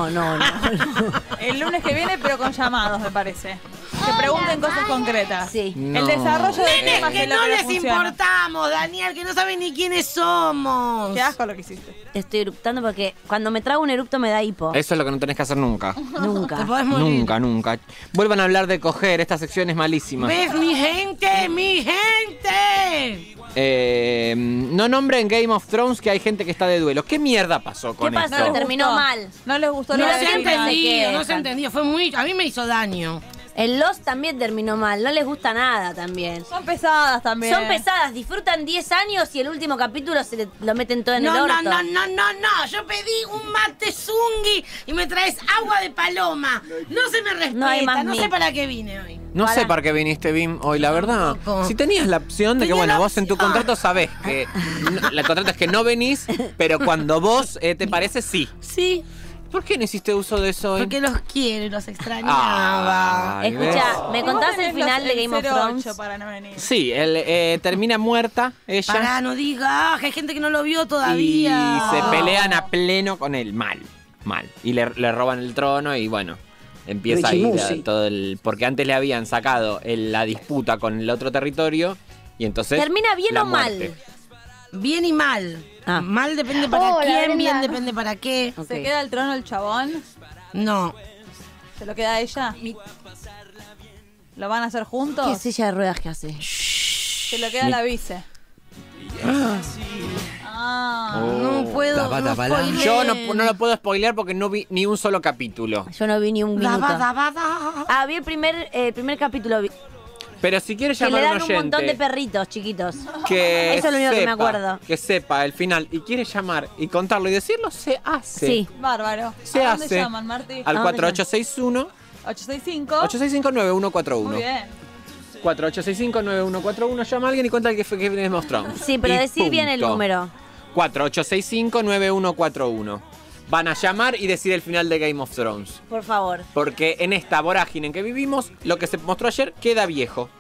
Speaker 5: El lunes que viene, pero con llamados, me parece. Que pregunten cosas concretas.
Speaker 2: Sí.
Speaker 4: No.
Speaker 5: El desarrollo de
Speaker 3: Nenes
Speaker 5: temas
Speaker 3: que
Speaker 5: es lo
Speaker 3: no
Speaker 5: que
Speaker 3: les
Speaker 5: funciona.
Speaker 3: importamos, Daniel, que no saben ni quiénes somos.
Speaker 5: Qué asco lo que hiciste.
Speaker 2: Estoy eructando porque cuando me trago un eructo me da hipo.
Speaker 4: Eso es lo que no tenés que hacer nunca.
Speaker 3: Te
Speaker 2: Nunca.
Speaker 3: podés morir.
Speaker 4: Nunca. Vuelvan a hablar de coger, esta sección es malísima.
Speaker 3: ¿Ves, mi gente? ¡Mi gente!
Speaker 4: No nombren Game of Thrones que hay gente que está de duelo. ¿Qué mierda pasó con
Speaker 2: ¿Qué pasó?
Speaker 4: esto?
Speaker 2: Terminó mal.
Speaker 5: No les gustó
Speaker 3: No
Speaker 5: nada.
Speaker 3: se
Speaker 5: del final.
Speaker 3: entendió, no se entendió. Fue muy. A mí me hizo daño.
Speaker 2: El Lost también terminó mal, no les gusta nada también.
Speaker 5: Son pesadas también.
Speaker 2: Son pesadas, disfrutan 10 años y el último capítulo lo meten todo en el orto.
Speaker 3: No. Yo pedí un mate zungi y me traes agua de paloma. No se me respeta.
Speaker 2: No hay más
Speaker 3: No
Speaker 2: mí.
Speaker 3: sé para qué vine hoy.
Speaker 4: No sé para qué viniste, Bim, hoy, la verdad. Si tenías la opción de que,
Speaker 3: Tenía
Speaker 4: bueno,
Speaker 3: la
Speaker 4: vos en tu
Speaker 3: opción.
Speaker 4: contrato sabés que... el contrato es que no venís, pero cuando vos te parece, sí.
Speaker 3: Sí.
Speaker 4: ¿Por qué no hiciste uso de eso hoy?
Speaker 3: Porque los quiero y los extrañaba.
Speaker 4: Ay,
Speaker 2: Escucha, ¿me contás
Speaker 5: Vos
Speaker 2: el final de Game of
Speaker 5: 08
Speaker 2: Thrones?
Speaker 5: para no venir.
Speaker 4: Sí, termina muerta ella.
Speaker 3: Pará, no digas, que hay gente que no lo vio todavía.
Speaker 4: Y se pelean a pleno con él. Mal. Y le roban el trono y bueno, empieza ahí todo el... Porque antes le habían sacado la disputa con el otro territorio y entonces...
Speaker 2: ¿Termina bien
Speaker 4: la
Speaker 2: o mal?
Speaker 4: muerte.
Speaker 3: Bien y mal. Mal depende para
Speaker 17: Hola,
Speaker 3: quién,
Speaker 17: Brenda.
Speaker 3: bien depende para qué.
Speaker 5: ¿Se queda el trono el chabón?
Speaker 3: No.
Speaker 5: ¿Se lo queda ella? ¿Lo van a hacer juntos?
Speaker 2: ¿Qué silla de ruedas que hace?
Speaker 5: Se lo queda la vice.
Speaker 3: No puedo. spoileé.
Speaker 4: Yo no lo puedo spoilear porque no vi ni un solo capítulo.
Speaker 2: Yo no vi ni un minuto.
Speaker 3: Da.
Speaker 2: Vi el primer capítulo.
Speaker 4: Pero si quieres
Speaker 2: Que le
Speaker 4: llamar a un
Speaker 2: dan un montón de
Speaker 4: oyente
Speaker 2: perritos chiquitos.
Speaker 4: que
Speaker 2: Eso es lo único que me
Speaker 4: sepa,
Speaker 2: acuerdo.
Speaker 4: que sepa el final y quiere llamar y contarlo y decirlo, se hace.
Speaker 2: Sí.
Speaker 5: Bárbaro.
Speaker 4: Se
Speaker 5: ¿A dónde
Speaker 4: hace
Speaker 5: llaman, Marti?
Speaker 4: al
Speaker 2: ¿A dónde
Speaker 5: 865.
Speaker 4: 4865-9141.
Speaker 5: Muy bien.
Speaker 4: 4865-9141. Llama a alguien y cuenta que fue Game of Thrones.
Speaker 2: Sí, pero
Speaker 4: Y
Speaker 2: decir bien el
Speaker 4: punto.
Speaker 2: número.
Speaker 4: 4865-9141. Van a llamar y decir el final de Game of Thrones.
Speaker 2: Por favor.
Speaker 4: Porque en esta vorágine en que vivimos, lo que se mostró ayer queda viejo.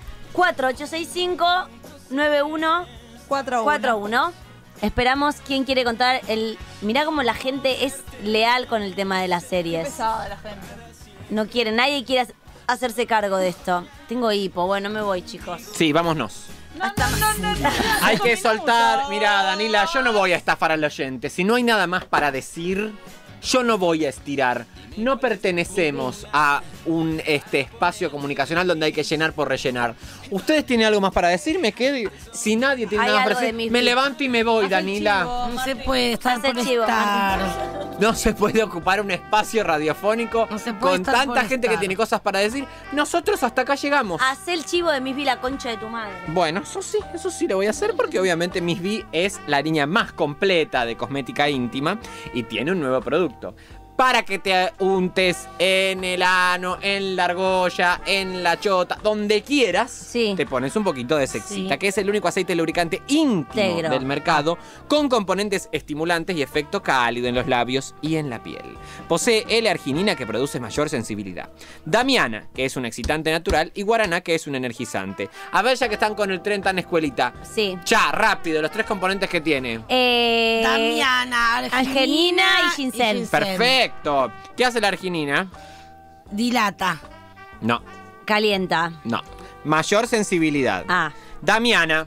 Speaker 2: 4865-9141. Esperamos quién quiere contar el... Mirá cómo la gente es leal con el tema de las series.
Speaker 5: Pesada la gente.
Speaker 2: No quiere, nadie quiere hacerse cargo de esto. Tengo hipo, bueno, me voy, chicos.
Speaker 4: Sí, vámonos.
Speaker 5: No.
Speaker 4: Hay que soltar. Mirá, Danila, yo no voy a estafar al oyente. Si no hay nada más para decir, yo no voy a estirar. No pertenecemos a un espacio comunicacional donde hay que llenar por rellenar. ¿Ustedes tienen algo más para decirme? Si nadie tiene
Speaker 2: Hay
Speaker 4: nada más para
Speaker 2: algo de
Speaker 4: decir,
Speaker 2: mis
Speaker 4: me
Speaker 2: vidas.
Speaker 4: levanto y me voy, Danila.
Speaker 3: No se puede estar
Speaker 2: Hace
Speaker 3: por
Speaker 2: chivo,
Speaker 3: estar.
Speaker 4: No se puede ocupar un espacio radiofónico
Speaker 3: No se puede
Speaker 4: con
Speaker 3: estar
Speaker 4: tanta
Speaker 3: por
Speaker 4: gente que
Speaker 3: estar.
Speaker 4: tiene cosas para decir. Nosotros hasta acá llegamos.
Speaker 2: Hacé el chivo de Miss Vi, la concha de tu madre.
Speaker 4: Bueno, eso sí lo voy a hacer porque obviamente Miss B es la línea más completa de cosmética íntima y tiene un nuevo producto. Para que te untes en el ano, en la argolla, en la chota, donde quieras, te pones un poquito de Sexita, que es el único aceite lubricante íntimo
Speaker 2: Integro.
Speaker 4: del mercado, con componentes estimulantes y efecto cálido en los labios y en la piel. Posee L-arginina, que produce mayor sensibilidad, Damiana, que es un excitante natural, y Guaraná, que es un energizante. A ver, ya que están con el tren tan escuelita.
Speaker 2: Sí.
Speaker 4: Ya, rápido, los 3 componentes que tiene.
Speaker 3: Damiana,
Speaker 2: arginina y ginseng.
Speaker 4: Perfecto. ¿Qué hace la arginina?
Speaker 3: Dilata.
Speaker 4: No,
Speaker 2: Calienta.
Speaker 4: no. Mayor sensibilidad.
Speaker 2: Ah.
Speaker 4: Damiana,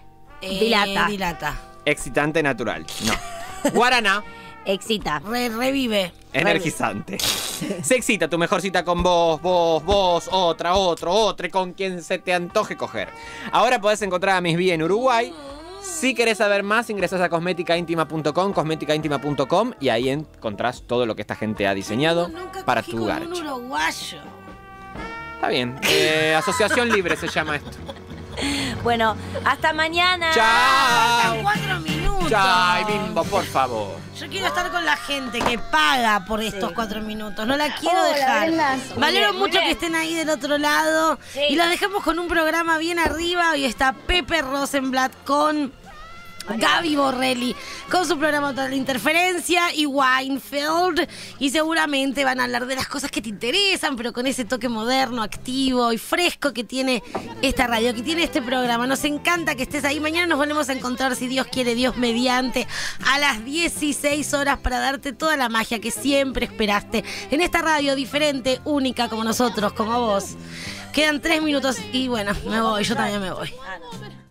Speaker 3: Dilata.
Speaker 4: excitante natural. No. Guaraná,
Speaker 2: Excita.
Speaker 3: Revive.
Speaker 4: energizante. Se excita tu mejor cita con vos, otra, con quien se te antoje coger. Ahora podés encontrar a Miss B en Uruguay. Si querés saber más, ingresás a cosmeticaintima.com y ahí encontrás todo lo que esta gente ha diseñado para tu
Speaker 3: Un
Speaker 4: garcha.
Speaker 3: uruguayo.
Speaker 4: Está bien. Asociación Libre se llama esto.
Speaker 2: Bueno, hasta mañana.
Speaker 3: Faltan 4 minutos.
Speaker 4: Ay, Bimbo, por favor.
Speaker 3: Yo quiero estar con la gente que paga por estos 4 minutos. No la quiero
Speaker 17: Hola,
Speaker 3: dejar.
Speaker 17: Brenda.
Speaker 3: Valoro
Speaker 17: Muy
Speaker 3: mucho
Speaker 17: bien.
Speaker 3: que estén ahí del otro lado.
Speaker 2: Sí.
Speaker 3: Y los dejamos con un programa bien arriba. Hoy está Pepe Rosenblatt con Gaby Borrelli, con su programa Total Interferencia, y Weinfeld. Y seguramente van a hablar de las cosas que te interesan, pero con ese toque moderno, activo y fresco que tiene esta radio, que tiene este programa. Nos encanta que estés ahí. Mañana nos volvemos a encontrar, si Dios quiere, Dios mediante, a las 16 horas para darte toda la magia que siempre esperaste en esta radio diferente, única, como nosotros, como vos. Quedan 3 minutos y bueno, me voy, yo también me voy.